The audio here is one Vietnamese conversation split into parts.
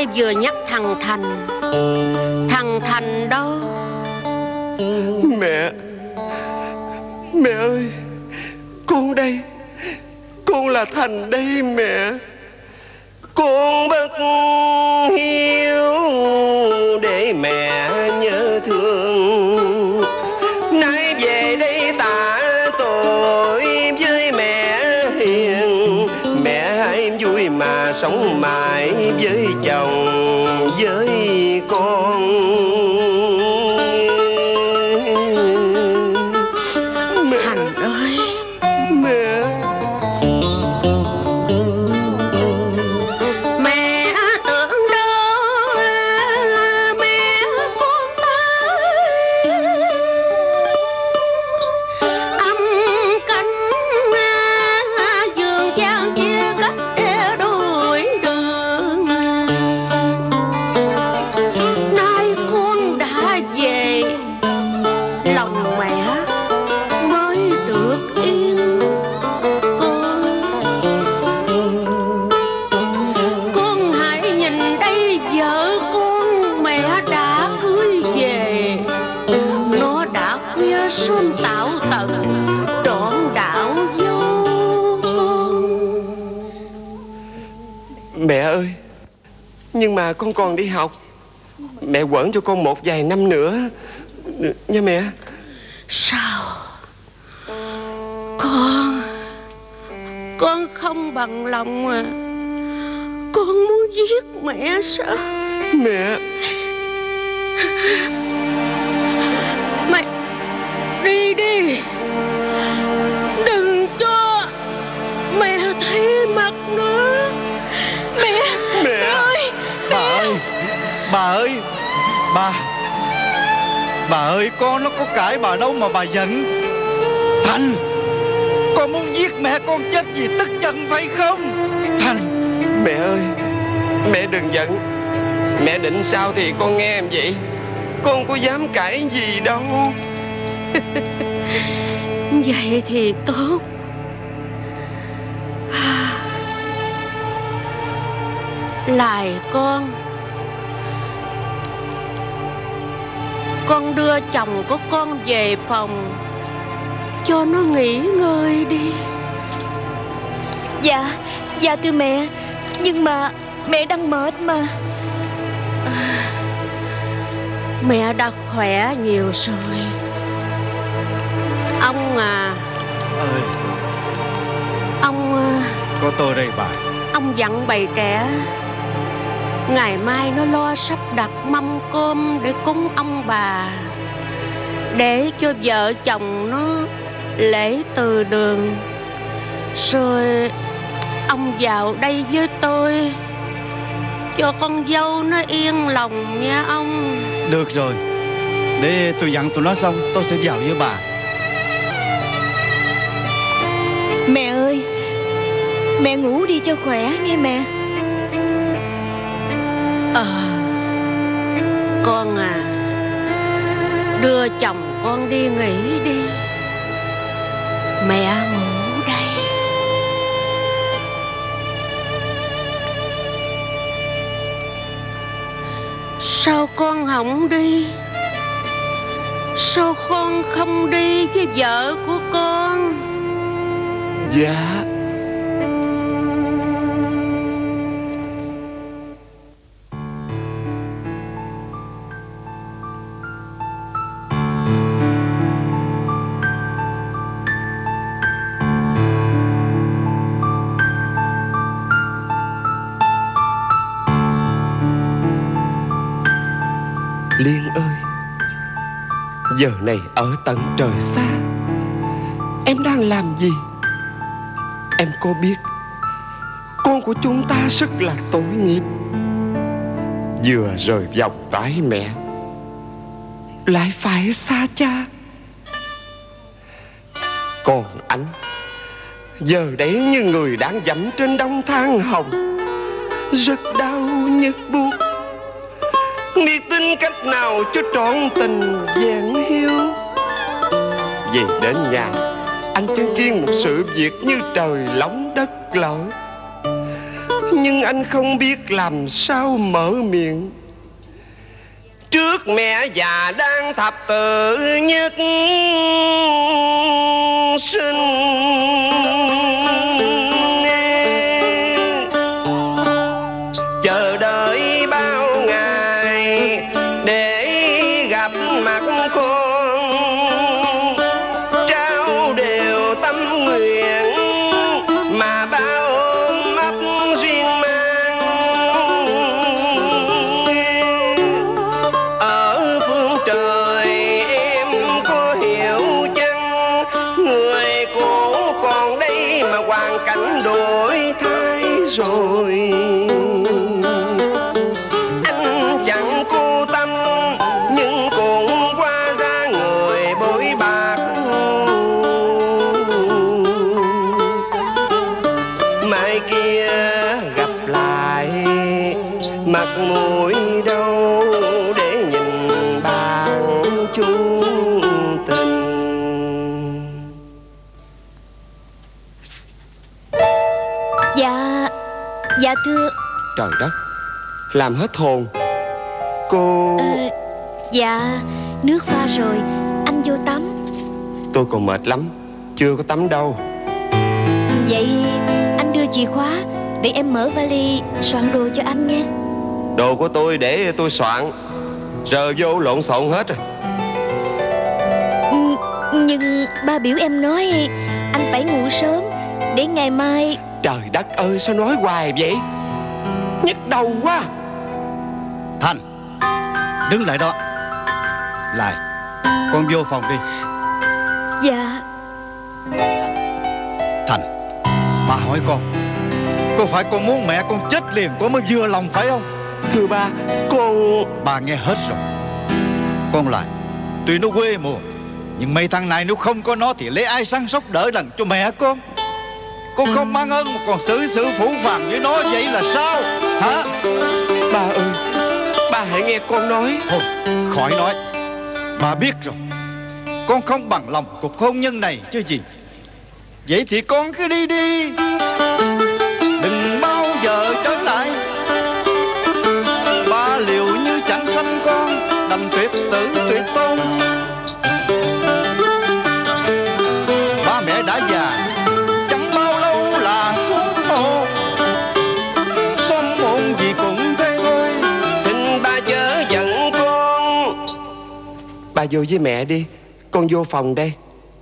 vừa nhắc thằng Thành. Thằng Thành đâu? Mẹ, mẹ ơi, con đây, con là Thành đây mẹ. Con bất hiếu để mẹ nhớ thương, nay về đây tạ tội với mẹ hiền. Mẹ hãy vui mà sống mãi với chồng với con. Thành ơi, Mẹ. mẹ tưởng đâu mẹ con tới âm cánh vườn trang chia cách để đuổi đường. Nay con đã về, lòng mẹ mới được yên. Con hãy nhìn đây, vợ con mẹ đã cưới về. Nó đã khuya sớm tạo tận trọn đạo dâu con. Mẹ ơi, nhưng mà con còn đi học. Mẹ quẩn cho con một vài năm nữa nha mẹ. Sao con không bằng lòng à? Con muốn giết mẹ sao? Mẹ. Mày đi đi, đừng cho mẹ thấy mặt nữa. Mẹ ơi. Bà ơi, bà ơi, bà ơi, con nó có cãi bà đâu mà bà giận. Thành, con muốn giết mẹ con chết vì tức giận phải không? Thành. Mẹ ơi, mẹ đừng giận. Mẹ định sao thì con nghe em vậy. Con có dám cãi gì đâu. Vậy thì tốt. Lại con đưa chồng của con về phòng cho nó nghỉ ngơi đi. Dạ thưa mẹ, nhưng mà mẹ đang mệt mà. Mẹ đã khỏe nhiều rồi. Ông à. Ơi. Ông. Có tôi đây bà. Ông dặn bầy trẻ ngày mai nó lo sắp đặt mâm cơm để cúng ông bà, để cho vợ chồng nó lễ từ đường. Rồi ông vào đây với tôi, cho con dâu nó yên lòng nha ông. Được rồi, để tôi dặn tụi nó xong tôi sẽ vào với bà. Mẹ ơi, mẹ ngủ đi cho khỏe nghe mẹ. Con à, đưa chồng con đi nghỉ đi. Mẹ ngủ đây. Sao con không đi? Sao con không đi với vợ của con? Dạ. Liên ơi, giờ này ở tận trời xa, em đang làm gì? Em có biết con của chúng ta rất là tội nghiệp, vừa rời vòng tay mẹ lại phải xa cha. Còn anh giờ đấy như người đang dẫm trên đống than hồng, rất đau nhức buốt, biết tính cách nào cho trọn tình vẹn hiu. Về đến nhà, anh chứng kiến một sự việc như trời lóng đất lở. nhưng anh không biết làm sao mở miệng. Trước mẹ già đang thập tự nhất sinh, chờ đợi bao ngày để gặp mặt con, trao đều tâm nguyện mà bao ôm ấp riêng mang. Ở phương trời em có hiểu chăng, người cũ còn đây mà hoàn cảnh đổi thay rồi. Anh chẳng cô tâm nhưng cũng qua ra người bội bạc. Mai kia gặp lại mặt mũi đâu để nhìn bạn chung tình. Dạ thưa. Trời đất, làm hết hồn. Cô... Dạ, nước pha rồi, anh vô tắm. Tôi còn mệt lắm, chưa có tắm đâu. Vậy anh đưa chìa khóa để em mở vali soạn đồ cho anh nghe. Đồ của tôi để tôi soạn, rờ vô lộn xộn hết rồi. Nhưng ba biểu em nói anh phải ngủ sớm để ngày mai. Trời đất ơi, sao nói hoài vậy? Nhức đầu quá. Thành, đứng lại đó. Lại, con vô phòng đi. Dạ. Thành, ba hỏi con, có phải con muốn mẹ con chết liền con mới vừa lòng phải không? Thưa ba, con... Ba nghe hết rồi. Con Lại, tuy nó quê mùa, nhưng mấy thằng này nếu không có nó thì lấy ai săn sóc đỡ đần cho mẹ con? Con không mang ơn mà còn xử phũ phàng với nó vậy là sao hả? Ba ơi, ba hãy nghe con nói. Thôi khỏi nói, ba biết rồi. Con không bằng lòng cuộc hôn nhân này chứ gì. Vậy thì con cứ đi đi, đừng bao giờ trở lại. Ba liều như chẳng sanh con, đành tuyệt tử tuyệt tôn. Ba mẹ đã già, chẳng bao lâu là xuống mồ. Sớm muộn gì cũng thế thôi. Xin ba chớ giận con. Ba vô với mẹ đi, con vô phòng đây.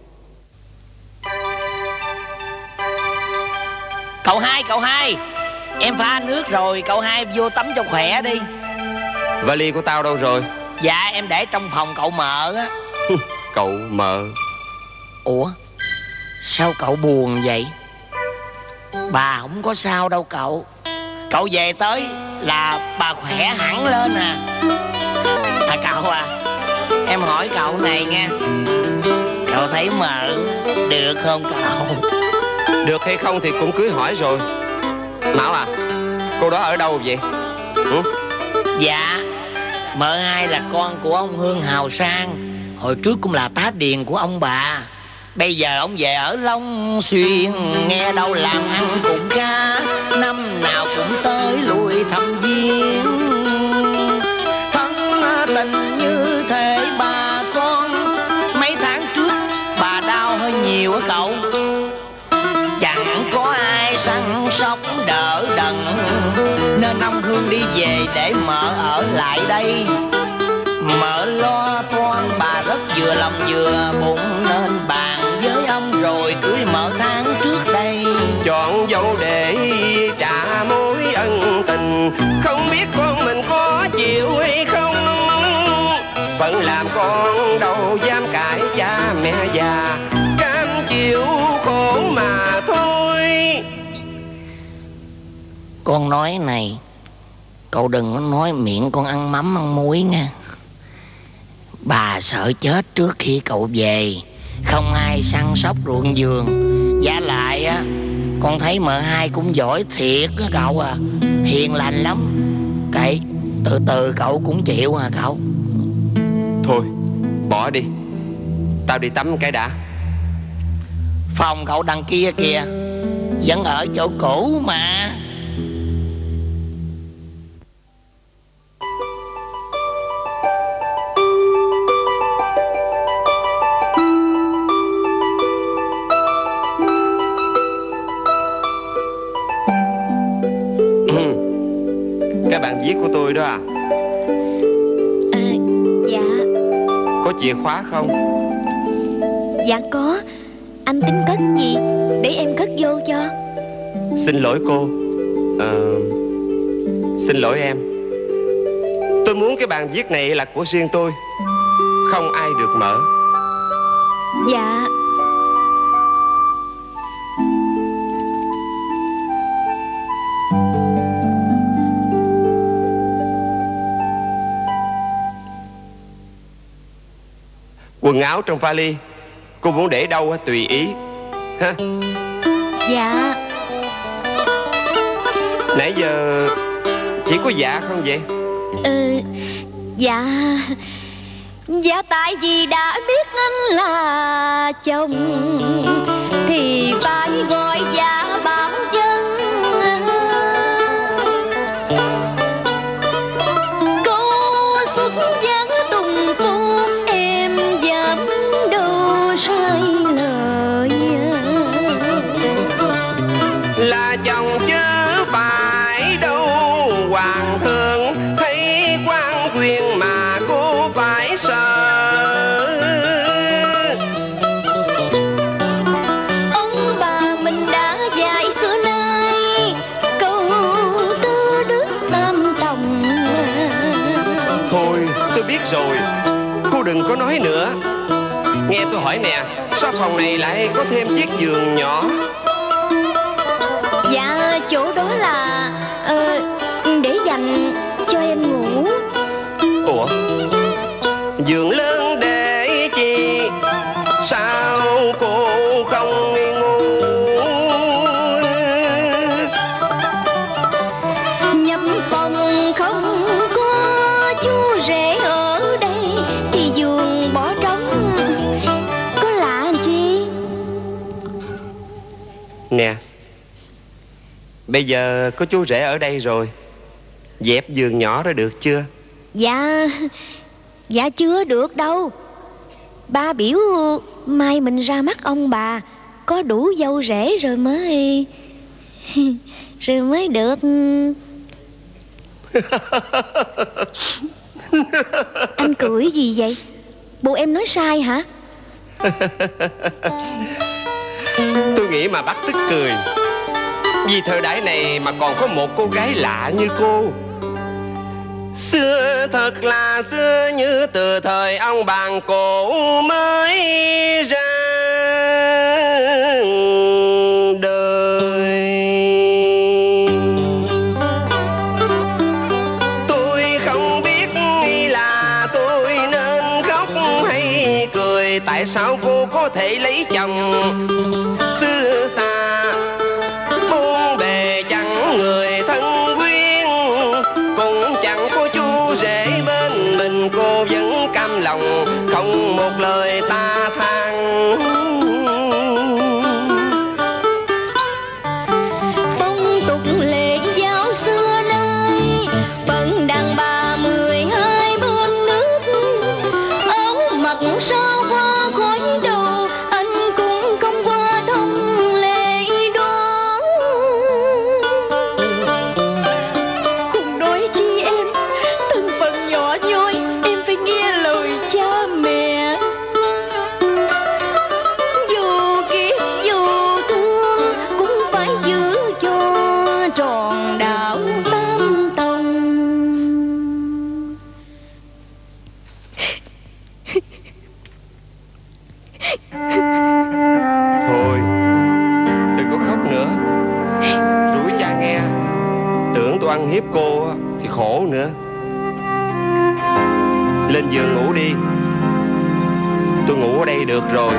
Cậu hai, em pha nước rồi, cậu hai vô tắm cho khỏe đi. Vali của tao đâu rồi? Dạ em để trong phòng cậu Mợ á. Cậu Mợ? Ủa, sao cậu buồn vậy? Bà không có sao đâu cậu. Cậu về tới là bà khỏe hẳn lên à. Cậu à, em hỏi cậu này nghe, cậu thấy Mợ được không cậu? Được hay không thì cũng cưới hỏi rồi. Mão à, cô đó ở đâu vậy? Dạ, Mợ hai là con của ông Hương Hào Sang, hồi trước cũng là tá điền của ông bà. Bây giờ ông về ở Long Xuyên, nghe đâu làm ăn cũng khá, năm nào cũng tới lui thăm viếng. Thân tình như thế bà con, mấy tháng trước bà đau hơi nhiều á cậu. Chẳng có ai săn sóc đỡ đần, nên ông Hương đi về để Mợ ở lại đây. Mợ lo toan bà rất vừa lòng vừa bụng, nên bàn với ông rồi cưới Mợ tháng trước đây. Chọn dâu để trả mối ân tình, không biết con mình có chịu hay không. Phận làm con đâu dám cãi cha mẹ già, cam chịu khổ mà thôi. Con nói này, cậu đừng có nói miệng con ăn mắm ăn muối nha. Bà sợ chết trước khi cậu về, không ai săn sóc ruộng vườn. Giá lại á, con thấy Mợ hai cũng giỏi thiệt á cậu à, hiền lành lắm. Kệ, từ từ cậu cũng chịu hả cậu? Thôi, bỏ đi, tao đi tắm cái đã. Phòng cậu đằng kia kìa, vẫn ở chỗ cũ mà. tôi đó à? Dạ. Có chìa khóa không? Dạ có. Anh tính cất gì để em cất vô cho. Xin lỗi cô. Xin lỗi em. Tôi muốn cái bàn viết này là của riêng tôi, không ai được mở. Dạ. Quần áo trong vali cô muốn để đâu tùy ý ha. Dạ. Nãy giờ chỉ có dạ không vậy? Dạ. Dạ tại vì đã biết anh là chồng thì phải gọi dạ bảo dân. Câu xuất dáng tùng phu em dám đâu sai lời. Là chồng chứ phải đâu hoàng thượng, thấy quan quyền mà cô phải sợ. Ông bà mình đã dạy xưa nay câu tư đức tam tòng. Thôi tôi biết rồi, cô đừng có nói nữa. Nghe tôi hỏi nè, sao phòng này lại có thêm chiếc giường nhỏ? Dạ chỗ đó là để dành cho em ngủ. Ủa, giường lớn để chi? Sao cô không ngủ? Nhập phòng không có chú rể ở đây thì giường bỏ trống, có lạ chi? Nè, bây giờ có chú rể ở đây rồi, dẹp giường nhỏ ra được chưa? Dạ chưa được đâu. Ba biểu mai mình ra mắt ông bà có đủ dâu rể rồi mới được. Anh cười gì vậy? Bộ em nói sai hả? Tôi nghĩ mà bắt tức cười, vì thời đại này mà còn có một cô gái lạ như cô. Xưa thật là xưa, như từ thời ông bàn cổ mới ra đời. Tôi không biết là tôi nên khóc hay cười. Tại sao cô có thể lấy chồng xưa xa, buông bề chẳng người thân quyến, cũng chẳng có chú rể bên mình. Cô vẫn cam lòng không một lời ta than. Phong tục lệ giáo xưa nay phận đàn bà 12 bên nước. Áo mặc sao qua khói đầu, anh cũng không qua thông lệ đó. Không nói chi em, từng phần nhỏ nhoi em phải nghe lời cha mẹ. Dù kiếp dù thương cũng phải giữ cho tròn đạo tam tông. Thôi đừng có khóc nữa, rủi cha nghe. Tưởng tôi ăn hiếp cô á, thì khổ nữa. Lên giường ngủ đi, tôi ngủ ở đây được rồi.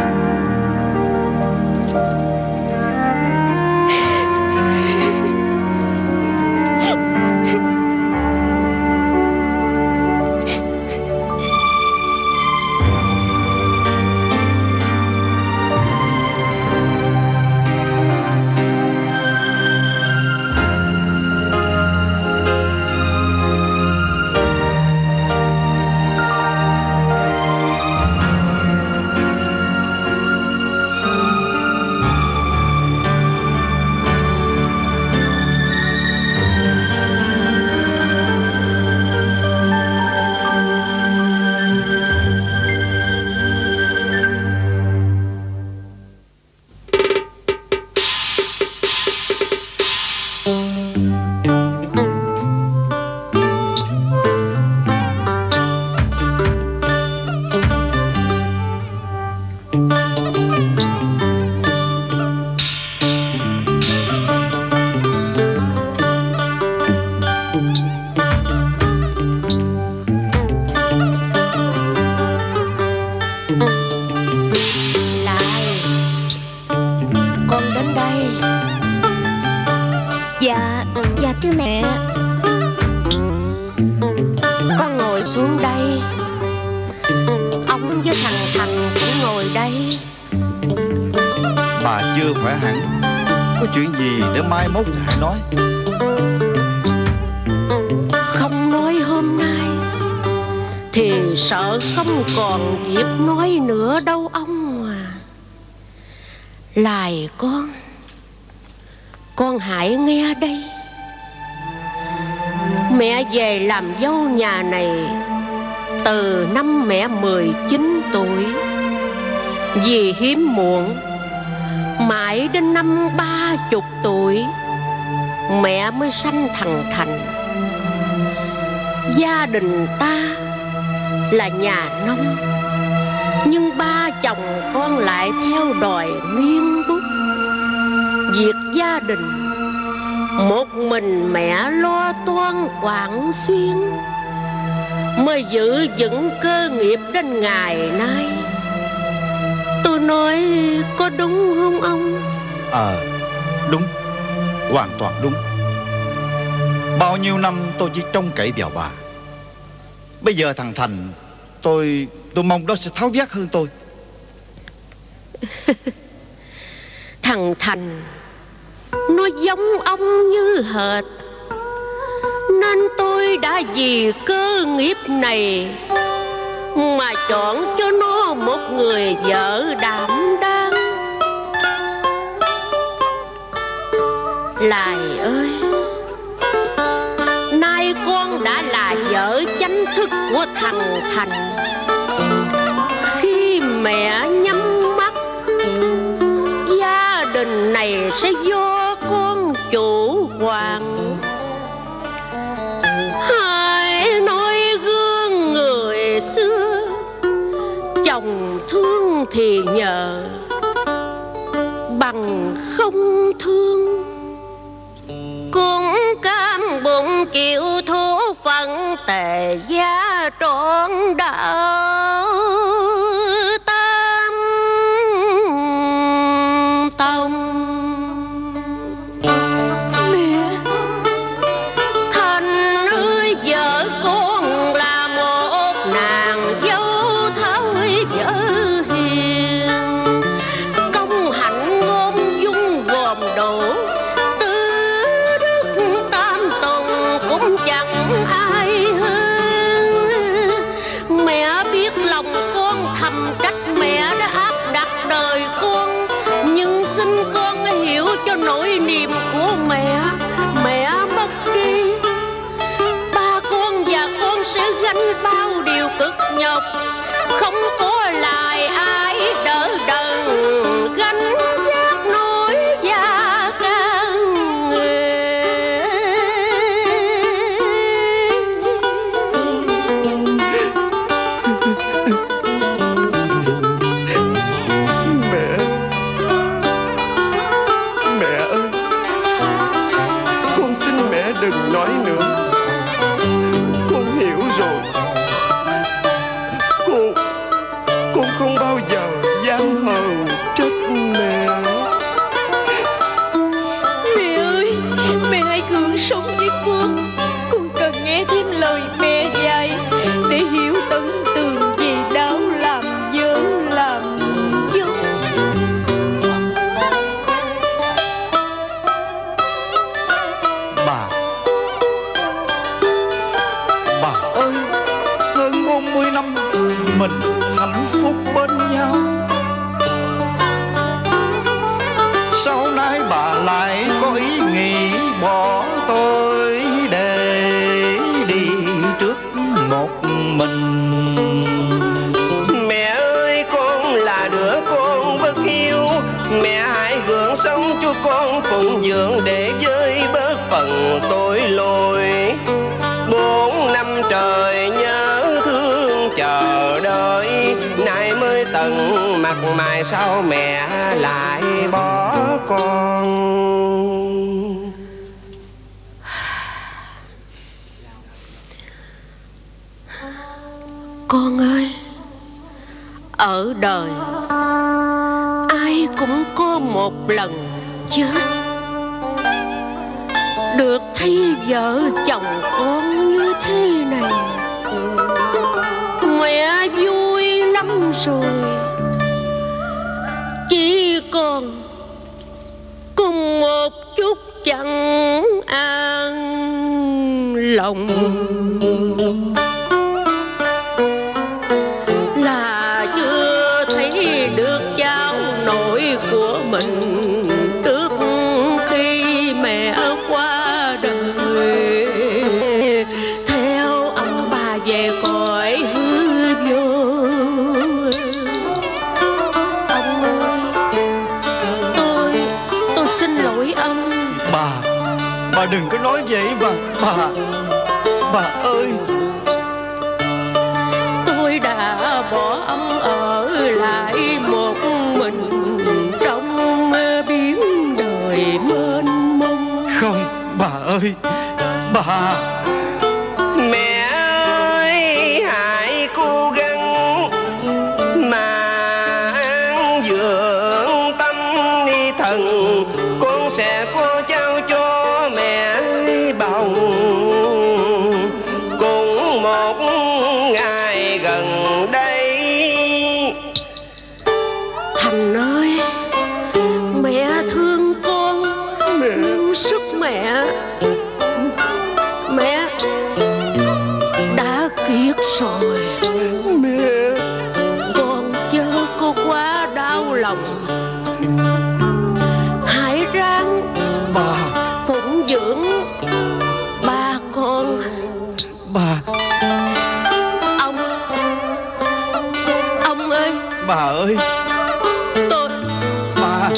Lại, con đến đây. Dạ thưa mẹ. Con ngồi xuống đây. Ông với thằng Thành cũng ngồi đây. Bà chưa khỏe hẳn, có chuyện gì để mai mốt thì hãy nói. Không nói hôm nay thì sợ không còn dịp nói nữa đâu ông à. Lại con hãy nghe đây. Mẹ về làm dâu nhà này từ năm mẹ 19 tuổi. Vì hiếm muộn, mãi đến năm 30 tuổi mẹ mới sanh thằng Thành. Gia đình ta là nhà nông, nhưng ba chồng con lại theo đòi nghiêng bút. Việc gia đình một mình mẹ lo toan quảng xuyên, mới giữ vững cơ nghiệp đến ngày nay. Tôi nói có đúng không ông? Đúng, hoàn toàn đúng. Bao nhiêu năm tôi chỉ trông cậy vào bà. Bây giờ thằng Thành, tôi mong nó sẽ tháo vát hơn tôi. Thằng Thành nó giống ông như hệt, nên tôi đã vì cơ nghiệp này mà chọn cho nó một người vợ đảm đang. Lại ơi, nay con đã là vợ chính thức của thằng Thành. Khi mẹ nhắm mắt, gia đình này sẽ do con chủ hoàng. Hãy nói gương người xưa, chồng thương thì nhờ, bằng không thương cũng cam bụng chịu thú phận tề gia trọn đạo tam tông. Mẹ Thành ơi, vợ con là một nàng dâu thối vợ hiền, công hạnh ngôn dung gồm đủ, cũng chẳng ai hơn. Mẹ biết lòng con thầm trách mẹ đã áp đặt đời con, nhưng xin con hiểu cho nỗi niềm của mẹ. Mẹ mất đi, ba con và con sẽ gánh bao điều cực nhọc, không có lại ai đỡ đần gánh vác nỗi gia can nghề. Mẹ ơi, con xin mẹ đừng nói nữa. Con hiểu rồi. Con không bao giờ dám hờn trách mẹ. Mẹ ơi, mẹ hãy gượng sống với con. Con cần nghe thêm lời mẹ dạy để hiểu tận tường về đạo làm vợ làm dâu. Bà ơi, hơn 40 năm mình hạnh phúc bên nhau, sau nay bà lại có ý nghĩ bỏ tôi để đi trước một mình. Mẹ ơi, con là đứa con bất hiếu. Mẹ hãy gượng sống cho con phụng dưỡng để với bớt phần tội lỗi. 4 năm trời nhớ thương chờ đợi, nay mới tận mặt mày sao mẹ lại bỏ con. Con ơi, Ở đời ai cũng có một lần chết. Được thấy vợ chồng con như thế này, mẹ vui lắm rồi. Chỉ còn cùng một chút chẳng an lòng, là chưa thấy được cháu nội của mình trước khi mẹ qua đời, theo ông bà về cõi hư vô. Ông ơi, tôi xin lỗi ông. Bà đừng có nói vậy mà. Bà ơi, tôi đã bỏ ông ở lại một mình trong biển đời mênh mông. không, bà ơi, bà. Mẹ ơi, hãy cố gắng mà an dưỡng tâm đi thần, con sẽ có trao cho mẹ bầu. Cũng một ngày gần đây. Thành ơi, mẹ thương con, sức mẹ đã kiệt rồi. Mẹ, Con chớ có quá đau lòng, hãy ráng phụng dưỡng ba con. Ông ơi, Bà ơi, tôi bà.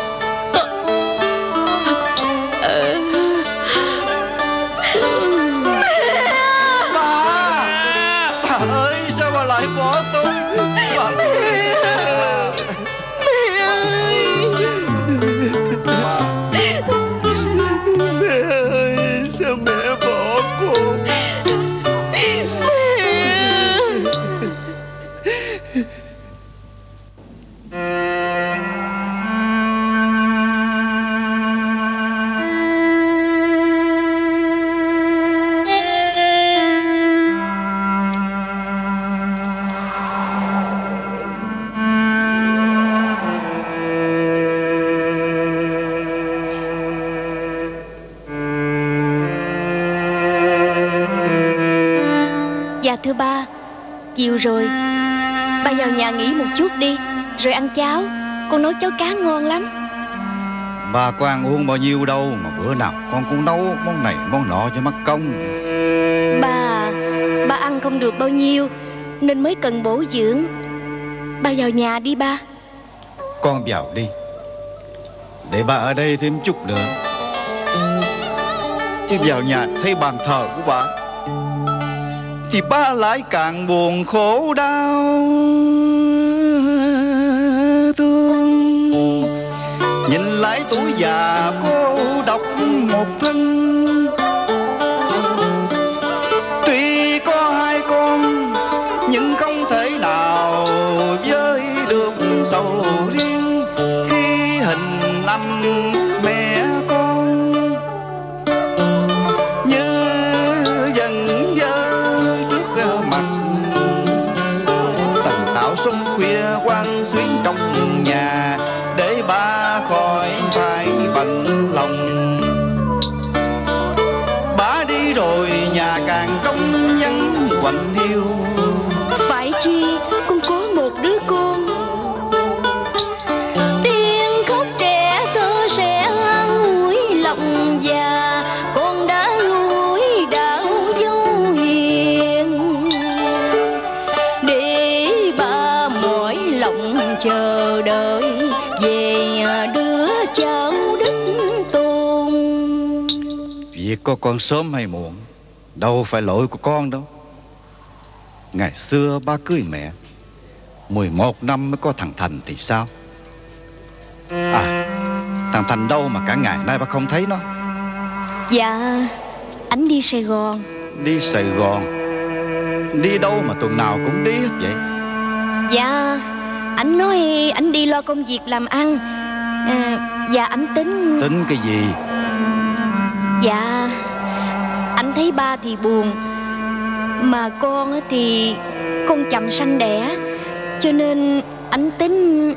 Bà ơi, sao bà lại bỏ tôi? Bà. mẹ ơi, sao mẹ bỏ con? Dạ thưa ba, chiều rồi, ba vào nhà nghỉ một chút đi, rồi ăn cháo. Con nấu cháo cá ngon lắm. Bà có ăn uống bao nhiêu đâu mà bữa nào con cũng nấu món này món nọ cho mất công. Ba ăn không được bao nhiêu nên mới cần bổ dưỡng. Ba vào nhà đi ba. Con vào đi, để bà ở đây thêm chút nữa. Chứ vào nhà thấy bàn thờ của bà thì ba lại càng buồn khổ đau thương. Nhìn lại tuổi già cô độc một thân, tuy có hai con nhưng không thể nào với được sầu riêng khi hình ảnh mẹ con như dần dơ trước mặt. Tần tạo xuân khuya quang xuyến trong nhà để ba khỏi phải bận lòng. Bà đi rồi nhà càng trống vắng quạnh hiu. Phải chi con có một đứa con. Tiếng khóc trẻ thơ sẽ an ủi lòng già. Con đã nuôi đạo dấu hiền để ba mỏi lòng chờ đợi về đứa cháu đức tôn. Việc có con sớm hay muộn đâu phải lỗi của con đâu. Ngày xưa ba cưới mẹ 11 năm mới có thằng Thành thì sao? À, thằng Thành đâu mà cả ngày nay ba không thấy nó? Dạ, anh đi Sài Gòn. Đi Sài Gòn? Đi đâu mà tuần nào cũng đi hết vậy? Dạ, anh nói anh đi lo công việc làm ăn. Dạ anh tính. Tính cái gì? Dạ, anh thấy ba thì buồn, mà con thì con chậm sanh đẻ, cho nên anh tính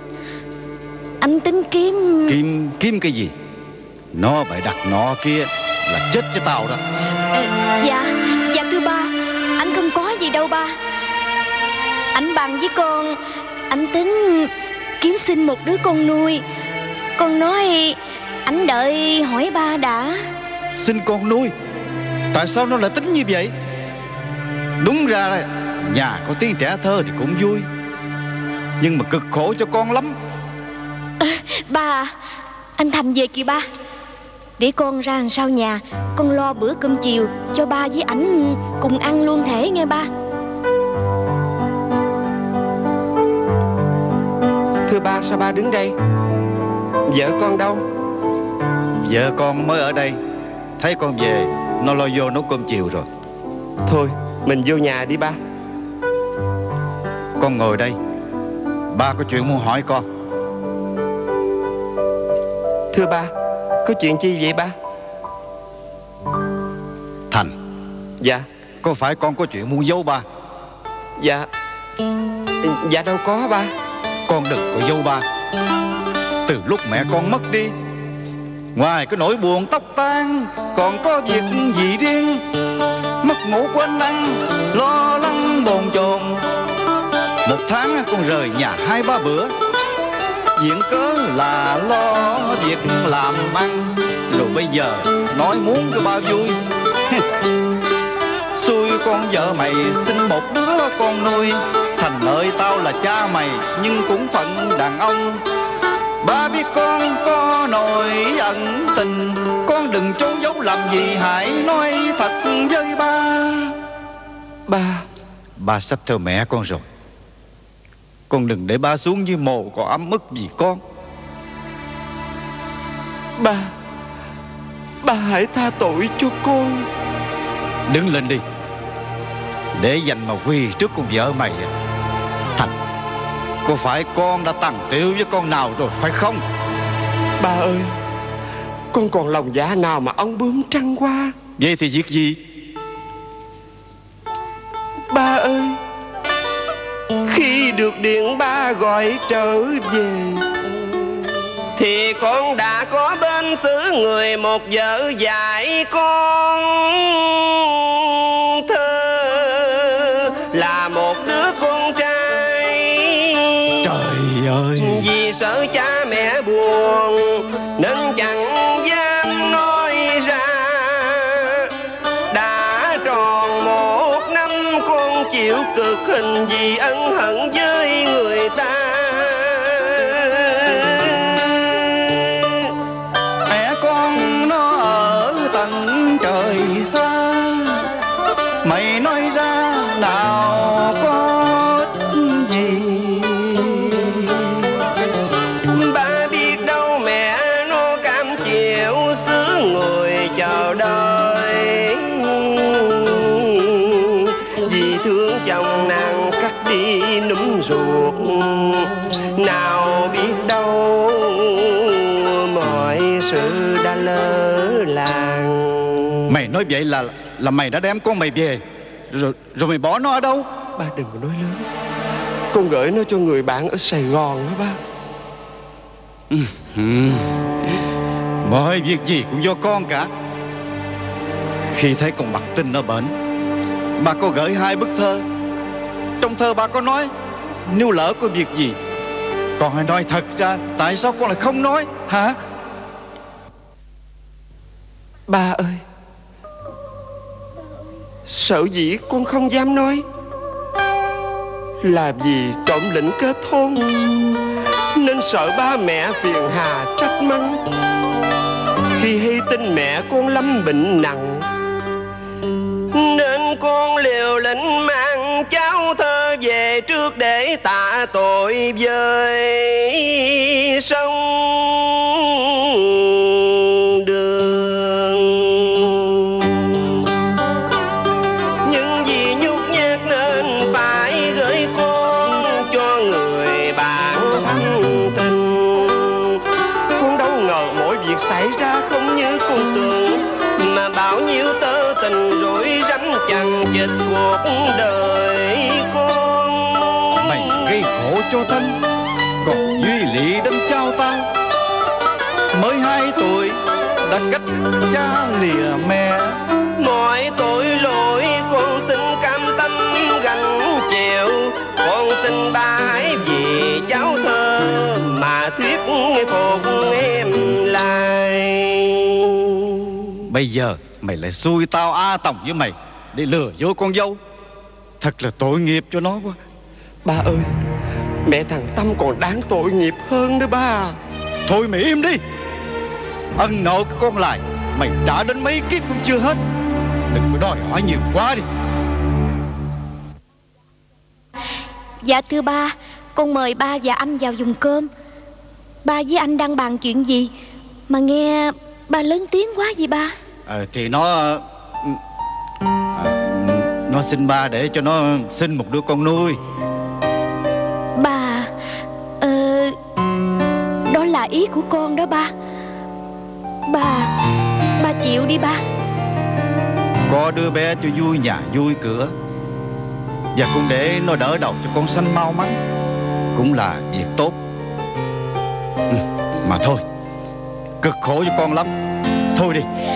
Kiếm cái gì? Nó bày đặt nọ kia là chết cho tao đó. Dạ thưa ba, anh không có gì đâu ba. Anh bàn với con, anh tính kiếm xin một đứa con nuôi. Con nói anh đợi hỏi ba đã. Xin con nuôi? Tại sao nó lại tính như vậy? Đúng ra nhà có tiếng trẻ thơ thì cũng vui, nhưng mà cực khổ cho con lắm. Ba, anh Thành về kìa ba. Để con ra đằng sau nhà, con lo bữa cơm chiều cho ba với ảnh cùng ăn luôn thể nghe ba. Thưa ba, sao ba đứng đây? Vợ con đâu? Vợ con mới ở đây, thấy con về nó lo vô nấu cơm chiều rồi. Thôi mình vô nhà đi ba. Con ngồi đây, ba có chuyện muốn hỏi con. Thưa ba, có chuyện chi vậy ba? Thành. Dạ. Có phải con có chuyện muốn giấu ba? Dạ đâu có ba. Con đừng có giấu ba. Từ lúc mẹ con mất đi, ngoài cái nỗi buồn tóc tan, còn có việc gì riêng? Mất ngủ quên ăn, lo lắng bồn chồn. Một tháng con rời nhà 2-3 bữa, viện cớ là lo việc làm ăn. Rồi bây giờ nói muốn cho ba vui. Xui con vợ mày sinh một đứa con nuôi. Thành ơi, tao là cha mày nhưng cũng phận đàn ông. Ba biết con có nỗi ẩn tình, con đừng trốn giấu làm gì, hãy nói thật với ba. Ba sắp theo mẹ con rồi. Con đừng để ba xuống như mồ còn ấm ức vì con. Ba hãy tha tội cho con. Đứng lên đi, để dành mà quỳ trước con vợ mày. Thành, có phải con đã tằng tiệu với con nào rồi phải không? Ba ơi, con còn lòng dạ nào mà ong bướm trăng hoa. Vậy thì việc gì? Ba ơi, khi được điện ba gọi trở về, thì con đã có bên xứ người một vợ dạy con thơ, là một đứa con trai. Trời ơi! Vì sợ cha mẹ buồn nên chẳng dám nói ra. Đã tròn 1 năm con chịu cực hình vì ân hận với người ta. Mẹ con nó ở tận trời xa, mày nói ra nào có gì. Ba biết đâu mẹ nó cam chịu xứ người chờ đợi, vì thương chồng nàng cắt đi núm ruột. Nào biết đâu mọi sự đã lỡ làng. Mày nói vậy là mày đã đem con mày về rồi mày bỏ nó ở đâu? Ba đừng có nói lớn. Con gửi nó cho người bạn ở Sài Gòn đó ba. Mọi việc gì cũng do con cả. Khi thấy con Bạc Tinh ở bển, ba có gửi 2 bức thơ. Trong thơ ba có nói, nếu lỡ có việc gì, con hãy nói thật ra. Tại sao con lại không nói hả? Ba ơi, sợ dĩ con không dám nói là vì trộm lĩnh kết hôn, nên sợ ba mẹ phiền hà trách mắng. Khi hay tin mẹ con lâm bệnh nặng, nên con liều lĩnh mang cháu thơ về trước để tạ tội với sông đường. Nhưng vì nhút nhát nên phải gửi con cho xảy ra không như con tưởng, mà bao nhiêu tơ tình rối rắm chằng chịt cuộc đời con. Mày gây khổ cho thân, còn duy lị đâm trao tao. Mới 2 tuổi đã cách cha lìa mẹ, mọi tội lỗi con xin cam tâm gánh chịu. Con xin ba hãy vì cháu thơ mà thuyết phục em lại. bây giờ mày lại xui tao A Tòng với mày để lừa dối con dâu. Thật là tội nghiệp cho nó quá. Ba ơi, mẹ thằng Tâm còn đáng tội nghiệp hơn đó ba. Thôi mày im đi. Ân nợ cái con lại mày trả đến mấy kiếp cũng chưa hết. Đừng có đòi hỏi nhiều quá đi. Dạ thưa ba, con mời ba và anh vào dùng cơm. Ba với anh đang bàn chuyện gì mà nghe ba lớn tiếng quá vậy ba? Thì nó xin ba để cho nó sinh một đứa con nuôi. Ba, đó là ý của con đó ba. Ba chịu đi ba. Có đứa bé cho vui nhà vui cửa, và cũng để nó đỡ đầu cho con sanh mau mắn, cũng là việc tốt. Mà thôi, cực khổ cho con lắm. Thôi đi.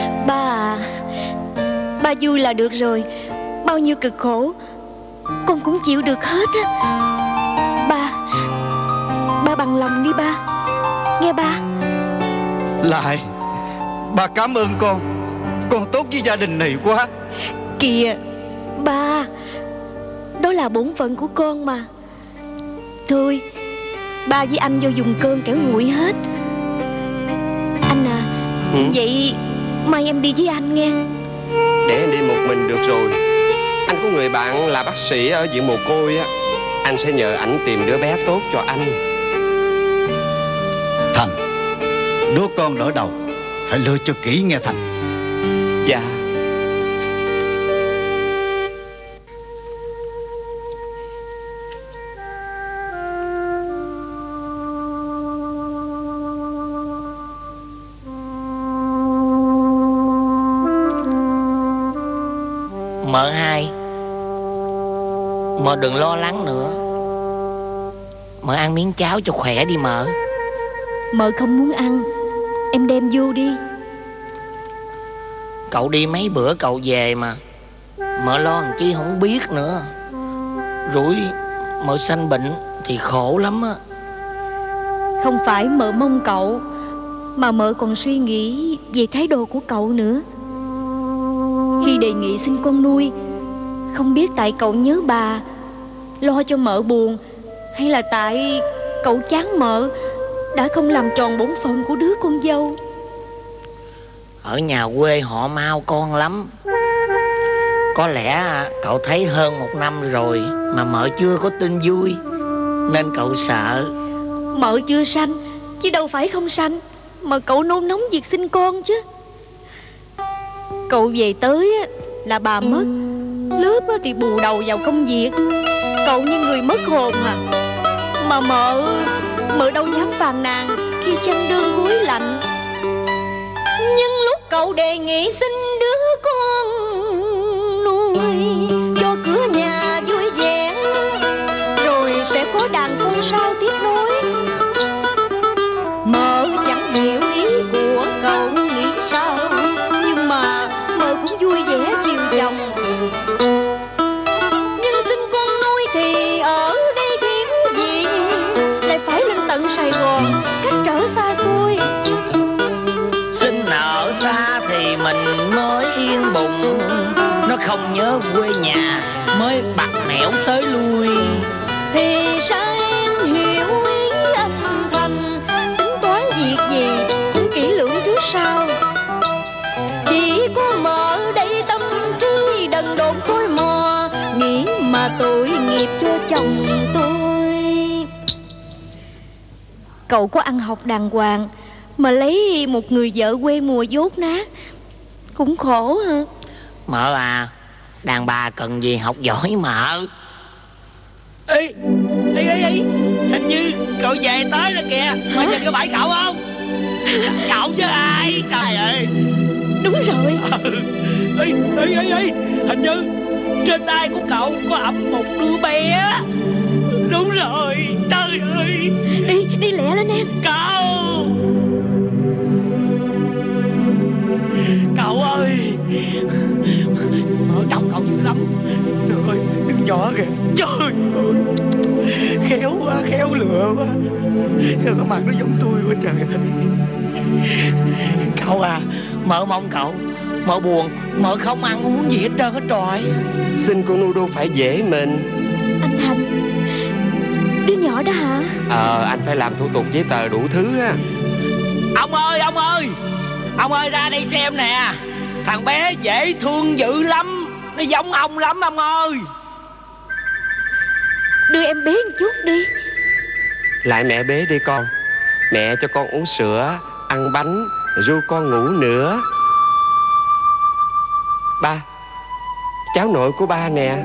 Ba vui là được rồi. Bao nhiêu cực khổ con cũng chịu được hết á. Ba bằng lòng đi ba. Nghe ba. Lại, ba cảm ơn con. Con tốt với gia đình này quá. Kìa ba, đó là bổn phận của con mà. Thôi, ba với anh vô dùng cơm kẻo nguội hết. Anh à, vậy mai em đi với anh nghe. Để em đi một mình được rồi. Anh có người bạn là bác sĩ ở viện mồ côi á. Anh sẽ nhờ ảnh tìm đứa bé tốt cho anh. Thành, đứa con đỡ đầu phải lựa cho kỹ nghe Thành. Dạ. Mợ hai, mợ đừng lo lắng nữa. Mợ ăn miếng cháo cho khỏe đi mợ. Mợ không muốn ăn, em đem vô đi. Cậu đi mấy bữa cậu về mà mợ lo làm chi không biết nữa. Rủi mợ sanh bệnh thì khổ lắm á. Không phải mợ mong cậu, mà mợ còn suy nghĩ về thái độ của cậu nữa. Khi đề nghị sinh con nuôi, không biết tại cậu nhớ bà, lo cho mợ buồn, hay là tại cậu chán mợ đã không làm tròn bổn phận của đứa con dâu. Ở nhà quê họ mau con lắm. Có lẽ cậu thấy hơn 1 năm rồi mà mợ chưa có tin vui, nên cậu sợ. Mợ chưa sanh, chứ đâu phải không sanh, mà cậu nôn nóng việc sinh con chứ. Cậu về tới là bà mất, lớp thì bù đầu vào công việc. Cậu như người mất hồn à. Mà mợ đâu dám phàn nàn khi chăn đơn gối lạnh. Nhưng lúc cậu đề nghị xin đứa con nuôi, cho cửa nhà vui vẻ, rồi sẽ có đàn con sau tiếp nối, mợ chẳng hiểu ý của cậu nghĩ sao. Nhưng mà mợ cũng vui vẻ chiều chồng. Nhưng sinh con nuôi thì ở đây thiếu gì, lại phải lên tận Sài Gòn, cách trở xa xôi. Sinh ở xa thì mình mới yên bụng, nó không nhớ quê nhà mới bặt nẻo tới lui. Thì sao em hiểu ý anh Thành, tính toán việc gì cũng kỹ lưỡng trước sau. Chỉ có mợ đầy tâm trí đần độn tôi mò, nghĩ mà tội nghiệp cho chồng tôi. Cậu có ăn học đàng hoàng mà lấy một người vợ quê mùa dốt nát, cũng khổ hả? Mợ à, đàn bà cần gì học giỏi mợ. Ê, hình như cậu về tới rồi kìa. Mày nhìn có phải cậu không? Cậu với ai? Trời ơi. Đúng rồi. Ê, hình như trên tay của cậu có ẵm một đứa bé. Đúng rồi. Trời ơi. Đi lẹ lên em. Cậu ơi, mở trong cậu dữ lắm. Được ơi, đừng nhỏ kìa. Trời ơi, khéo quá, khéo lựa quá. Sao cái mặt nó giống tôi quá trời ơi. Cậu à, mợ mong cậu, mợ buồn, mợ không ăn uống gì hết trơn hết trọi. Xin cô Nu đâu phải dễ mình. Anh Thành, đứa nhỏ đó hả? Anh phải làm thủ tục giấy tờ đủ thứ á. Ông ơi ra đây xem nè. Thằng bé dễ thương dữ lắm. Nó giống ông lắm ông ơi. Đưa em bế một chút đi. Lại mẹ bế đi con. Mẹ cho con uống sữa, ăn bánh, ru con ngủ nữa. Ba, cháu nội của ba nè.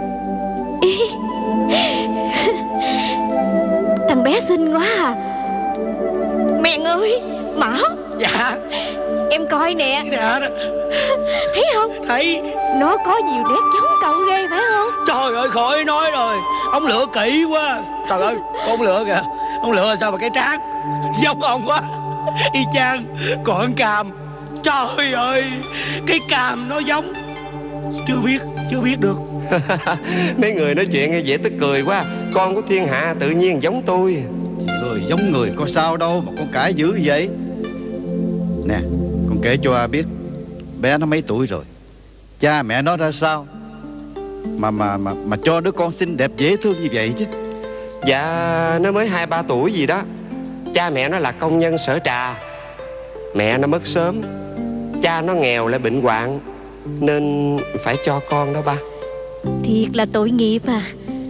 Thằng bé xinh quá à. Mẹ ơi, Mão. Dạ. Em coi nè. Dạ. Thấy không? Thấy. Nó có nhiều nét giống cậu ghê phải không? Trời ơi khỏi nói rồi. Ông lựa kỹ quá. Trời ơi con lựa kìa. Ông lựa sao mà cái trán giống ông quá. Y chang. Còn càm. Trời ơi, cái càm nó giống. Chưa biết được. Mấy người nói chuyện dễ tức cười quá. Con của thiên hạ tự nhiên giống tôi. Người giống người có sao đâu mà con cãi dữ vậy. Nè, con kể cho A biết bé nó mấy tuổi rồi, cha mẹ nó ra sao mà cho đứa con xinh đẹp dễ thương như vậy chứ. Dạ, nó mới 2-3 tuổi gì đó. Cha mẹ nó là công nhân sở trà. Mẹ nó mất sớm. Cha nó nghèo lại bệnh hoạn, nên phải cho con đó ba. Thiệt là tội nghiệp à.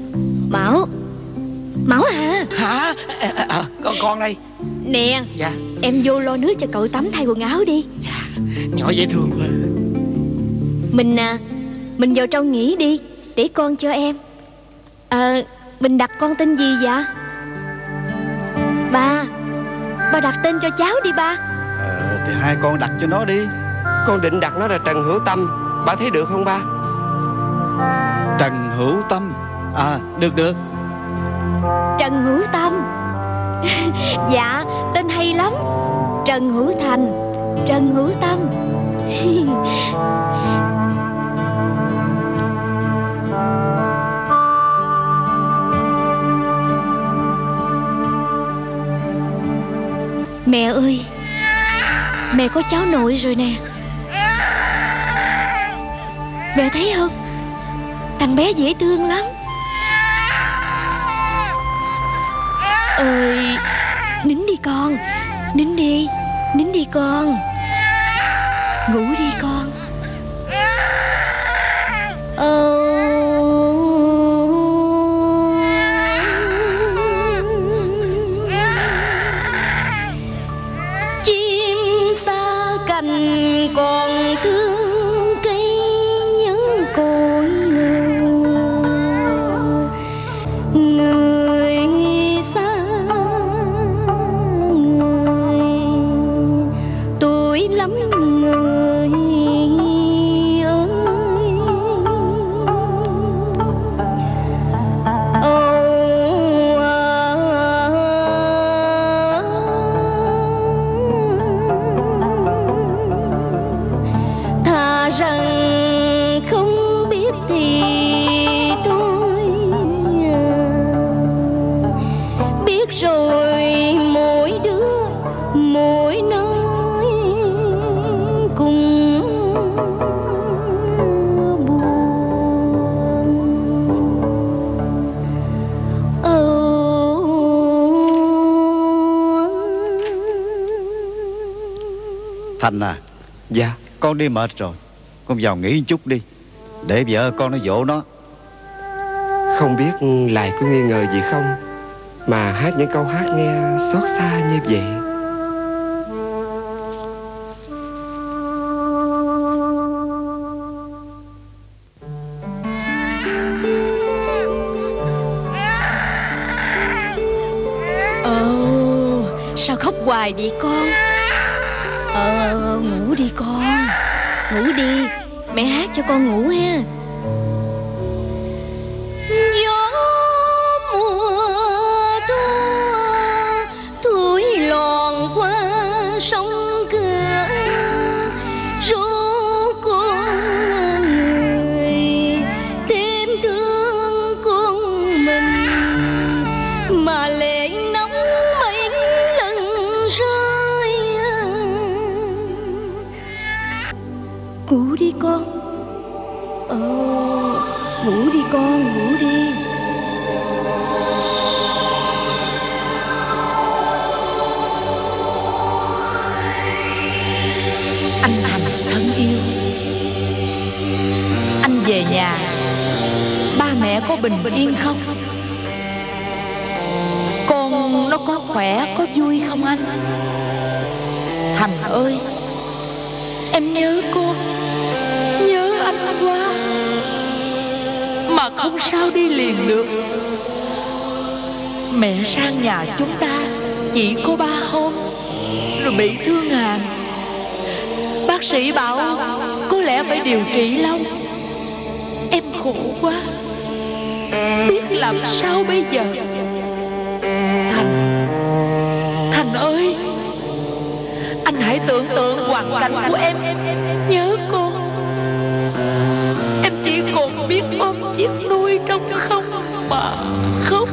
Mão à. Hả? Con đây. Nè. Dạ. Em vô lo nước cho cậu tắm thay quần áo đi. Dạ. Nhỏ dễ thương quá. Mình vào trong nghỉ đi, để con cho em. Mình đặt con tên gì vậy? Ba đặt tên cho cháu đi ba. Thì hai con đặt cho nó đi. Con định đặt nó là Trần Hữu Tâm. Ba thấy được không ba? Trần Hữu Tâm. Được. Trần Hữu Tâm. Dạ, tên hay lắm. Trần Hữu Thành, Trần Hữu Tâm. Mẹ ơi, mẹ có cháu nội rồi nè. Mẹ thấy không? Thằng bé dễ thương lắm. Ơi, nín đi con. Nín đi con. Ngủ đi con. Chim xa cành còn thương cây nhớ cội người xa người tuổi lắm người thà rằng không biết thì tôi biết rồi, mỗi đứa mỗi nơi cùng buồn. Thành à. Dạ. Con đi mệt rồi, con vào nghỉ một chút đi, để vợ con nó dỗ nó. Không biết lại có nghi ngờ gì không mà hát những câu hát nghe xót xa như vậy. Sao khóc hoài vậy con? Ngủ đi con, ngủ đi. Mẹ hát cho con ngủ ha. Gió mùa thu thổi lòn qua sông cửa, ru con người thêm thương con mình, mà lệ nóng mấy lần rơi. Ngủ đi con. Ngủ đi con, ngủ đi. Anh Thành thân yêu, anh về nhà, ba mẹ có bình yên không? Con nó có khỏe, có vui không anh? Thành ơi, em nhớ con, nhớ anh quá, mà không sao đi liền được. Mẹ sang nhà chúng ta chỉ có 3 hôm rồi bị thương hàn. Bác sĩ bảo có lẽ phải điều trị lâu. Em khổ quá, biết làm sao bây giờ. Thành ơi, anh hãy tưởng tượng hoàn cảnh của em, nhớ con. Em chỉ còn biết ôm chiếc nôi trong không mà khóc.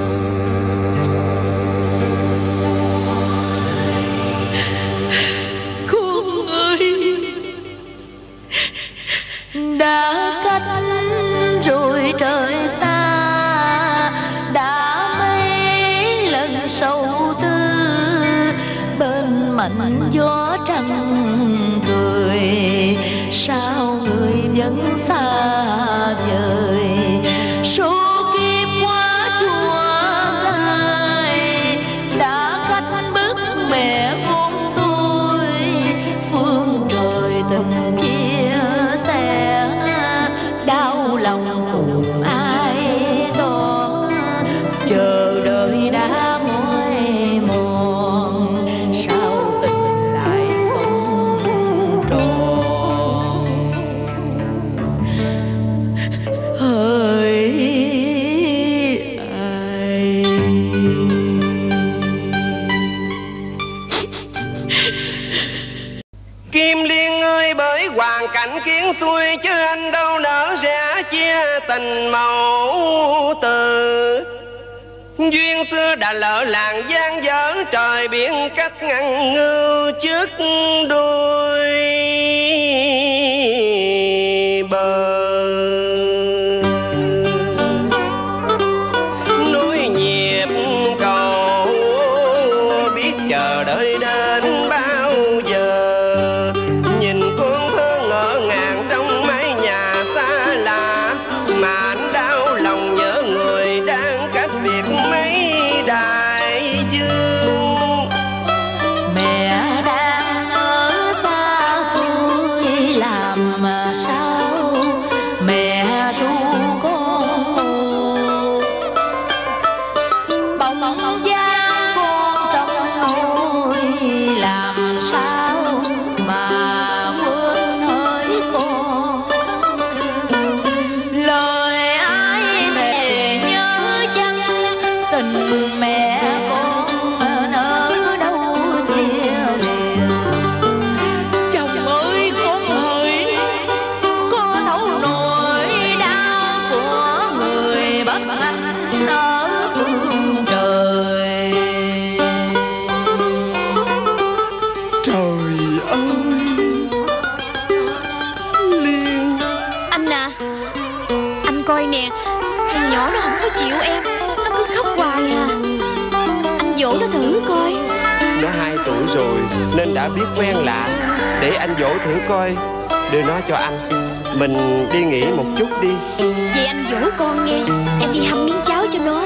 Con ơi, đã cách rồi trời xa, đã mấy lần sầu tư, bên mạnh gió trăng cười, sao người vẫn xa vời. Số kiếp quá chua cay, đã cách bước mẹ con tôi, phương trời tình chia sẻ, đau lòng cùng ai đó, chờ đợi đã mỏi mòn, sao tình lại không tròn. Hỡi ai, Kim Liên ơi, bởi hoàn cảnh kiến xuôi, chứ anh đâu nỡ rẽ chia tình mẫu từ. Duyên xưa đã lỡ làng gian dở, trời biển cách ngăn ngưu trước đôi bờ. Núi nhịp cầu biết chờ đợi đến bao giờ, nhìn con thơ ngỡ ngàng trong mái nhà xa lạ, mà anh đau lòng nhớ người đang cách biệt mấy đại dương. mẹ đang ở xa xôi làm mà sao mẹ ru con ngủ, bỗng dáng con trong nôi, làm sao mà quên hỡi con. Lời ai thề nhớ chăng, tình mẹ con nỡ đâu chia lìa. Chồng ơi con hỡi, có thấu nỗi đau của người bất hạnh ở phương trời. Trời ơi, Liên. Anh à, anh coi nè, thằng nhỏ nó không có chịu em, nó cứ khóc hoài à. Anh dỗ nó thử coi. Nó 2 tuổi rồi nên đã biết quen lạ. Để anh dỗ thử coi. Đưa nó cho anh. Mình đi nghỉ một chút đi. Vậy anh dỗ con nghe, em đi hâm miếng cháo cho nó.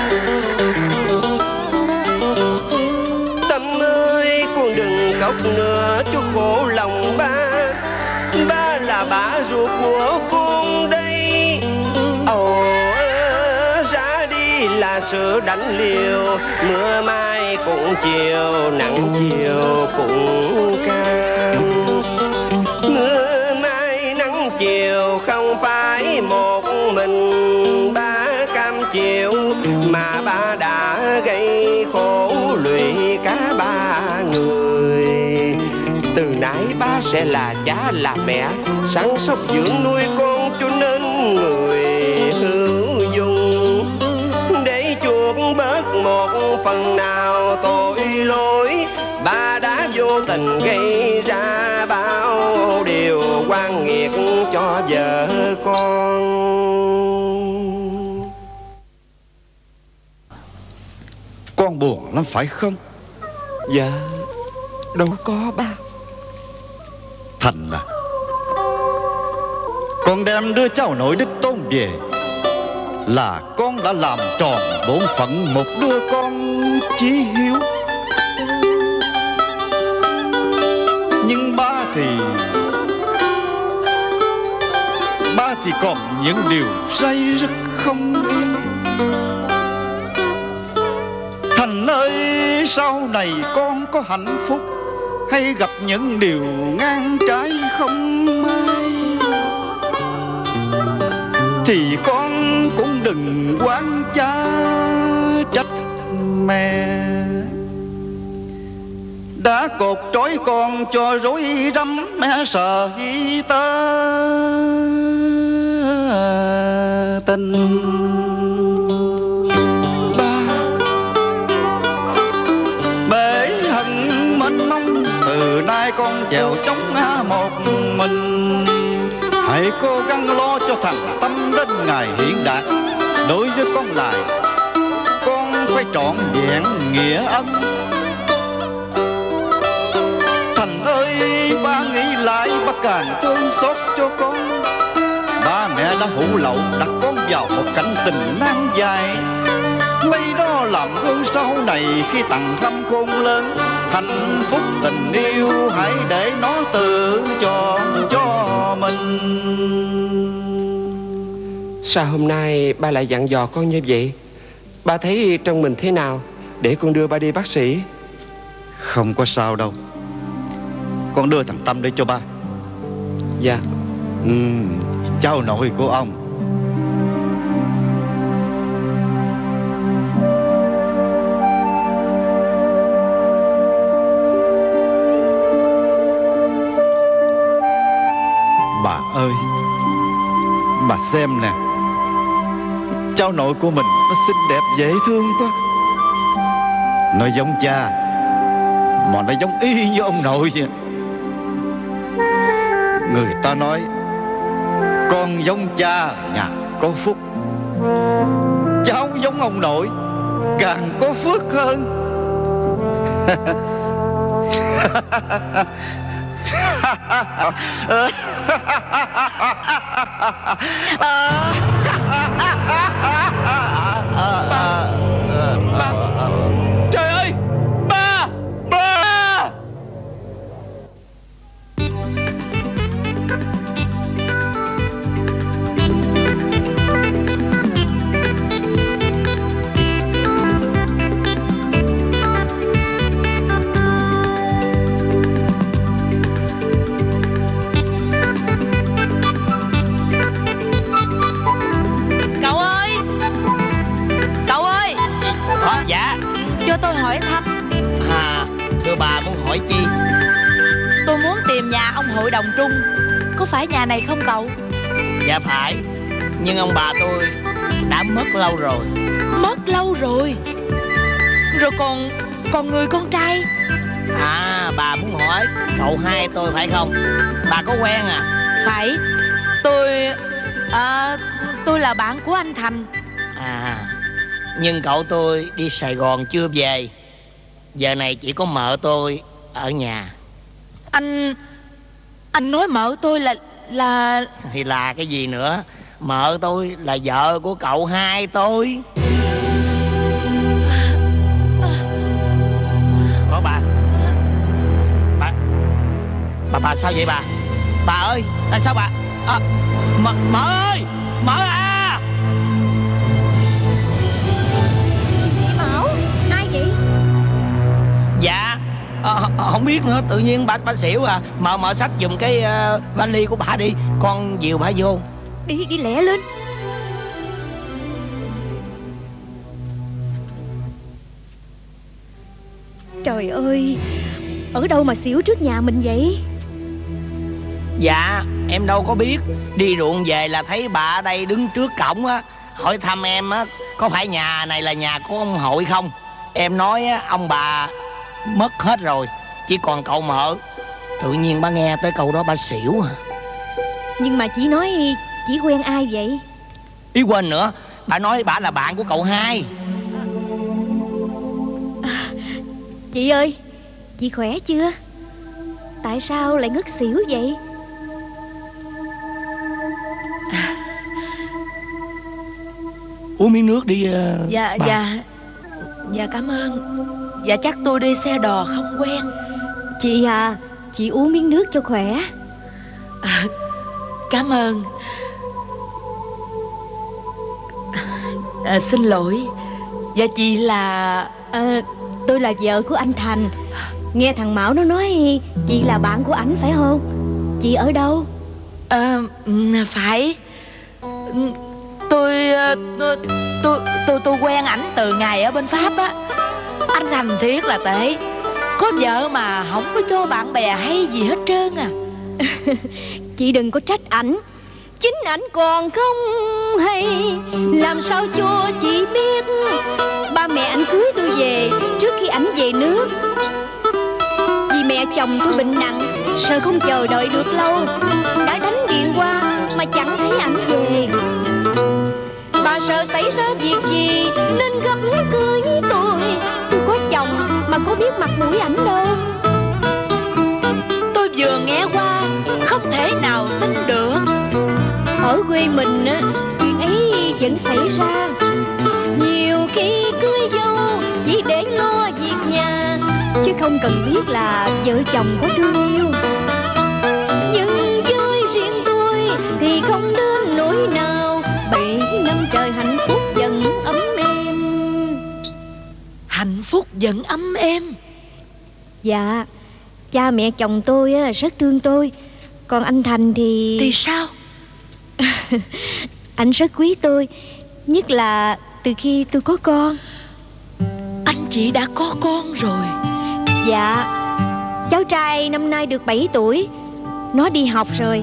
Tâm ơi, con đừng khóc nữa cho khổ lòng ba. Ba là bà ruột của con đây. Ồ, ra đi là sự đánh liều, mưa mai cũng chiều, nắng chiều cũng cam. Mưa mai nắng chiều không phải một mình ba cam chịu, mà ba đã gây khổ lụy cả ba người. Từ nay ba sẽ là cha là mẹ, săn sóc dưỡng nuôi con cho nên người hữu dụng, để chuộc bớt một phần nào tội lỗi ba đã vô tình gây ra bao điều oan nghiệt cho vợ con. Con buồn lắm phải không? Dạ, đâu có ba. Thành à, con đem đưa cháu nội đích tôn về là con đã làm tròn bổn phận một đứa con chí hiếu. Nhưng ba thì còn những điều say rất không yên. Thành ơi, sau này con có hạnh phúc hay gặp những điều ngang trái không may, thì con cũng đừng oán cha trách mẹ, đã cột trói con cho rối rắm mẹ sợ tơ tình. Bể hận mênh mông từ nay con chèo chống một mình, hãy cố gắng lo cho thằng Tâm đến ngày hiện đạt. Đối với con lại, con phải trọn vẹn nghĩa ân. Thành ơi, ba nghĩ lại ba càng thương xót cho con. Ba mẹ đã hủ lậu đặt con vào một cảnh tình nan dài, lấy đó làm gương sau này khi tặng thăm khôn lớn. Hạnh phúc tình yêu hãy để nó tự chọn cho mình. Sao hôm nay ba lại dặn dò con như vậy? Ba thấy trong mình thế nào để con đưa ba đi bác sĩ? Không có sao đâu, con đưa thằng Tâm đây cho ba. Dạ. Cháu nội của ông. Bà ơi, bà xem nè, cháu nội của mình nó xinh đẹp dễ thương quá. Nó giống cha mà nó giống y như ông nội vậy. Người ta nói con giống cha nhà có phúc, cháu giống ông nội càng có phước hơn. Trời ơi, ba. Dạ. Cho tôi hỏi thăm. Thưa bà, muốn hỏi chi? Tôi muốn tìm nhà ông Hội Đồng Trung. Có phải nhà này không cậu? Dạ phải, nhưng ông bà tôi đã mất lâu rồi. Mất lâu rồi? Rồi còn người con trai? Bà muốn hỏi cậu hai tôi phải không? Bà có quen à? Phải. Tôi là bạn của anh Thành. Nhưng cậu tôi đi Sài Gòn chưa về. Giờ này chỉ có mợ tôi ở nhà. Anh nói mợ tôi là Thì là cái gì nữa? Mợ tôi là vợ của cậu hai tôi. Ủa bà sao vậy bà? Bà ơi, tại sao bà? Mợ ơi, mợ à! Bảo, ai vậy? Không biết nữa, tự nhiên bà xỉu à. Mở sách giùm cái vali của bà đi, con dìu bà vô. Đi lẹ lên. Trời ơi, ở đâu mà xỉu trước nhà mình vậy? Dạ em đâu có biết. Đi ruộng về là thấy bà ở đây đứng trước cổng á, hỏi thăm em á có phải nhà này là nhà của ông Hội không. Em nói á, ông bà mất hết rồi, chỉ còn cậu Mợ. Tự nhiên bà nghe tới câu đó bà xỉu à. Nhưng mà chị nói chị quen ai vậy? Ý quên nữa, bà nói bà là bạn của cậu Hai. Chị ơi, chị khỏe chưa? Tại sao lại ngất xỉu vậy? Uống miếng nước đi. Dạ bà. Dạ cảm ơn. Dạ chắc tôi đi xe đò không quen. Chị à, chị uống miếng nước cho khỏe. Cảm ơn. Xin lỗi. Dạ chị là... tôi là vợ của anh Thành. Nghe thằng Mão nó nói chị là bạn của ảnh phải không? Chị ở đâu? Phải. Tôi quen ảnh từ ngày ở bên Pháp á. Anh Thành thiệt là tệ, có vợ mà không có cho bạn bè hay gì hết trơn à. Chị đừng có trách ảnh, chính ảnh còn không hay. Làm sao cho chị biết ba mẹ ảnh cưới tôi về trước khi ảnh về nước. Vì mẹ chồng tôi bệnh nặng, sợ không chờ đợi được lâu, đã đánh điện qua mà chẳng thấy ảnh về. Bà sợ xảy ra việc gì nên gấp cưới tôi. Tôi có chồng mà có biết mặt mũi ảnh đâu. Tôi vừa nghe qua không thể nào tin được. Ở quê mình á, chuyện ấy vẫn xảy ra. Nhiều khi cưới dâu chỉ để lo việc nhà, chứ không cần biết là vợ chồng có thương yêu. Nhưng với riêng tôi thì không đến nỗi nào. 7 năm trời hạnh phúc vẫn ấm êm. Hạnh phúc vẫn ấm êm? Dạ, cha mẹ chồng tôi rất thương tôi. Còn anh Thành thì... Thì sao? Anh rất quý tôi, nhất là từ khi tôi có con. Anh chị đã có con rồi? Dạ, cháu trai năm nay được 7 tuổi. Nó đi học rồi.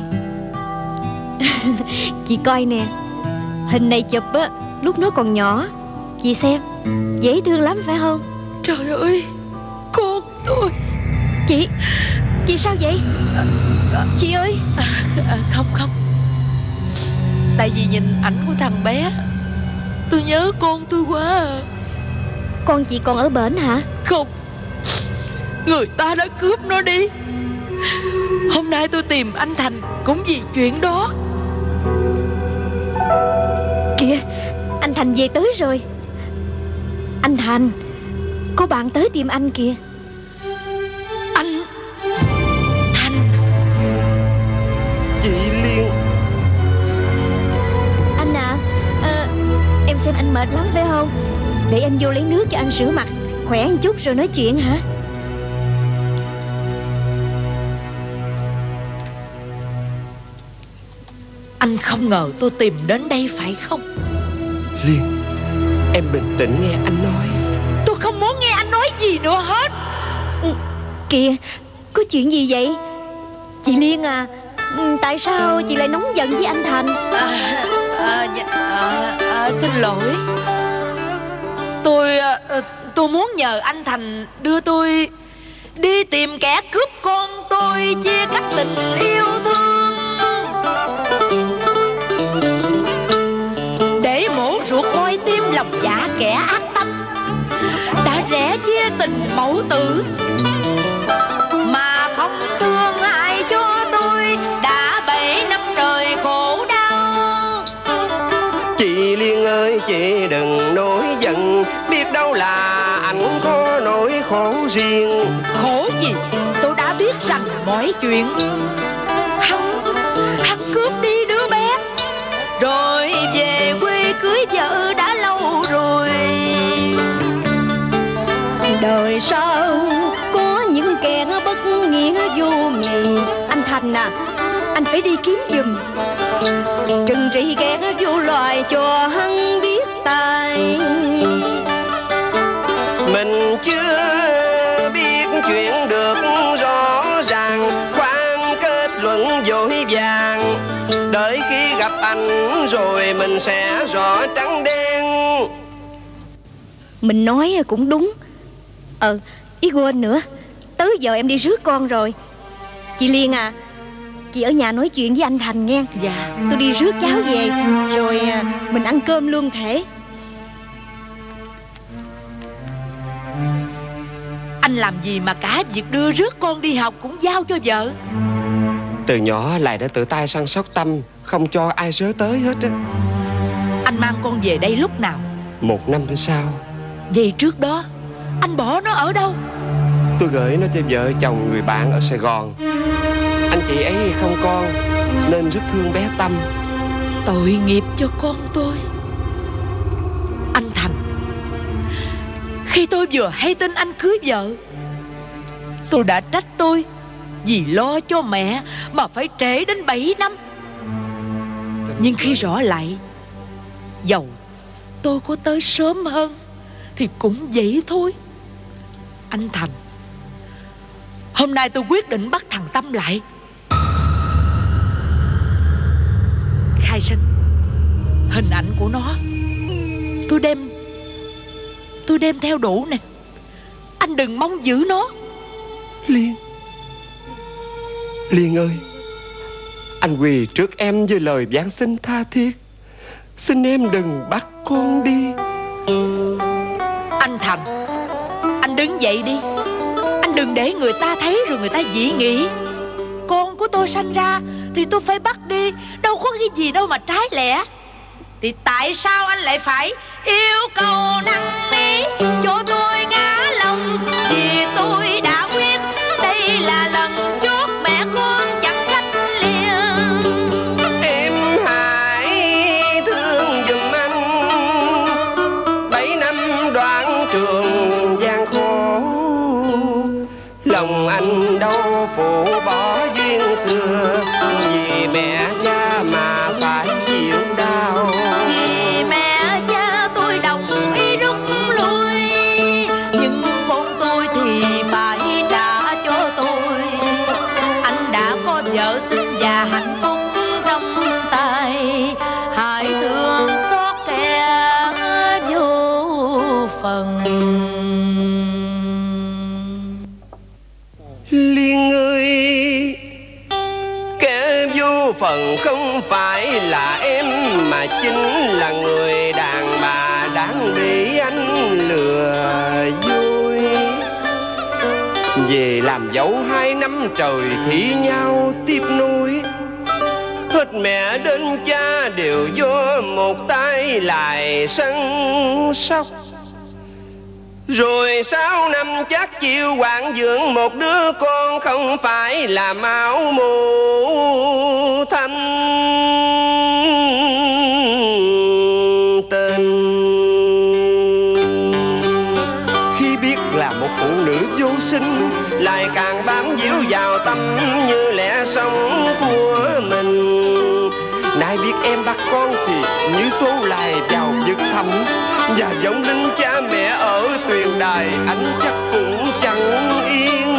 Chị coi nè, hình này chụp á lúc nó còn nhỏ. Chị xem, dễ thương lắm phải không? Trời ơi, con tôi. Chị sao vậy? Chị ơi. Không, tại vì nhìn ảnh của thằng bé, tôi nhớ con tôi quá à. Con chị còn ở bển hả? Không, người ta đã cướp nó đi. Hôm nay tôi tìm anh Thành cũng vì chuyện đó. Kìa, anh Thành về tới rồi. Anh Thành, có bạn tới tìm anh kìa. Anh Thành. Chị Liên. Anh à, em xem anh mệt lắm phải không? Để em vô lấy nước cho anh rửa mặt, khỏe một chút rồi nói chuyện hả? Anh không ngờ tôi tìm đến đây phải không? Liên, em bình tĩnh nghe anh nói. Tôi không muốn nghe anh nói gì nữa hết. Kìa, có chuyện gì vậy? Chị Liên à, tại sao chị lại nóng giận với anh Thành? Xin lỗi. Tôi muốn nhờ anh Thành đưa tôi đi tìm kẻ cướp con tôi, chia cắt tình yêu thương. Để mổ ruột moi tim lòng dạ kẻ ác tâm, đã rẽ chia tình mẫu tử, mà không thương ai cho tôi đã 7 năm trời khổ đau. Chị Liên ơi, chị đừng nổi giận, biết đâu là anh có nỗi khổ riêng. Khổ gì? Tôi đã biết rằng mọi chuyện. Hắn cướp đi đứa bé rồi về quê cưới vợ đã lâu rồi. Đời sau có những kẻ bất nghĩa vô miền. Anh Thành à, anh phải đi kiếm giùm, trừng trị kẻ vô loài cho hắn biết tài. Mình chưa biết chuyện được rõ ràng, khoan kết luận vội vàng. Đợi khi gặp anh rồi mình sẽ rõ trắng đen. Mình nói cũng đúng. Ý quên nữa, tới giờ em đi rước con rồi. Chị Liên à, chị ở nhà nói chuyện với anh Thành nghe. Dạ. Tôi đi rước cháu về rồi mình ăn cơm luôn thể. Anh làm gì mà cả việc đưa rước con đi học cũng giao cho vợ? Từ nhỏ Lại đã tự tay săn sóc Tâm, không cho ai rớ tới hết á. Anh mang con về đây lúc nào? 1 năm sau. Vậy trước đó anh bỏ nó ở đâu? Tôi gửi nó cho vợ chồng người bạn ở Sài Gòn. Anh chị ấy không con nên rất thương bé Tâm. Tội nghiệp cho con tôi. Anh Thành, khi tôi vừa hay tin anh cưới vợ, tôi đã trách tôi vì lo cho mẹ mà phải trễ đến 7 năm. Nhưng khi rõ lại, dầu tôi có tới sớm hơn thì cũng vậy thôi. Anh Thành, hôm nay tôi quyết định bắt thằng Tâm lại, khai sinh hình ảnh của nó. Tôi đem theo đủ nè. Anh đừng mong giữ nó. Liên ơi, anh quỳ trước em với lời van xin tha thiết. Xin em đừng bắt con đi. Anh Thành, anh đứng dậy đi. Anh đừng để người ta thấy rồi người ta dị nghị. Con của tôi sanh ra thì tôi phải bắt đi, đâu có cái gì đâu mà trái lẽ. Thì tại sao anh lại phải yêu cầu năn nỉ cho tôi ngã lòng? Vì tôi đã quyết đây là lần chốt mẹ con chẳng cách liền. Em hãy thương giùm anh 7 năm đoạn trường gian khổ. Lòng anh đâu phụ bỏ duyên xưa, vì mẹ cha mà phải chịu đau. Vì mẹ cha tôi đồng ý rút lui, nhưng con tôi thì phải trả cho tôi. Anh đã có vợ xinh và hạnh phúc trong tay, hãy thương xót kẻ vô phần. Liên ơi, kẻ vô phần không phải là em, mà chính là người đàn bà đang bị anh lừa dối. Về làm dâu 2 năm trời thì nhau tiếp nối. Hết mẹ đến cha đều do một tay lại săn sóc. Rồi 6 năm chắc chịu quạng dưỡng một đứa con không phải là máu mủ thanh tình. Khi biết là một phụ nữ vô sinh, lại càng bám víu vào Tâm như lẽ sống của mình. Nay biết em bắt con thì như số lại vào vực thẳm, và vong linh cha mẹ ở tuyền đài anh chắc cũng chẳng yên.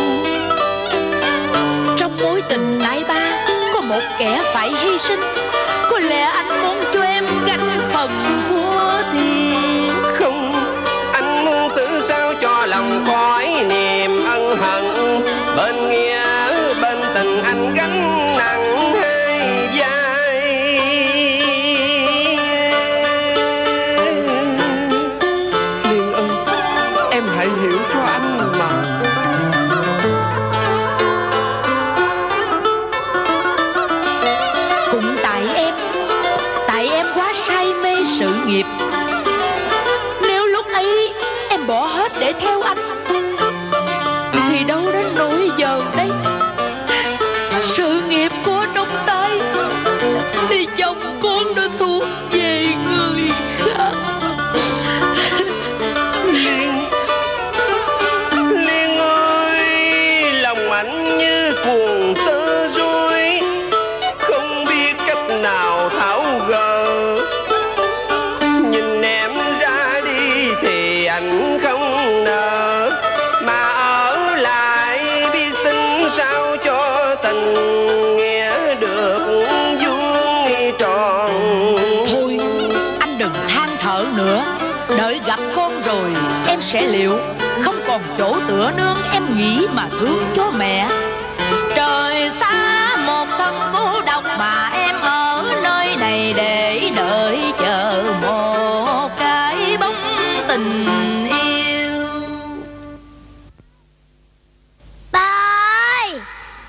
Trong mối tình đại ba có một kẻ phải hy sinh. Có lẽ anh muốn cho em gánh phần thua thiệt. Không, anh muốn xử sao cho lòng khỏi niềm ân hận. Bên nghĩa bên tình anh gánh nặng hai vai. Liên ơi, em hãy hiểu cho anh mà. Cũng tại em quá say mê sự nghiệp. Nếu lúc ấy em bỏ hết để theo anh thì đâu đến nỗi giờ đây. Sự nghiệp có trong tay thì chồng con đã thuộc về người khác. Liên ơi, sẽ liệu. Không còn chỗ tựa nương, em nghĩ mà thương cho mẹ. Trời xa một thân cô độc mà em ở nơi này để đợi chờ một cái bóng tình yêu. Ba ơi!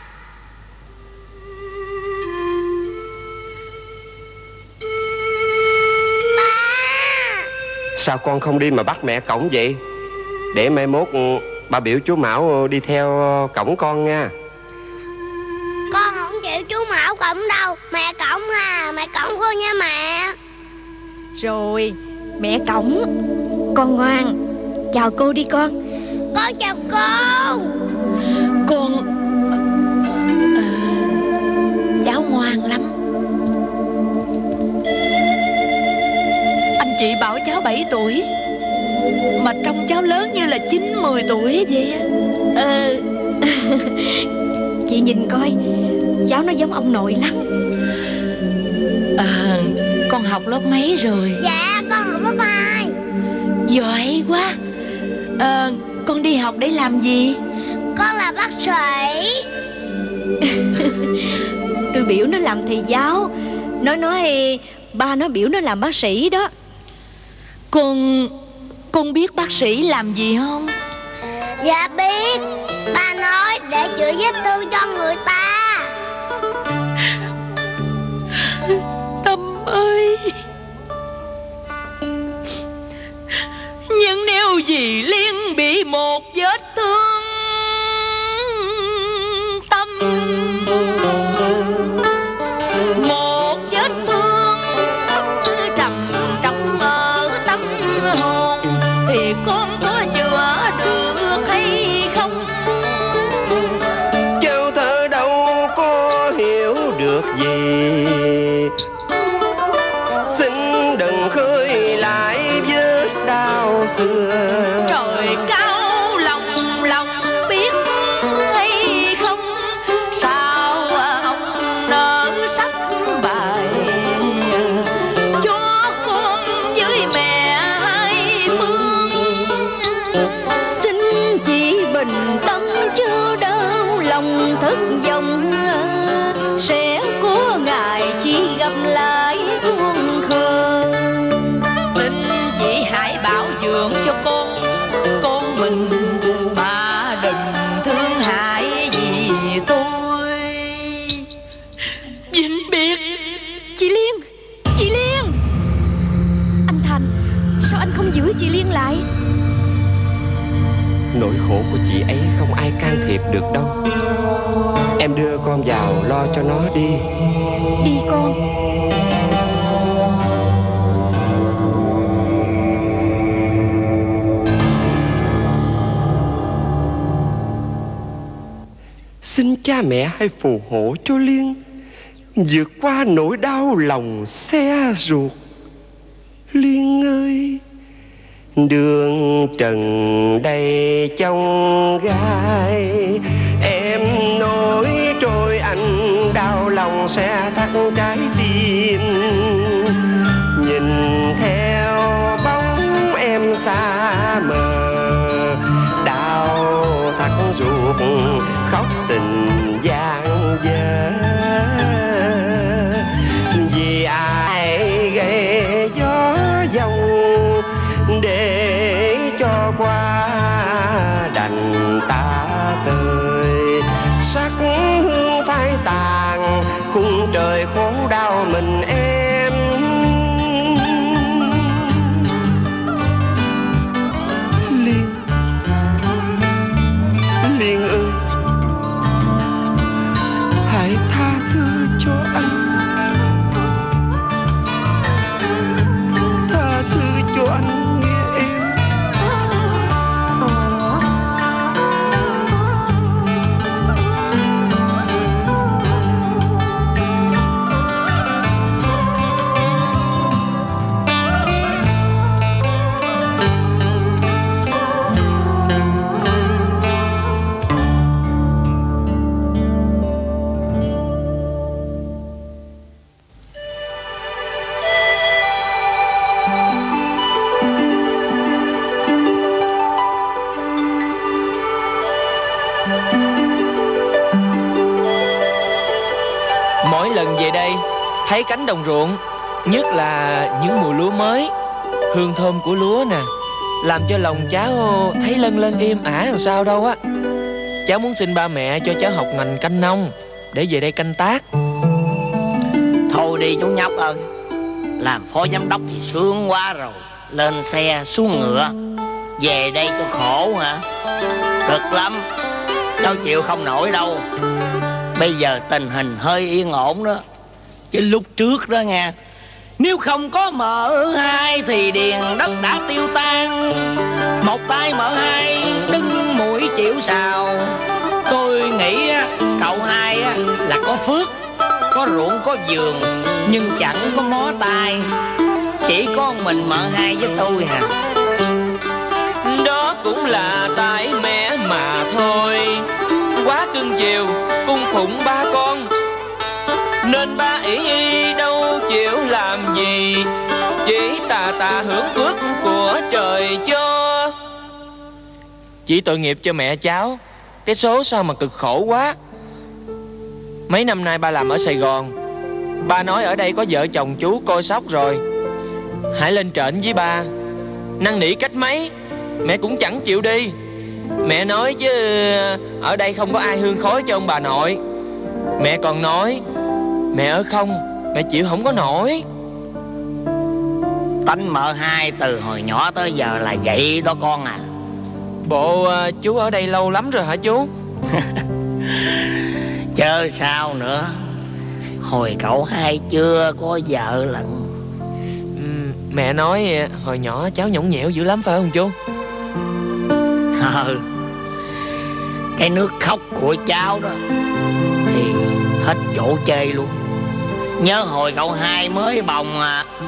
Sao con không đi mà bắt mẹ cổng vậy? Để mai mốt ba biểu chú Mão đi theo cổng con nha. Con không chịu chú Mão cổng đâu. Mẹ cổng à, mẹ cổng con nha mẹ. Rồi, mẹ cổng. Con ngoan, chào cô đi con. Con chào cô. Con cháu ngoan lắm. Anh chị bảo cháu 7 tuổi mà trông cháu lớn như là 9-10 tuổi vậy á. Chị nhìn coi, cháu nó giống ông nội lắm. Con học lớp mấy rồi? Dạ con học lớp 2. Giỏi quá. Con đi học để làm gì? Con là bác sĩ. Tôi biểu nó làm thầy giáo. Nó nói ba nó biểu nó làm bác sĩ đó. Con biết bác sĩ làm gì không? Dạ biết. Ba nói để chữa vết thương cho người ta. Tâm ơi, nhưng nếu dì Liên bị một vết thương tâm, một vết thương trầm trọng ở tâm hồn, thì con có chữa được hay không? Châu thơ đâu có hiểu được gì, xin đừng khơi lại vết đau xưa. Trời cao lòng lòng biết hay không, sao ông nỡ sắp bài cho con với mẹ hai phương. Xin chị bình tâm chưa đau lòng thất vọng, sẽ có ngày chỉ gặp lại buồn khờ. Xin chị hãy bảo dưỡng cho con mình, mà đừng thương hại gì tôi. Vĩnh biệt. Chị Liên, chị Liên. Anh Thành, sao anh không giữ chị Liên lại? Nỗi khổ của chị ấy không ai can thiệp được đâu. Em đưa con vào lo cho nó đi. Đi con. Xin cha mẹ hãy phù hộ cho Liên vượt qua nỗi đau lòng xe ruột. Liên ơi, đường trần đầy chông gai, em nổi trôi anh đau lòng sẽ thắt trái tim. Nhìn theo bóng em xa mờ, đau thắt ruột khóc tình gian dở. Vì ai gây gió dông để cho qua đành ta tơi, sắc hương phai tàn khung trời khổ đau mình em. Liên, Liên ơi, hãy tha thứ cho anh, tha thứ cho anh nghe em. Mỗi lần về đây thấy cánh đồng ruộng, nhất là những mùa lúa mới, hương thơm của lúa nè, làm cho lòng cháu thấy lân lân im ả làm sao đâu á. Cháu muốn xin ba mẹ cho cháu học ngành canh nông để về đây canh tác. Thôi đi chú nhóc ơi, làm phó giám đốc thì sướng quá rồi. Lên xe xuống ngựa về đây cho khổ hả? Cực lắm, cháu chịu không nổi đâu. Bây giờ tình hình hơi yên ổn đó, chứ lúc trước đó nghe, nếu không có M2 thì điền đất đã tiêu tan. Một tay M2 đứng mũi chịu sào. Tôi nghĩ cậu hai là có phước, có ruộng có vườn, nhưng chẳng có mó tay. Chỉ có mình M2 với tôi hả? Đó cũng là tại mẹ mà thôi, quá cưng chiều cung phụng ba con, nên ba ỷ đâu chịu làm gì, chỉ tà hưởng phước của trời cho. Chỉ tội nghiệp cho mẹ cháu, cái số sao mà cực khổ quá. Mấy năm nay ba làm ở Sài Gòn, ba nói ở đây có vợ chồng chú coi sóc rồi. Hãy lên trển với ba, năn nỉ cách mấy mẹ cũng chẳng chịu đi. Mẹ nói chứ ở đây không có ai hương khói cho ông bà nội. Mẹ còn nói mẹ ở không mẹ chịu không có nổi. Tánh M2 từ hồi nhỏ tới giờ là vậy đó con à. Bộ chú ở đây lâu lắm rồi hả chú? Chớ sao nữa, hồi cậu hai chưa có vợ lận. Mẹ nói hồi nhỏ cháu nhõng nhẽo dữ lắm phải không chú? Cái nước khóc của cháu đó thì hết chỗ chê luôn. Nhớ hồi cậu hai mới bồng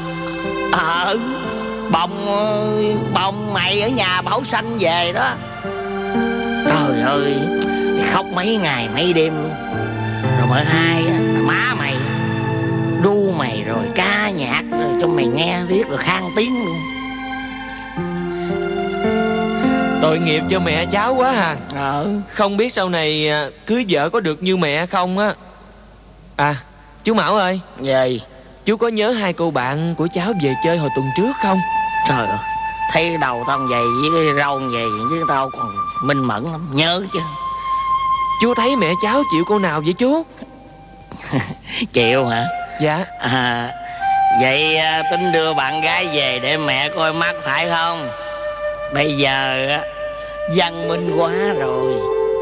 bồng mày ở nhà Bảo Xanh về đó. Trời ơi, khóc mấy ngày mấy đêm luôn. Rồi M2 má mày đu mày rồi ca nhạc rồi cho mày nghe riết rồi khang tiếng luôn. Tội nghiệp cho mẹ cháu quá à. Không biết sau này cưới vợ có được như mẹ không á. À chú Mão ơi. Gì? Chú có nhớ hai cô bạn của cháu về chơi hồi tuần trước không? Trời ơi, thấy đầu tao vậy với cái râu vậy chứ tao còn minh mẫn lắm, nhớ chứ. Chú thấy mẹ cháu chịu cô nào vậy chú? Chịu hả? Dạ. Vậy tính đưa bạn gái về để mẹ coi mắt phải không? Bây giờ văn minh quá rồi.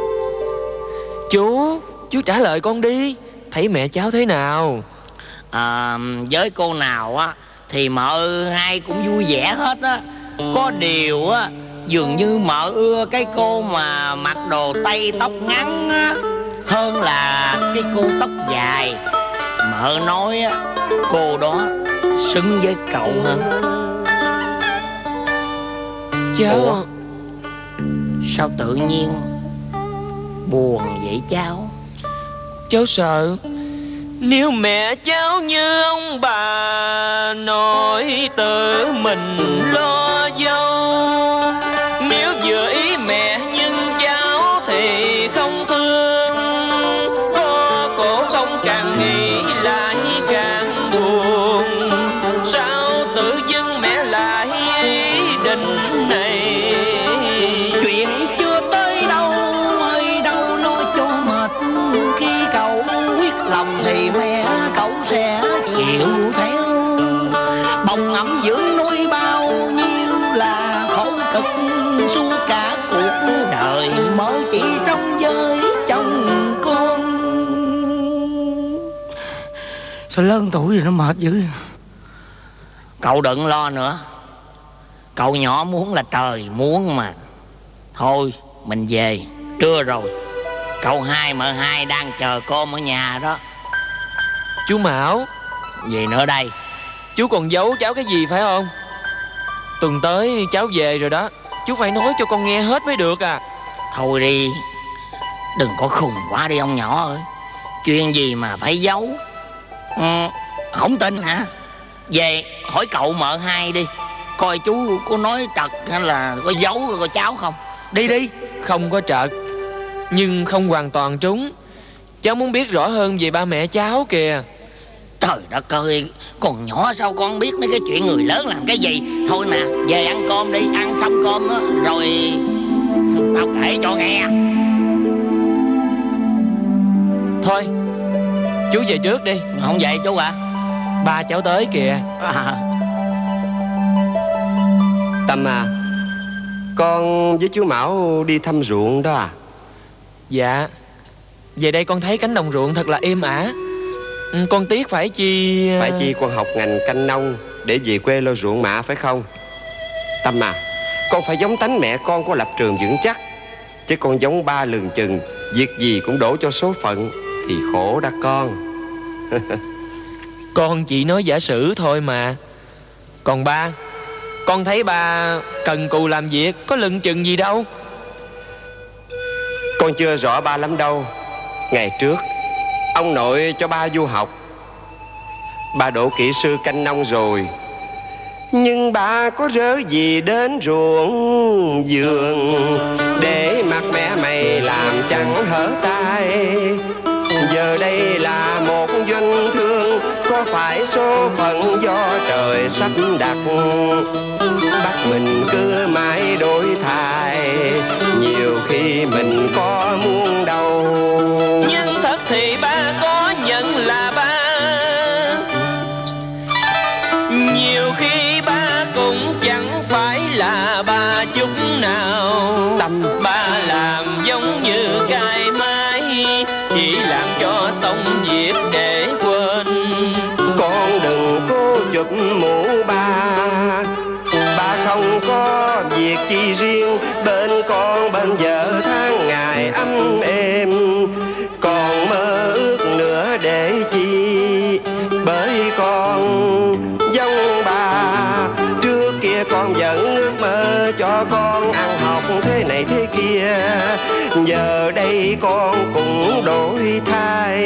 Chú trả lời con đi. Thấy mẹ cháu thế nào? Với cô nào á thì M2 cũng vui vẻ hết á. Có điều á, dường như mợ ưa cái cô mà mặc đồ tây tóc ngắn á, hơn là cái cô tóc dài. Mợ nói á, cô đó xứng với cậu hơn. Cháu... Ủa? Sao tự nhiên buồn vậy cháu? Cháu sợ nếu mẹ cháu như ông bà nội tự mình lo dâu. Nếu vừa ý mẹ nhưng cháu thì không thương. Có khổ không càng nghĩ lại càng buồn. Sao tự dưng mẹ lại ý định này? Chuyện chưa tới đâu hơi đâu nói cho mệt. Khi cậu quyết lòng thì mẹ cậu sẽ chịu theo. Bồng ẩm dưỡng nuôi bao nhiêu là khổ cực. Suốt cả cuộc đời mới chỉ sống với chồng con. Sao lớn tuổi rồi nó mệt dữ. Cậu đừng lo nữa. Cậu nhỏ muốn là trời muốn mà. Thôi mình về, trưa rồi. Cậu hai M2 đang chờ cơm ở nhà đó. Chú Mão. Gì nữa đây? Chú còn giấu cháu cái gì phải không? Tuần tới cháu về rồi đó, chú phải nói cho con nghe hết mới được à. Thôi đi, đừng có khùng quá đi ông nhỏ ơi. Chuyện gì mà phải giấu? Không tin hả? Về hỏi cậu M2 đi, coi chú có nói trật hay là có giấu rồi cháu không. Đi đi. Không có trật. nhưng không hoàn toàn trúng. Cháu muốn biết rõ hơn về ba mẹ cháu kìa. Trời đất ơi, còn nhỏ sao con biết mấy cái chuyện người lớn làm cái gì. Thôi nè, về ăn cơm đi. Ăn xong cơm á, rồi tao kể cho nghe. Thôi, chú về trước đi. Không vậy chú ạ? Ba cháu tới kìa. Tâm à, con với chú Mão đi thăm ruộng đó à? Dạ. Về đây con thấy cánh đồng ruộng thật là êm ả. Con tiếc phải chi... Phải chi con học ngành canh nông để về quê lo ruộng mạ phải không? Tâm à, con phải giống tánh mẹ con có lập trường vững chắc. Chứ con giống ba lường chừng, việc gì cũng đổ cho số phận thì khổ đã con. Con chỉ nói giả sử thôi mà. Còn ba, con thấy ba cần cù làm việc, có lưng chừng gì đâu. Con chưa rõ ba lắm đâu. Ngày trước ông nội cho ba du học, ba đỗ kỹ sư canh nông rồi, nhưng ba có rớ gì đến ruộng vườn để mặc mẹ mày làm chẳng hở tay. Giờ đây là một doanh thương, có phải số phận do trời sắp đặt, bắt mình cứ mãi đổi thay, nhiều khi mình có muốn đâu. Nhưng thật thì ba có nhận là ba, nhiều khi ba cũng chẳng phải là ba chút nào. Tâm, ba làm giống như cài máy, chỉ làm cho xong việc để quên. con đừng cố chụp mũ ba, ba không có việc chi riêng, bên con bên vợ tháng ngày ấm êm. Còn mơ ước nữa để chi, bởi con giống bà. Trước kia con vẫn ước mơ cho con ăn học thế này thế kia, giờ đây con cũng đổi thay.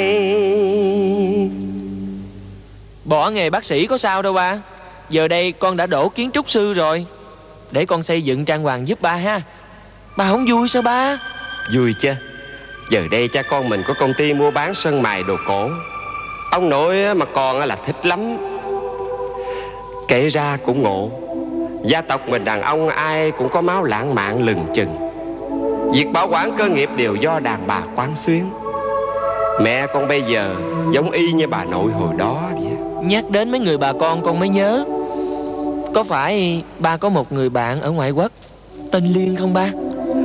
Bỏ nghề bác sĩ có sao đâu ba. Giờ đây con đã đỗ kiến trúc sư rồi, để con xây dựng trang hoàng giúp ba ha. Ba không vui sao ba? Vui chứ. Giờ đây cha con mình có công ty mua bán sơn mài đồ cổ. Ông nội mà còn là thích lắm. Kể ra cũng ngộ, gia tộc mình đàn ông ai cũng có máu lãng mạn lừng chừng. Việc bảo quản cơ nghiệp đều do đàn bà quán xuyến. Mẹ con bây giờ giống y như bà nội hồi đó vậy. Nhắc đến mấy người bà con mới nhớ, có phải ba có một người bạn ở ngoại quốc tên Liên không ba?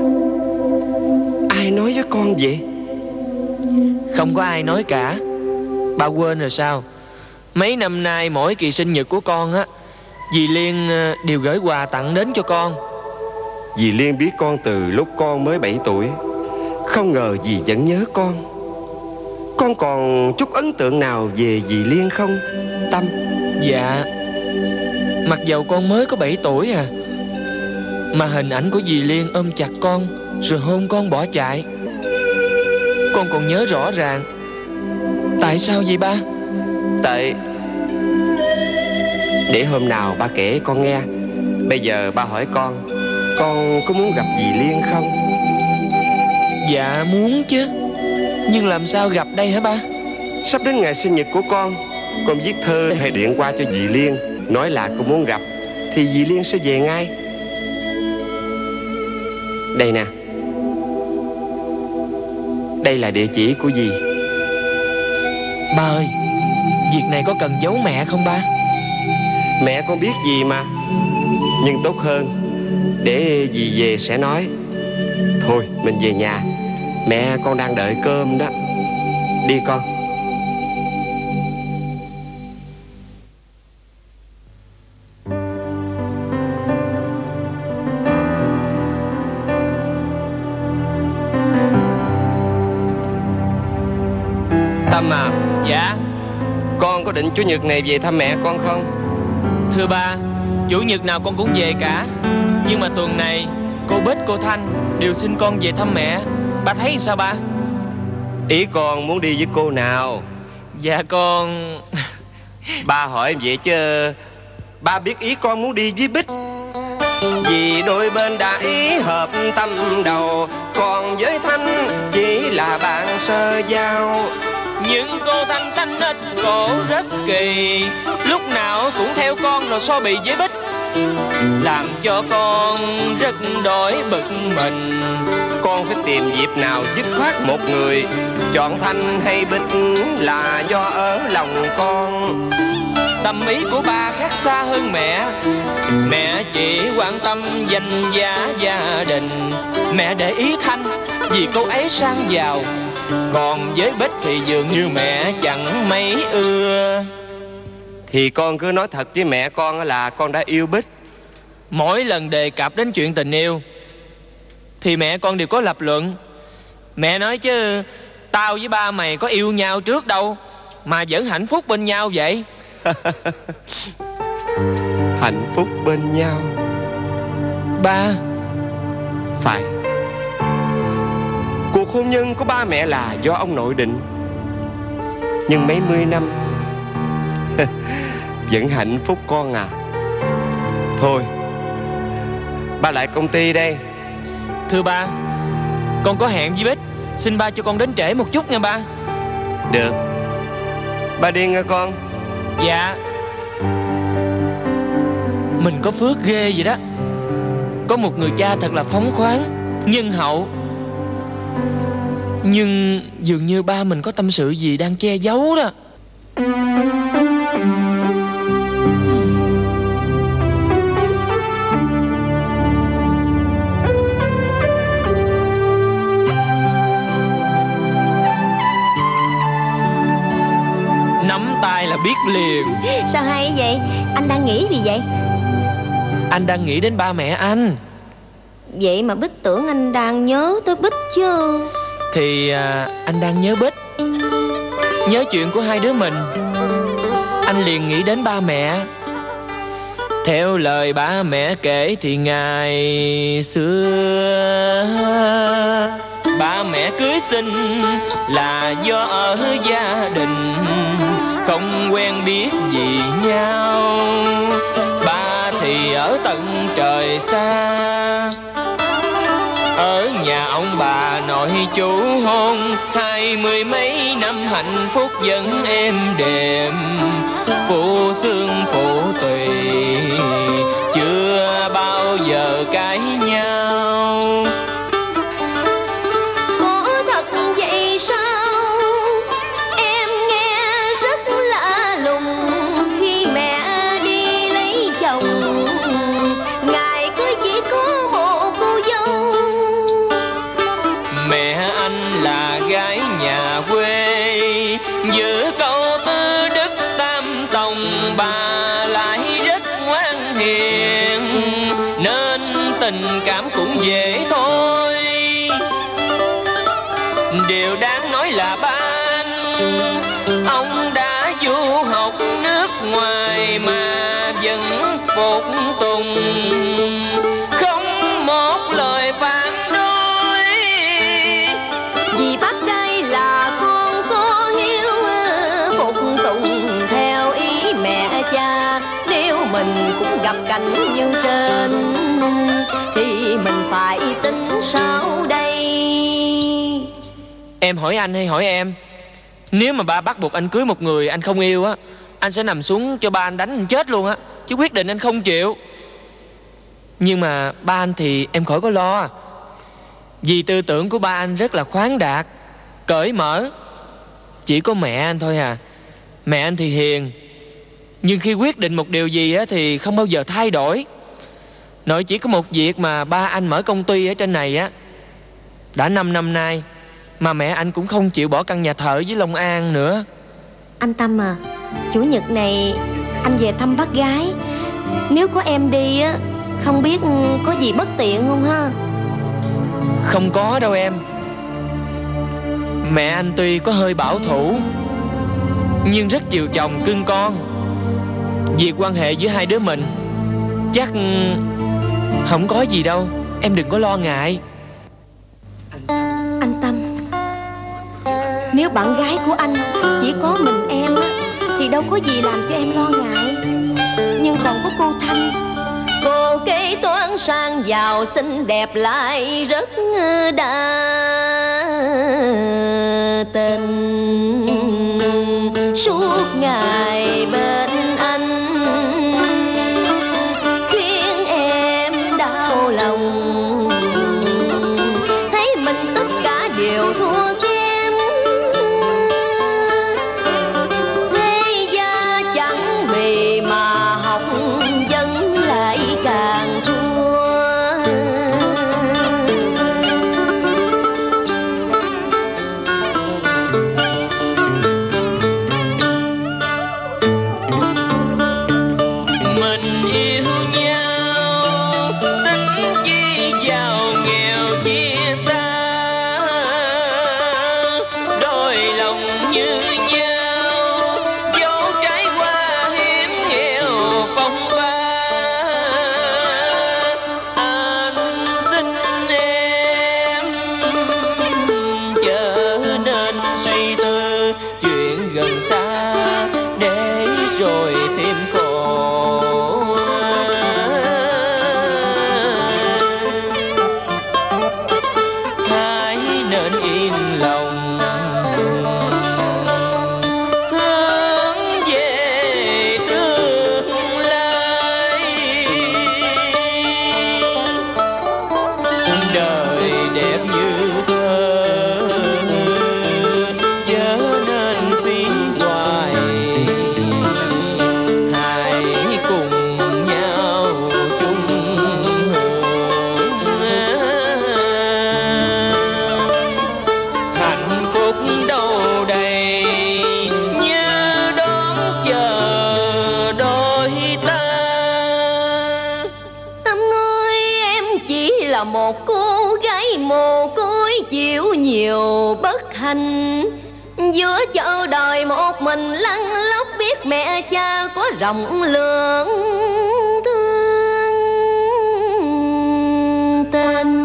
Ai nói với con vậy? Không có ai nói cả. Ba quên rồi sao? Mấy năm nay mỗi kỳ sinh nhật của con á, dì Liên đều gửi quà tặng đến cho con. Dì Liên biết con từ lúc con mới 7 tuổi. Không ngờ dì vẫn nhớ con. Con còn chút ấn tượng nào về dì Liên không, Tâm? Dạ, mặc dầu con mới có 7 tuổi à, mà hình ảnh của dì Liên ôm chặt con rồi hôn con bỏ chạy, con còn nhớ rõ ràng. Tại sao vậy ba? Tại để hôm nào ba kể con nghe. Bây giờ ba hỏi con có muốn gặp dì Liên không? Dạ muốn chứ, nhưng làm sao gặp đây hả ba? Sắp đến ngày sinh nhật của con viết thơ hay điện qua cho dì Liên, nói là con muốn gặp, thì dì Liên sẽ về ngay. Đây nè, đây là địa chỉ của dì. Ba ơi, việc này có cần giấu mẹ không ba? Mẹ con biết gì mà. Nhưng tốt hơn để dì về sẽ nói. Thôi mình về nhà, mẹ con đang đợi cơm đó. Đi con. Tâm à. Dạ. Con có định chủ nhật này về thăm mẹ con không? Thưa ba, chủ nhật nào con cũng về cả. Nhưng mà tuần này cô Bích, cô Thanh đều xin con về thăm mẹ. Ba thấy sao ba? Ý con muốn đi với cô nào? Dạ con... Ba hỏi em vậy chứ ba biết ý con muốn đi với Bích. Vì đôi bên đã ý hợp tâm đầu, còn với Thanh là bạn sơ giao. Nhưng cô Thanh Thanh ít cổ rất kỳ, lúc nào cũng theo con rồi so bì với Bích, làm cho con rất đổi bực mình. Con phải tìm dịp nào dứt khoát một người, chọn Thanh hay Bích là do ở lòng con. Tâm ý của ba khác xa hơn mẹ. Mẹ chỉ quan tâm danh giá gia đình. Mẹ để ý Thanh vì cô ấy sang giàu, còn với Bích thì dường như mẹ chẳng mấy ưa. Thì con cứ nói thật với mẹ con là con đã yêu Bích. Mỗi lần đề cập đến chuyện tình yêu thì mẹ con đều có lập luận. Mẹ nói chứ tao với ba mày có yêu nhau trước đâu mà vẫn hạnh phúc bên nhau vậy. Hạnh phúc bên nhau. Ba. Phải. Cuộc hôn nhân của ba mẹ là do ông nội định, nhưng mấy mươi năm vẫn hạnh phúc con à. Thôi, ba lại công ty đây. Thưa ba, con có hẹn với Bích, xin ba cho con đến trễ một chút nha ba. Được. Ba đi nghe con. Dạ. Mình có phước ghê vậy đó. Có một người cha thật là phóng khoáng, nhân hậu. Nhưng dường như ba mình có tâm sự gì đang che giấu đó. Nắm tay là biết liền. Sao hay vậy? Anh đang nghĩ gì vậy? Anh đang nghĩ đến ba mẹ anh. Vậy mà Bích tưởng anh đang nhớ tới Bích chứ. Thì anh đang nhớ Bích, nhớ chuyện của hai đứa mình. Anh liền nghĩ đến ba mẹ. Theo lời ba mẹ kể thì ngày xưa ba mẹ cưới xin là do ở gia đình không quen biết gì nhau. Ba thì ở tận trời xa, ở nhà ông bà nội chú hôn. 20 mấy năm hạnh phúc vẫn êm đềm, phụ xương phụ tùy chưa bao giờ cãi nhau. Có thật vậy sao? Em nghe rất lạ lùng. Khi mẹ đi lấy chồng, ngài cứ chỉ có một cô dâu. Mẹ anh là gái nhà quê, giữ câu tư đức tam tòng. Bà lại rất ngoan hiền nên tình cảm cũng dễ thôi. Điều đáng nói là ba anh, ông đã du học nước ngoài mà vẫn phục tùng, không một lời phản đối. Vì bác đây là con có hiếu, phục tùng theo ý mẹ cha. Nếu mình cũng gặp cảnh như trên thì mình phải tính sao đây? Em hỏi anh hay hỏi em? Nếu mà ba bắt buộc anh cưới một người anh không yêu á, anh sẽ nằm xuống cho ba anh đánh anh chết luôn á, chứ quyết định anh không chịu. Nhưng mà ba anh thì em khỏi có lo, vì tư tưởng của ba anh rất là khoáng đạt, cởi mở. Chỉ có mẹ anh thôi à. Mẹ anh thì hiền, nhưng khi quyết định một điều gì á thì không bao giờ thay đổi. Nội chỉ có một việc mà ba anh mở công ty ở trên này á, đã 5 năm nay mà mẹ anh cũng không chịu bỏ căn nhà thờ với Long An nữa. Anh Tâm à, chủ nhật này anh về thăm bác gái. Nếu có em đi á, không biết có gì bất tiện không ha? Không có đâu em. Mẹ anh tuy có hơi bảo thủ nhưng rất chiều chồng cưng con. Việc quan hệ giữa hai đứa mình chắc không có gì đâu, em đừng có lo ngại. Anh Tâm, nếu bạn gái của anh chỉ có mình em á, thì đâu có gì làm cho em lo ngại. Nhưng còn có cô Thanh, cô kế toán sang giàu xinh đẹp lại rất đa đều thua kém. Thế gia chẳng vì mà học vẫn lại càng thua. Một cô gái mồ côi chịu nhiều bất hạnh, giữa chợ đời một mình lăn lóc, biết mẹ cha có rộng lượng thương tình.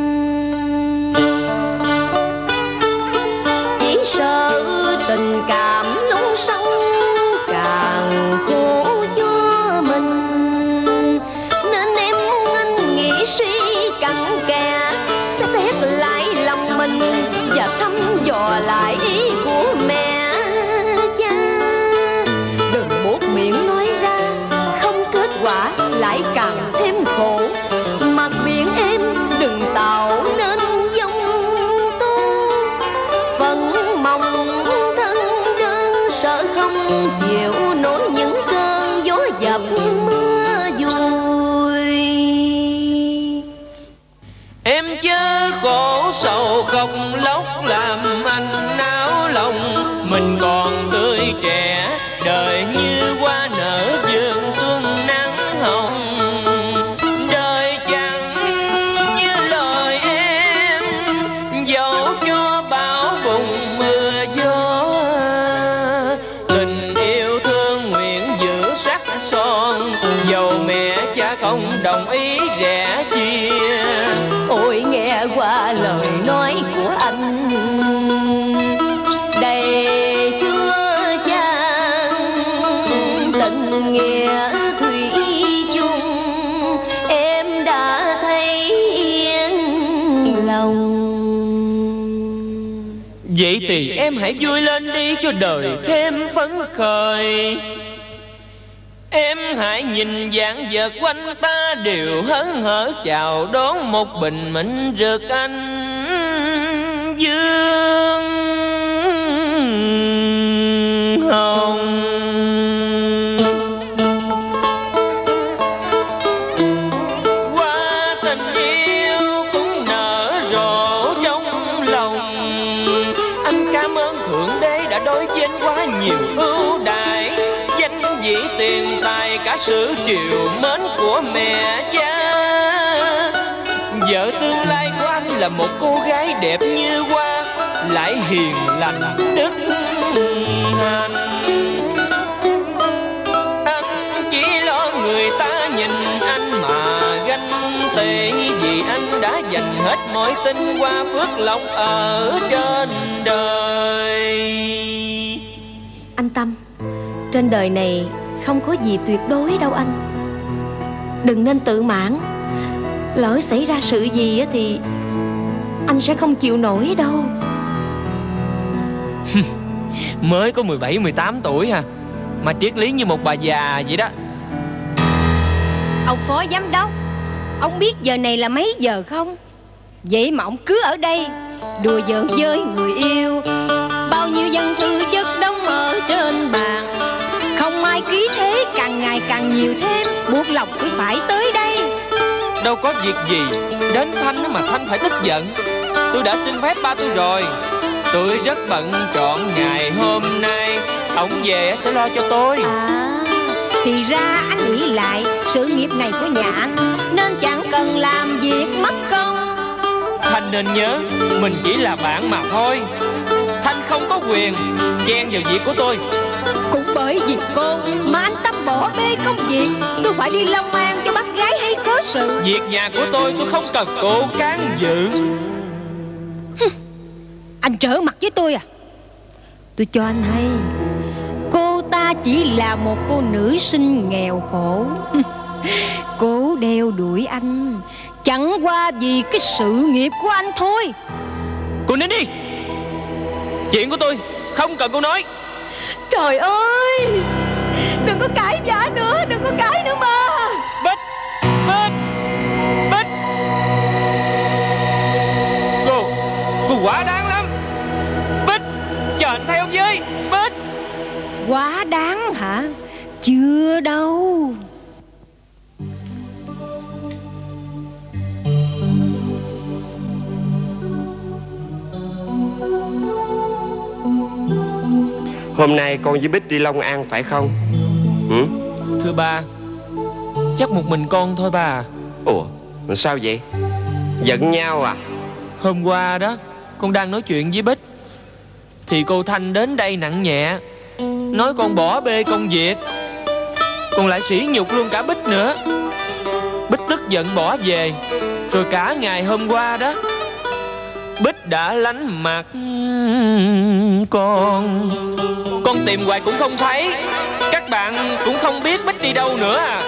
Chỉ sợ tình cảm lung sâu càng khổ cho mình, nên em muốn anh nghĩ suy cặn kẽ, xét lại lòng mình và thăm dò lại ý của mẹ cha. Đừng buốt miệng nói ra, không kết quả lại càng thêm khổ. Mặt biển em đừng tạo nên giông tố, phận mong thân đơn sợ không chịu nổi những cơn gió dập mưa vui. Em chớ khổ sầu khóc lóc làm anh náo lòng. Mình còn tươi trẻ, đời như hoa nở vườn xuân nắng hồng. Đời chẳng như lời em, dẫu cho bão bùng mưa gió. Tình yêu thương nguyện giữ sắc son, dầu mẹ cha không đồng ý rẽ chia. Ôi nghe qua lời nói của anh, đầy chưa chan tình nghĩa thủy chung, em đã thấy yên lòng. Vậy thì em hãy vui lên đi cho đời thêm phấn khởi. Em hãy nhìn vạn vật quanh ta đều hớn hở chào đón một bình minh rực ánh dương hồng. Hoa tình yêu cũng nở rộ trong lòng. Anh cảm ơn Thượng Đế đã đối với anh quá nhiều ưu đãi, danh vị tiền tài cả sự triều mến của mẹ cha. Vợ tương lai của anh là một cô gái đẹp như hoa, lại hiền lành đức hạnh. Anh chỉ lo người ta nhìn anh mà ganh tị, vì anh đã dành hết mọi tinh hoa phước lộc ở trên đời. Anh Tâm, trên đời này không có gì tuyệt đối đâu anh. Đừng nên tự mãn. Lỡ xảy ra sự gì thì anh sẽ không chịu nổi đâu. Mới có 17-18 tuổi à, mà triết lý như một bà già vậy đó. Ông phó giám đốc, ông biết giờ này là mấy giờ không? Vậy mà ông cứ ở đây đùa giỡn với người yêu. Bao nhiêu văn thư chất đóng ở trên bàn, không ai ký thế, càng ngày càng nhiều thêm, buộc lòng tôi phải tới đây. Đâu có việc gì đến Thanh mà Thanh phải tức giận. Tôi đã xin phép ba tôi rồi. Tôi rất bận trọn ngày hôm nay, ông về sẽ lo cho tôi. Thì ra anh nghĩ lại sự nghiệp này của nhà anh, nên chẳng cần làm việc mất công. Thanh nên nhớ mình chỉ là bạn mà thôi. Thanh không có quyền chen vào việc của tôi. Cũng bởi vì cô mà anh Tâm bỏ bê công việc. Tôi phải đi Long An cho bác gái hay cớ sự. Việc nhà của tôi không cần cô can dự. Anh trở mặt với tôi à? Tôi cho anh hay, cô ta chỉ là một cô nữ sinh nghèo khổ. Cô đeo đuổi anh chẳng qua vì cái sự nghiệp của anh thôi. Cô nín đi. Chuyện của tôi không cần cô nói. Trời ơi, đừng có cãi vã nữa, đừng có cãi nữa mà. Bích, Bích, Bích. Cô quá đáng lắm. Bích, chờ anh theo ông với. Bích. Quá đáng hả? Chưa đâu. Hôm nay con với Bích đi Long An phải không? Thưa ba, chắc một mình con thôi bà. Ủa, sao vậy? Giận nhau à? Hôm qua đó, con đang nói chuyện với Bích thì cô Thanh đến đây nặng nhẹ, nói con bỏ bê công việc, còn lại sỉ nhục luôn cả Bích nữa. Bích tức giận bỏ về. Rồi cả ngày hôm qua đó, Bích đã lánh mặt con tìm hoài cũng không thấy. Các bạn cũng không biết Bích đi đâu nữa à.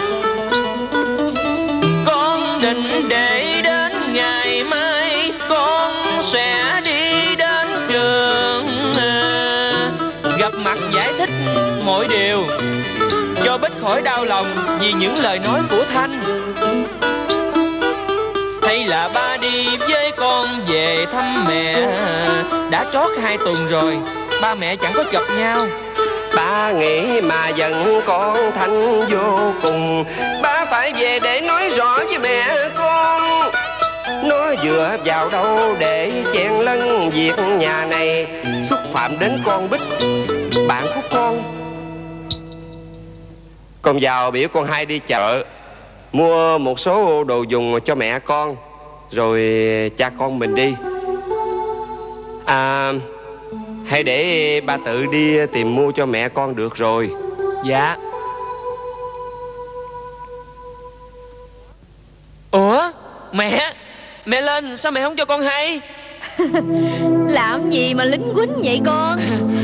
Con định để đến ngày mai con sẽ đi đến trường, gặp mặt giải thích mọi điều cho Bích khỏi đau lòng vì những lời nói của Thanh. Hay là ba đi với con về thăm mẹ. Đã trót 2 tuần rồi, ba mẹ chẳng có gặp nhau. Ba nghĩ mà giận con Thanh vô cùng. Ba phải về để nói rõ với mẹ con. Nó dựa vào đâu để chen lấn việc nhà này, xúc phạm đến con Bích, bạn của con. Con vào biểu con hai đi chợ mua một số đồ dùng cho mẹ con, rồi cha con mình đi. Hay để ba tự đi tìm mua cho mẹ con được rồi. Dạ. Ủa, mẹ lên sao mẹ không cho con hay? Làm gì mà lính quýnh vậy con?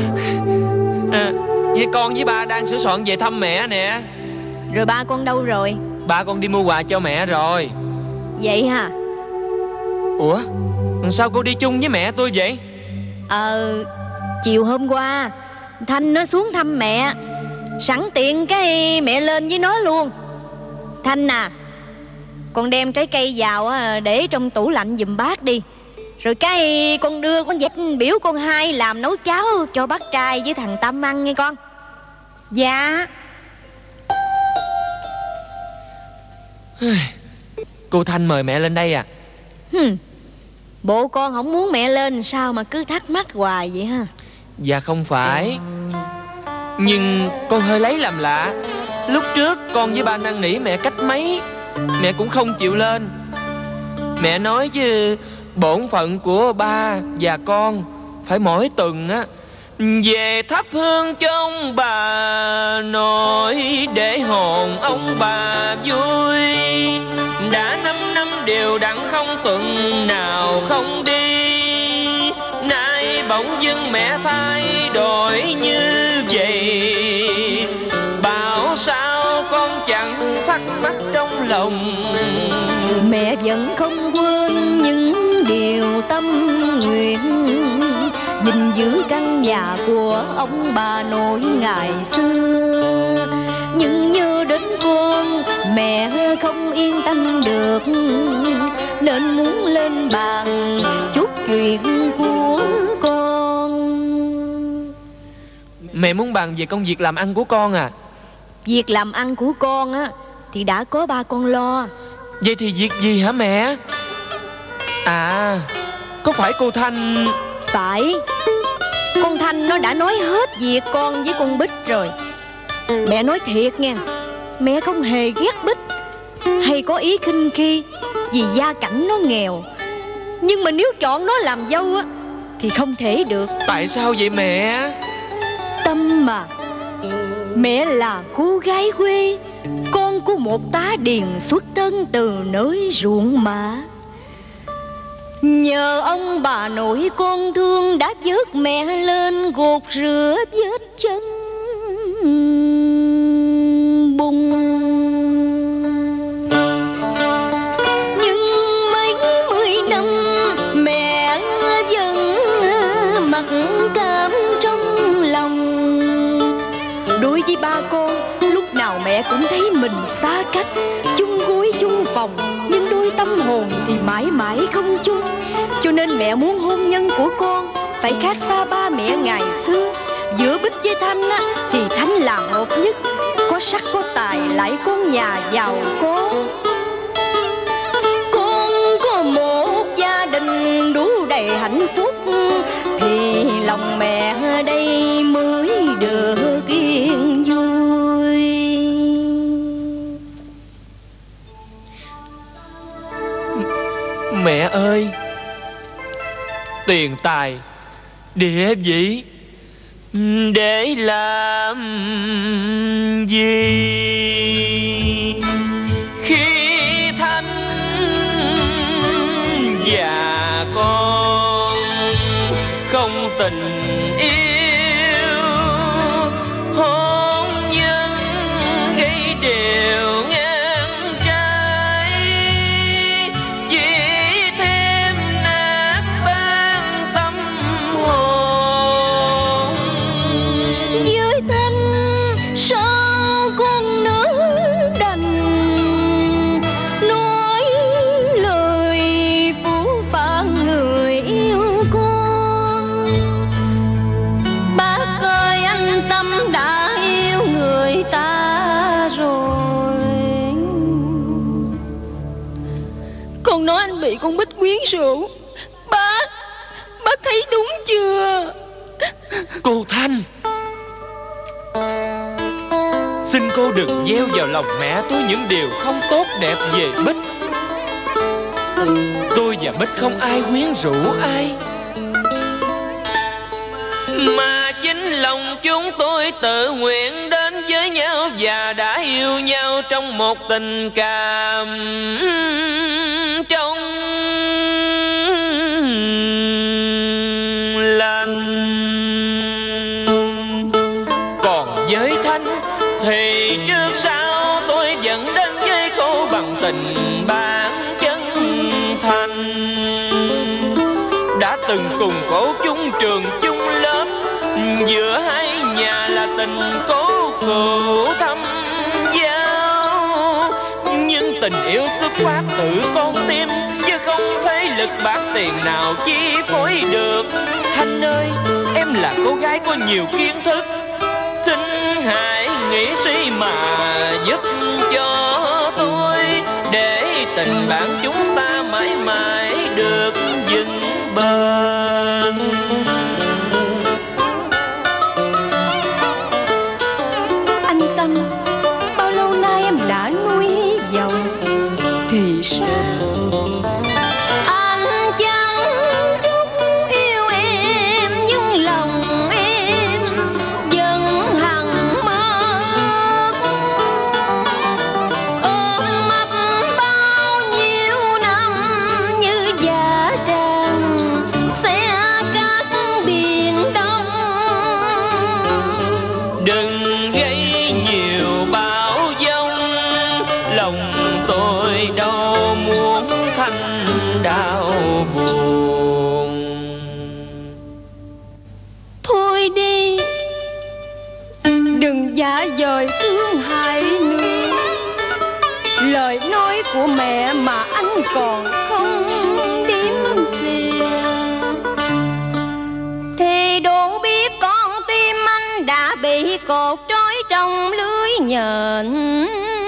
Vậy con với ba đang sửa soạn về thăm mẹ nè. Rồi ba con đâu rồi? Ba con đi mua quà cho mẹ rồi. Vậy hả? Ủa, sao cô đi chung với mẹ tôi vậy? Chiều hôm qua Thanh nó xuống thăm mẹ, sẵn tiện cái mẹ lên với nó luôn. Thanh à, con đem trái cây vào để trong tủ lạnh giùm bác đi. Rồi cái con đưa con dịch biểu con hai làm nấu cháo cho bác trai với thằng Tâm ăn nghe con. Dạ. Cô Thanh mời mẹ lên đây à? Bộ con không muốn mẹ lên sao mà cứ thắc mắc hoài vậy ha? Dạ không phải, nhưng con hơi lấy làm lạ. Lúc trước con với ba năn nỉ mẹ cách mấy, mẹ cũng không chịu lên. Mẹ nói chứ bổn phận của ba và con phải mỗi tuần á về thắp hương cho ông bà nội, để hồn ông bà vui. Đã 5 năm đều đặn không tuần nào không đi, nay bỗng dưng mẹ thay đổi như vậy. Bảo sao con chẳng thắc mắc trong lòng. Mẹ vẫn không quên những điều tâm nguyện, gìn giữ căn nhà của ông bà nội ngày xưa. Nhưng nhớ đến con mẹ không yên tâm được, nên muốn lên bàn chút chuyện của con. Mẹ muốn bàn về công việc làm ăn của con à? Việc làm ăn của con á thì đã có ba con lo. Vậy thì việc gì hả mẹ? À, có phải cô Thanh... Phải. Con Thanh nó đã nói hết việc con với con Bích rồi. Mẹ nói thiệt nha, mẹ không hề ghét Bích hay có ý khinh khi, vì gia cảnh nó nghèo. Nhưng mà nếu chọn nó làm dâu á thì không thể được. Tại sao vậy mẹ? Tâm mà, mẹ là cô gái quê, con của một tá điền xuất thân từ nơi ruộng mã. Nhờ ông bà nội con thương đã vớt mẹ lên, gột rửa vết chân bùn. Nhưng mấy mươi năm mẹ vẫn mặc cảm trong lòng. Đối với ba con, lúc nào mẹ cũng thấy mình xa cách, chung gối chung phòng, nhưng đôi tâm hồn thì mãi mãi không chung. Cho nên mẹ muốn hôn nhân của con phải khác xa ba mẹ ngày xưa. Giữa Bích với Thanh á, thì Thanh là hợp nhất, có sắc có tài, lại con nhà giàu có. Con có một gia đình đủ đầy hạnh phúc, thì lòng mẹ đây mới được yên vui. Mẹ ơi, tiền tài, địa vị để làm gì khi Thanh và con không tình yêu? Hôn nhân gây điều ngang trái, chỉ thêm nát ban tâm hồn. Với Thanh sao con nỡ đành nói lời phũ phàng người yêu con. Bác ơi, anh Tâm đã yêu người ta rồi. Con nói anh bị con Bích quyến rũ, bác thấy đúng chưa? Cô Thanh, xin cô đừng gieo vào lòng mẹ tôi những điều không tốt đẹp về Bích. Tôi và Bích không ai quyến rũ ai, mà chính lòng chúng tôi tự nguyện đến với nhau và đã yêu nhau trong một tình cảm trong lành. Còn với Thanh thì trước sau tôi vẫn đến với cô bằng tình bản chân thành. Đã từng cùng cổ chung trường chung lớp, giữa hai nhà là tình cố cựu thâm giao. Nhưng tình yêu xuất phát từ con tim, chứ không thấy lực bạc tiền nào chi phối được. Thanh ơi, em là cô gái có nhiều kiến thức, xin hãy nghĩ suy mà giúp cho tôi, để tình bạn chúng ta mãi mãi được vững bền. Anh Tâm, bao lâu nay em đã nuôi hy vọng, thì sao anh chẳng chút yêu em, nhưng lòng em vẫn hằng mơ ôm ấp bao nhiêu năm như giả tràng, sẽ cắt còn không đếm xìa, thì đủ biết con tim anh đã bị cột trói trong lưới nhện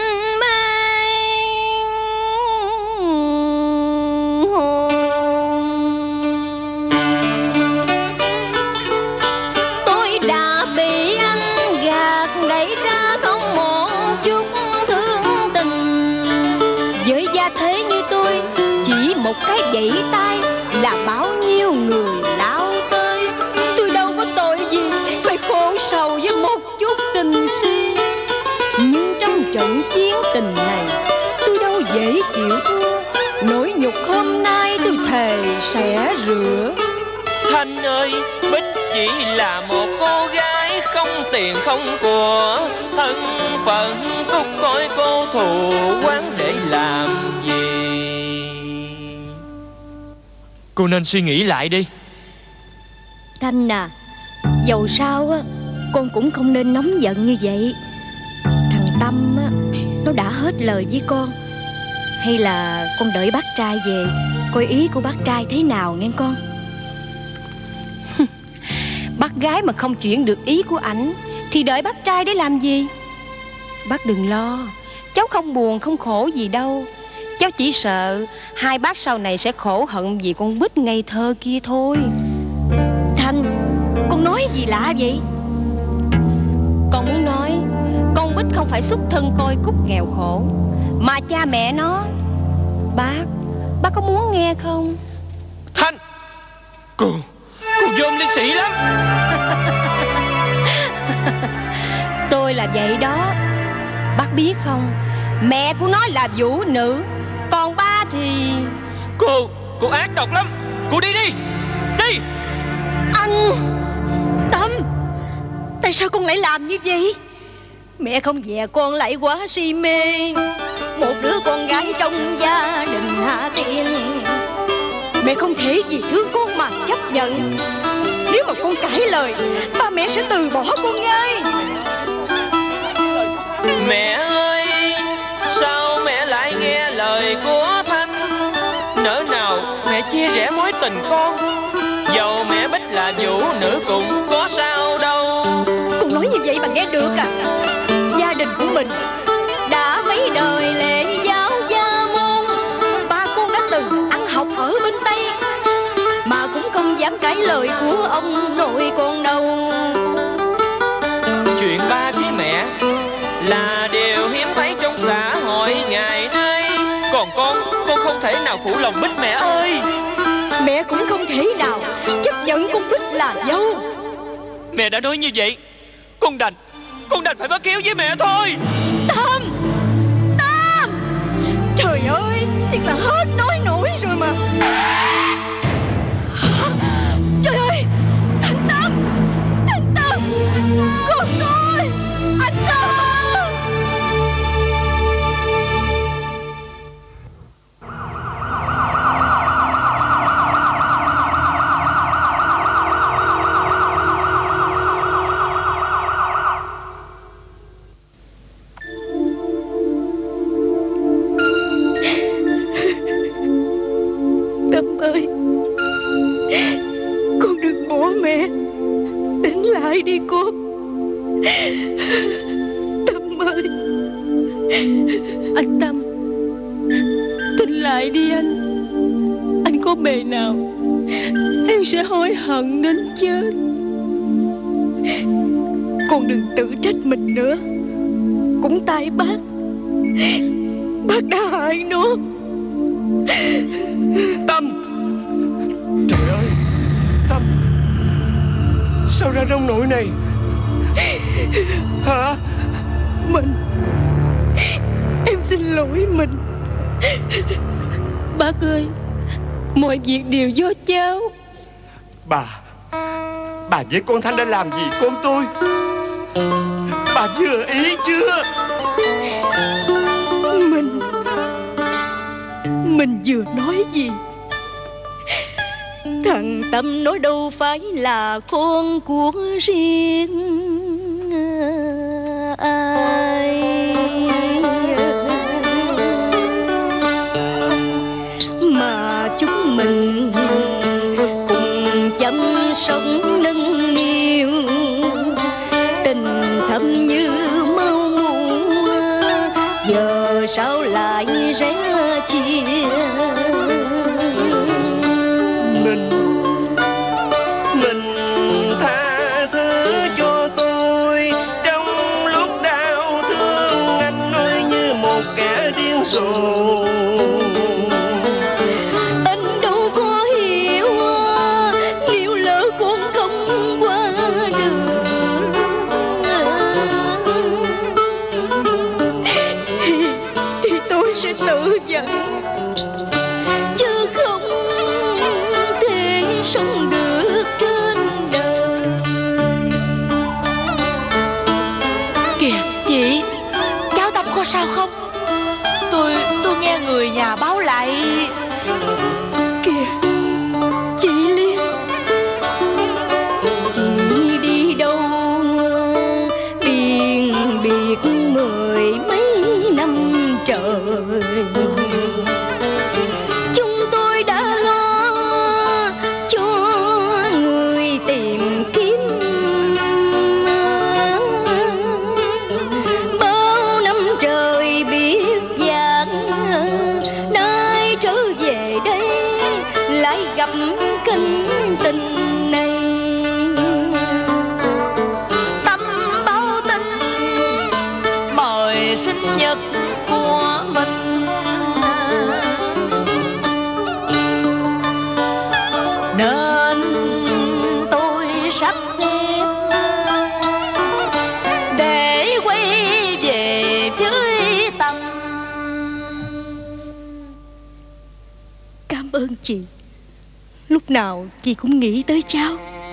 cái vẫy tay là bao nhiêu người lao tới. Tôi đâu có tội gì phải khổ sầu với một chút tình si, nhưng trong trận chiến tình này tôi đâu dễ chịu thua. Nỗi nhục hôm nay tôi thề sẽ rửa. Thanh ơi, Bích chỉ là một cô gái không tiền không của, thân phận cúc coi cô thù quán để làm gì. Cô nên suy nghĩ lại đi. Thanh à, dầu sao á, con cũng không nên nóng giận như vậy. Thằng Tâm á, nó đã hết lời với con. Hay là con đợi bác trai về, coi ý của bác trai thế nào nghe con. Bác gái mà không chuyển được ý của ảnh thì đợi bác trai để làm gì? Bác đừng lo, cháu không buồn không khổ gì đâu. Cháu chỉ sợ hai bác sau này sẽ khổ hận vì con Bích ngây thơ kia thôi. Thanh, con nói gì lạ vậy? Con muốn nói con Bích không phải xuất thân coi cúc nghèo khổ, mà cha mẹ nó. Bác có muốn nghe không? Thanh, cô dôm liên sĩ lắm. Tôi là vậy đó. Bác biết không, mẹ của nó là vũ nữ, còn ba thì... Cô ác độc lắm. Cô đi đi. Anh Tâm, tại sao con lại làm như vậy? Mẹ không dè con lại quá si mê một đứa con gái trong gia đình Hà Tiên. Mẹ không thể vì thương con mà chấp nhận. Nếu mà con cãi lời, ba mẹ sẽ từ bỏ con ngay. Mẹ ơi, sao mẹ lại nghe lời của Thanh? Nỡ nào mẹ chia rẽ mối tình con. Dầu mẹ Bích là vũ nữ cũng có sao đâu. Con nói như vậy mà nghe được à? Gia đình của mình đã mấy đời lễ giáo gia môn. Ba con đã từng ăn học ở bên Tây, mà cũng không dám cãi lời của ông nội con đâu. Chuyện ba với mẹ là điều hiếm thấy trong xã hội ngày nay. Còn con không thể nào phụ lòng Bích mẹ ơi. Mẹ cũng không thể nào chấp nhận con Bích là dâu. Mẹ đã nói như vậy, con đành phải bắt kéo với mẹ thôi. Tâm, trời ơi, thiệt là hết nói nổi rồi mà. Trời ơi, thằng Tâm, con ơi, anh Tâm. Tâm ơi, con đừng bỏ mẹ. Tỉnh lại đi con. Tâm ơi, anh Tâm, tỉnh lại đi anh. Anh có bề nào em sẽ hối hận đến chết. Con đừng tự trách mình nữa. Cũng tại bác đã hại nó. Tâm, trời ơi, Tâm, sao ra nông nỗi này hả? Em xin lỗi mình. Bác ơi, mọi việc đều do cháu. Bà với con Thanh đã làm gì con tôi? Bà vừa ý chưa? Mình vừa nói gì? Thằng Tâm nói đâu phải là con của riêng ai. sống nâng niu, tình thầm như mau muộn, giờ sao lại rẽ chia. Mình tha thứ cho tôi, trong lúc đau thương anh nói như một kẻ điên rồ. Anh đâu có hiểu, nếu lỡ con không qua được thì tôi sẽ tự giận, chứ không thể sống được trên đời. Kìa chị, cháu Tâm có sao không? Tôi nghe người nhà báo lại. Kìa chị Liên, chị đi đâu biền biệt mười mấy năm trời. Chúng tôi đã lo cho người tìm kiếm, bao năm trời biết dáng, nay trở về đây lại gặp cánh tình này. Tâm báo tin mời sinh nhật của mình, nên tôi sắp xếp để quay về với Tâm. Cảm ơn chị, lúc nào chị cũng nghĩ tới cháu.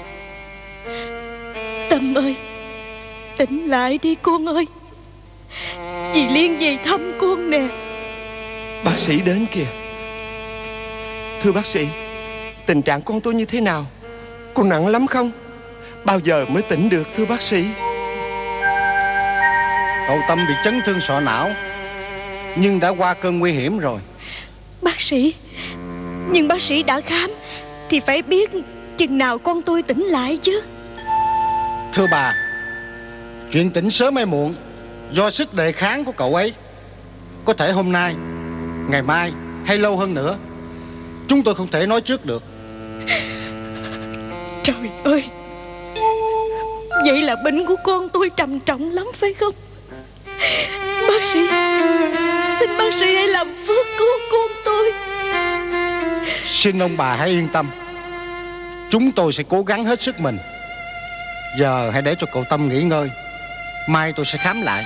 Tâm ơi, tỉnh lại đi con ơi, dì Liên về thăm con nè. Bác sĩ đến kìa. Thưa bác sĩ, tình trạng con tôi như thế nào? Con nặng lắm không? Bao giờ mới tỉnh được thưa bác sĩ? Cậu Tâm bị chấn thương sọ não, nhưng đã qua cơn nguy hiểm rồi. Bác sĩ, nhưng bác sĩ đã khám thì phải biết chừng nào con tôi tỉnh lại chứ. Thưa bà, chuyện tỉnh sớm hay muộn do sức đề kháng của cậu ấy. Có thể hôm nay, ngày mai hay lâu hơn nữa, chúng tôi không thể nói trước được. Trời ơi, vậy là bệnh của con tôi trầm trọng lắm phải không? Bác sĩ, xin bác sĩ hãy làm phước cứu con tôi. Xin ông bà hãy yên tâm, chúng tôi sẽ cố gắng hết sức mình. Giờ hãy để cho cậu Tâm nghỉ ngơi, mai tôi sẽ khám lại.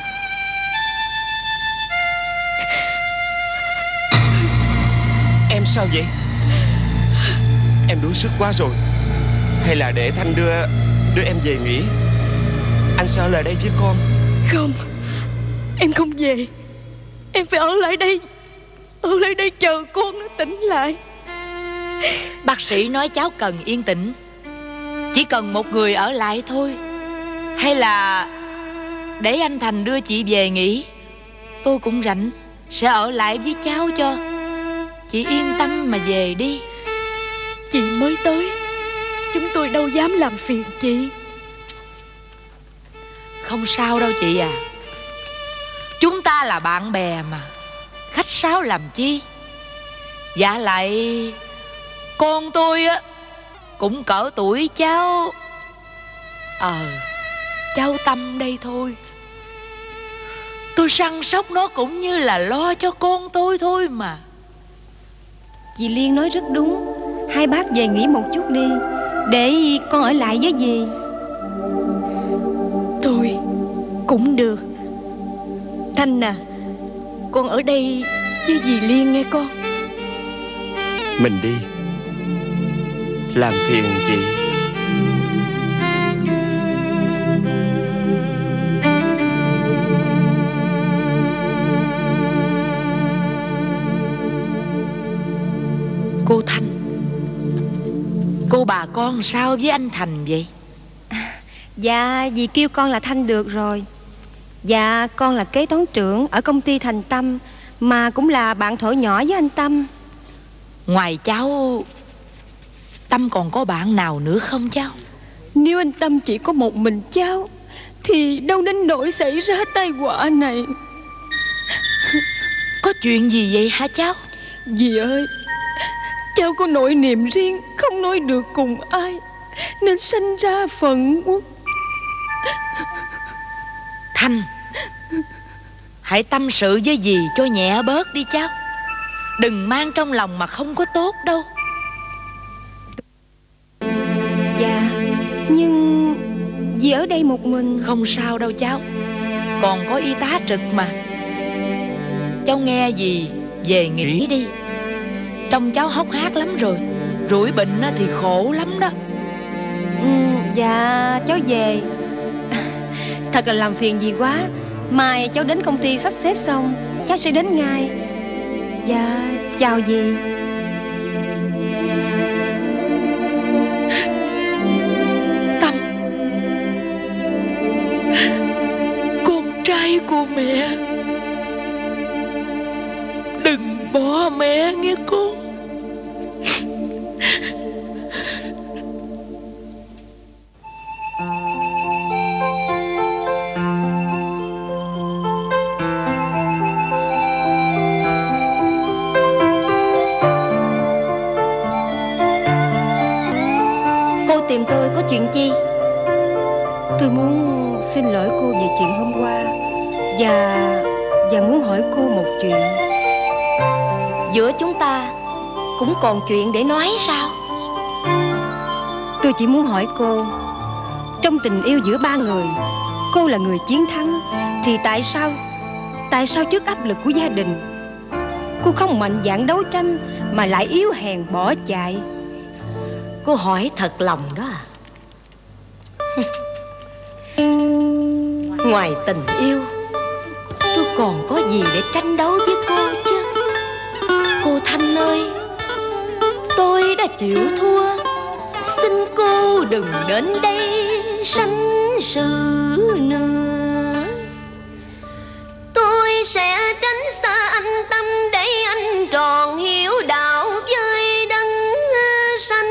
Em sao vậy? Em đuối sức quá rồi. Hay là để Thanh đưa em về nghỉ? Anh sẽ ở lại đây với con. Không, em không về. Em phải ở lại đây, ở lại đây chờ con nó tỉnh lại. Bác sĩ nói cháu cần yên tĩnh, chỉ cần một người ở lại thôi. Hay là để anh Thành đưa chị về nghỉ, tôi cũng rảnh, sẽ ở lại với cháu cho. Chị yên tâm mà về đi. Chị mới tới, chúng tôi đâu dám làm phiền chị. Không sao đâu chị à, chúng ta là bạn bè mà, khách sáo làm chi. Dạ lại con tôi á cũng cỡ tuổi cháu cháu Tâm đây thôi. Tôi săn sóc nó cũng như là lo cho con tôi thôi mà. Dì Liên nói rất đúng. Hai bác về nghỉ một chút đi, để con ở lại với dì. Thôi cũng được. Thanh à, con ở đây với dì Liên nghe con. Mình đi, làm phiền chị. Cô Thanh, cô bà con sao với anh Thành vậy? Dạ, dì kêu con là Thanh được rồi. Dạ, con là kế toán trưởng ở công ty Thành Tâm, mà cũng là bạn thuở nhỏ với anh Tâm. Ngoài cháu Tâm còn có bạn nào nữa không cháu? Nếu anh Tâm chỉ có một mình cháu thì đâu đến nỗi xảy ra tai họa này. Có chuyện gì vậy hả cháu? Dì ơi, cháu có nỗi niềm riêng không nói được cùng ai, nên sinh ra phận uất. Thanh, hãy tâm sự với dì cho nhẹ bớt đi cháu. Đừng mang trong lòng mà không có tốt đâu. Dạ, nhưng dì ở đây một mình. Không sao đâu cháu, còn có y tá trực mà. Cháu nghe gì về nghỉ đi. Trông cháu hốc hác lắm rồi, rủi bệnh thì khổ lắm đó. Dạ cháu về. Thật là làm phiền dì quá. Mai cháu đến công ty sắp xếp xong cháu sẽ đến ngay. Dạ chào dì. Tâm, con trai của mẹ, đừng bỏ mẹ nghe con. Cô tìm tôi có chuyện chi? Tôi muốn xin lỗi cô về chuyện hôm qua Và muốn hỏi cô một chuyện. Giữa chúng ta cũng còn chuyện để nói sao? Tôi chỉ muốn hỏi cô, trong tình yêu giữa ba người, cô là người chiến thắng, thì tại sao trước áp lực của gia đình cô không mạnh dạn đấu tranh mà lại yếu hèn bỏ chạy? Cô hỏi thật lòng đó à? Ngoài tình yêu, tôi còn có gì để tranh đấu với cô chứ? Cô Thanh ơi, tôi đã chịu thua. Xin cô đừng đến đây sanh sự nữa. Tôi sẽ tránh xa anh Tâm để anh tròn hiếu đạo với đấng sanh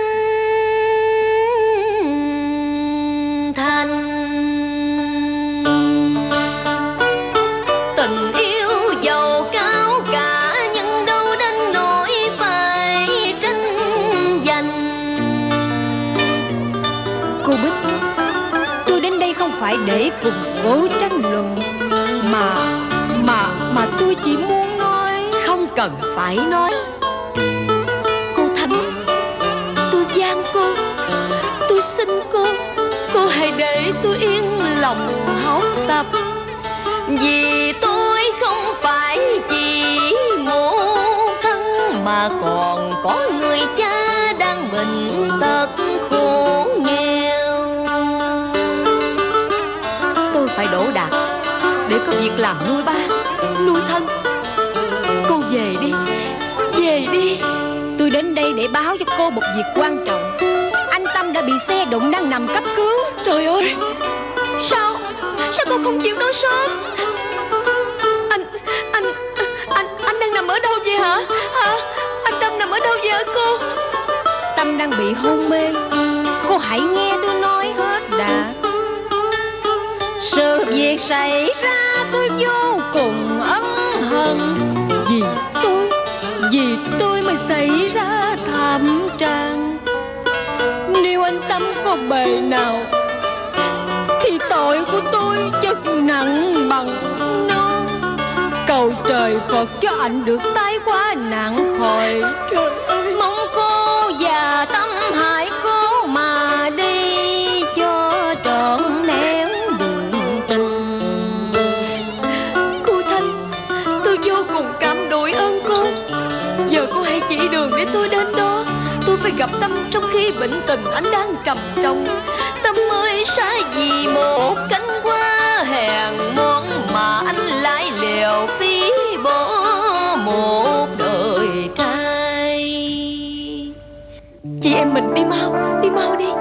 thành. Tình yêu giàu cao cả nhưng đâu đến nỗi phải tranh giành. Cô Bích, tôi đến đây không phải để cùng cố tranh luận, mà tôi chỉ muốn nói. Không cần phải nói. Cô Thanh, tôi van tôi xin cô hãy để tôi yên lòng học tập. Vì tôi không phải chỉ một thân, mà còn có người cha đang bệnh tật khổ nghèo. Tôi phải đỗ đạt để có việc làm nuôi ba, nuôi thân. Cô về đi. Tôi đến đây để báo cho cô một việc quan trọng. Anh Tâm đã bị xe đụng đang nằm cấp cứu. Trời ơi, sao cô không chịu nói sớm? Anh đang nằm ở đâu vậy hả? Anh Tâm nằm ở đâu vậy hả cô? Tâm đang bị hôn mê. Cô hãy nghe tôi nói hết đã. Sự việc xảy ra tôi vô cùng ân hận. Vì tôi mà xảy ra thảm trạng. Nếu anh Tâm có bề nào thì tội của tôi chất nặng bằng nó. Cầu trời Phật cho anh được tái quá nặng khỏi. Trời ơi, mong cô và Tâm hãy cố mà đi cho trọn nẻo đường tình. Cô Thanh, tôi vô cùng cảm đội ơn cô. Giờ cô hãy chỉ đường để tôi đến đó. Tôi phải gặp Tâm trong khi bệnh tình anh đang trầm trọng. Tâm ơi, xa gì một cánh hoa hèn món mà anh lại liều phí bỏ một đời trai. Chị em mình đi mau đi.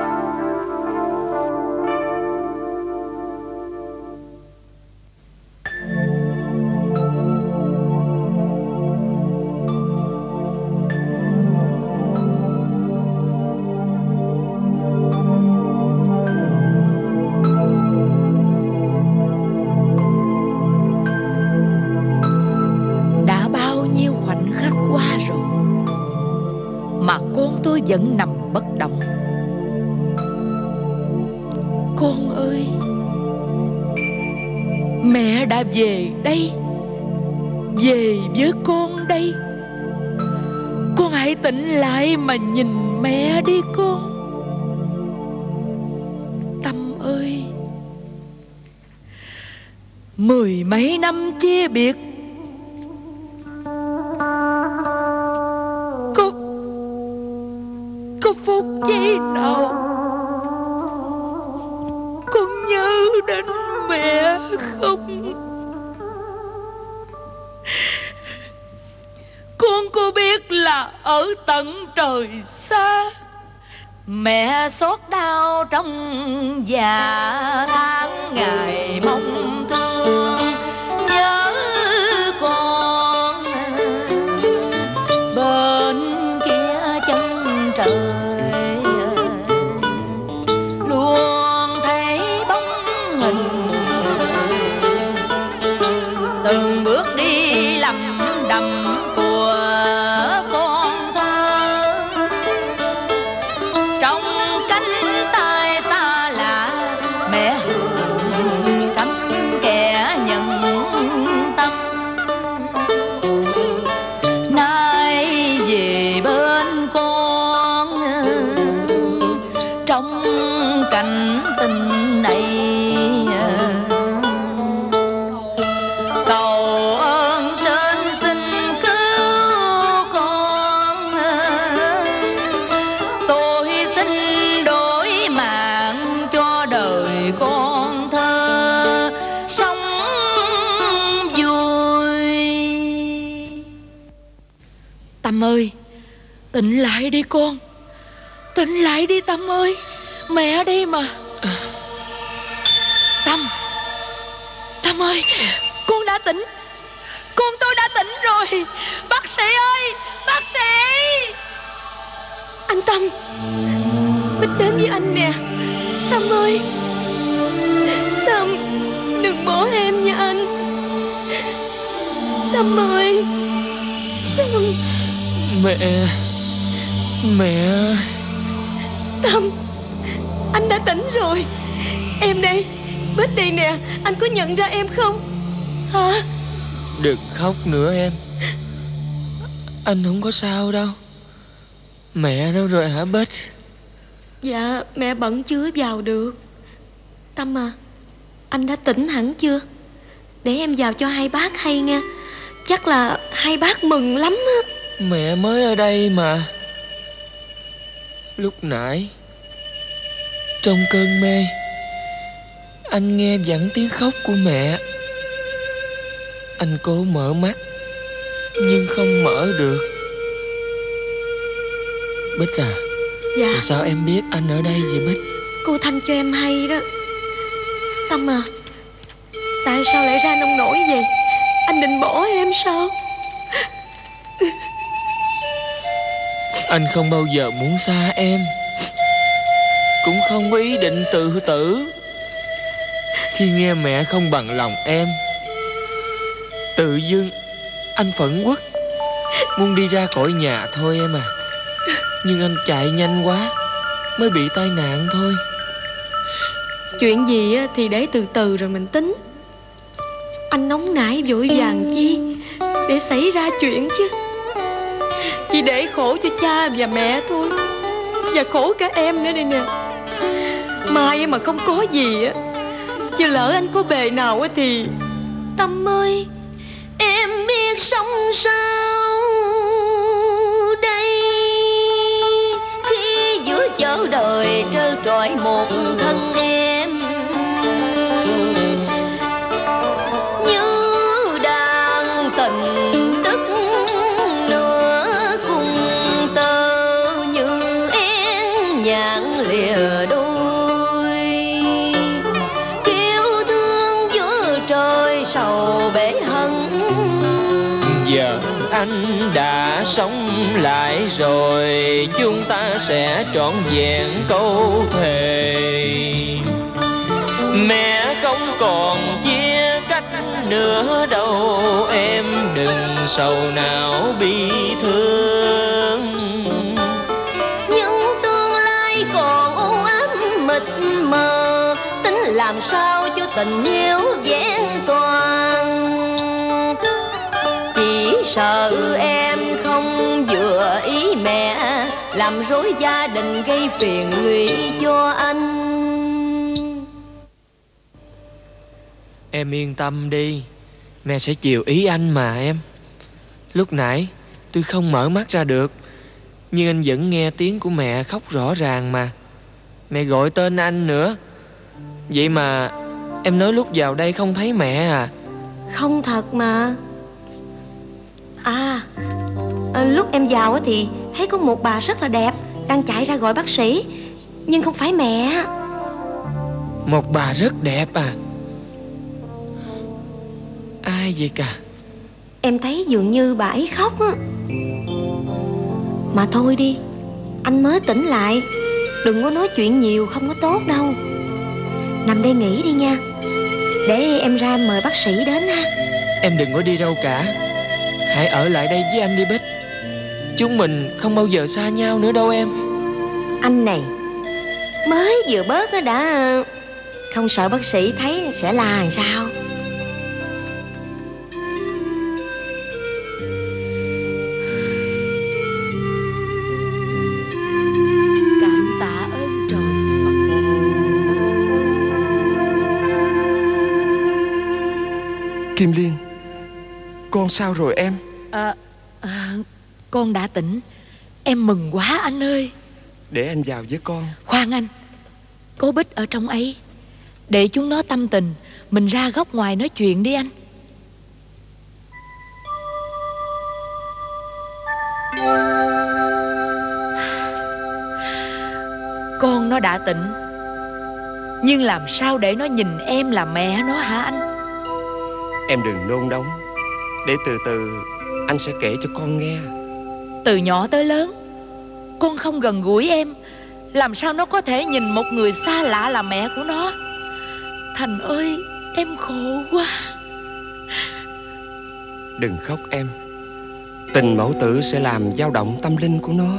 vẫn nằm bất động. Con ơi, mẹ đã về đây, về với con đây. Con hãy tỉnh lại mà nhìn mẹ đi con. Tâm ơi, 10 mấy năm chia biệt, có phút giây nào con nhớ đến mẹ không? Con có biết là ở tận trời xa, mẹ xót đau trong già tháng ngày mong thương nhớ con. Bên kia chân trời luôn thấy bóng hình, từng bước đi lầm đầm của con thơ. Trong cánh tay xa lạ, mẹ hờn căm kẻ nhận tâm. Nay về bên con, trong cảnh tình này, cầu ơn trên xin cứu con. Tôi xin đổi mạng cho đời con thơ sống vui. Tâm ơi, tỉnh lại đi con, tỉnh lại đi Tâm ơi, mẹ ở đây mà. Tâm ơi, con đã tỉnh, con tôi đã tỉnh rồi. Bác sĩ ơi, bác sĩ. Anh Tâm, Bích đến với anh nè. Tâm ơi, Tâm, đừng bỏ em nha anh. Tâm ơi, Tâm. Mẹ. Tâm, anh đã tỉnh rồi. Em đây, Bích đây nè. Anh có nhận ra em không? Hả? Đừng khóc nữa em, anh không có sao đâu. Mẹ đâu rồi hả Bích? Dạ, mẹ bận chưa vào được. Tâm à, anh đã tỉnh hẳn chưa? Để em vào cho hai bác hay nha. Chắc là hai bác mừng lắm á. Mẹ mới ở đây mà. Lúc nãy trong cơn mê, anh nghe vẳng tiếng khóc của mẹ. Anh cố mở mắt nhưng không mở được. Bích à. Dạ. Tại sao em biết anh ở đây vậy Bích? Cô Thanh cho em hay đó. Tâm à, tại sao lại ra nông nổi vậy? Anh định bỏ em sao? Anh không bao giờ muốn xa em, cũng không có ý định tự tử. Khi nghe mẹ không bằng lòng em, tự dưng anh phẫn uất, muốn đi ra khỏi nhà thôi em à. Nhưng anh chạy nhanh quá, mới bị tai nạn thôi. Chuyện gì thì để từ từ rồi mình tính. Anh nóng nảy vội vàng chi để xảy ra chuyện chứ. Chỉ để khổ cho cha và mẹ thôi, và khổ cả em nữa đây nè. Mai mà không có gì á, chứ lỡ anh có bề nào á thì... Tâm ơi, em biết sống sao đây, khi giữa chợ đời trơ trọi một thân em, như đang tình đức nửa cùng tơ, như én nhạn lìa đôi, kêu thương giữa trời sầu bể hận. Giờ anh đã sống lại rồi, chúng ta sẽ trọn vẹn câu thề. Mẹ không còn chia cách nữa đâu, em đừng sầu não bi thương. Nhưng bịch mờ, tính làm sao cho tình yêu vẹn toàn. Chỉ sợ em không vừa ý mẹ, làm rối gia đình gây phiền lụy cho anh. Em yên tâm đi, mẹ sẽ chiều ý anh mà em. Lúc nãy tôi không mở mắt ra được, nhưng anh vẫn nghe tiếng của mẹ khóc rõ ràng mà. Mẹ gọi tên anh nữa. Vậy mà em nói lúc vào đây không thấy mẹ à? Không thật mà. Lúc em vào thì thấy có một bà rất là đẹp đang chạy ra gọi bác sĩ, nhưng không phải mẹ. Một bà rất đẹp à? Ai vậy cả? Em thấy dường như bà ấy khóc á. Mà thôi đi, anh mới tỉnh lại, đừng có nói chuyện nhiều, không có tốt đâu. Nằm đây nghỉ đi nha, để em ra mời bác sĩ đến ha. Em đừng có đi đâu cả, hãy ở lại đây với anh đi Bích. Chúng mình không bao giờ xa nhau nữa đâu em. Anh này mới vừa bớt đã không sợ bác sĩ thấy sẽ là làm sao. Cảm tạ ơn trời Phật. Kim Liên, con sao rồi em? Con đã tỉnh. Em mừng quá anh ơi. Để anh vào với con. Khoan anh, cô Bích ở trong ấy, để chúng nó tâm tình, mình ra góc ngoài nói chuyện đi anh. Con nó đã tỉnh, nhưng làm sao để nó nhìn em là mẹ nó hả anh? Em đừng nôn nóng, để từ từ anh sẽ kể cho con nghe. Từ nhỏ tới lớn, con không gần gũi em, làm sao nó có thể nhìn một người xa lạ là mẹ của nó? Thành ơi, em khổ quá. Đừng khóc em, tình mẫu tử sẽ làm dao động tâm linh của nó.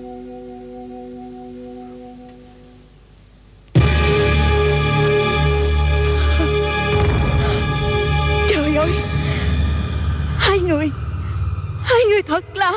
Trời ơi, hai người thật là...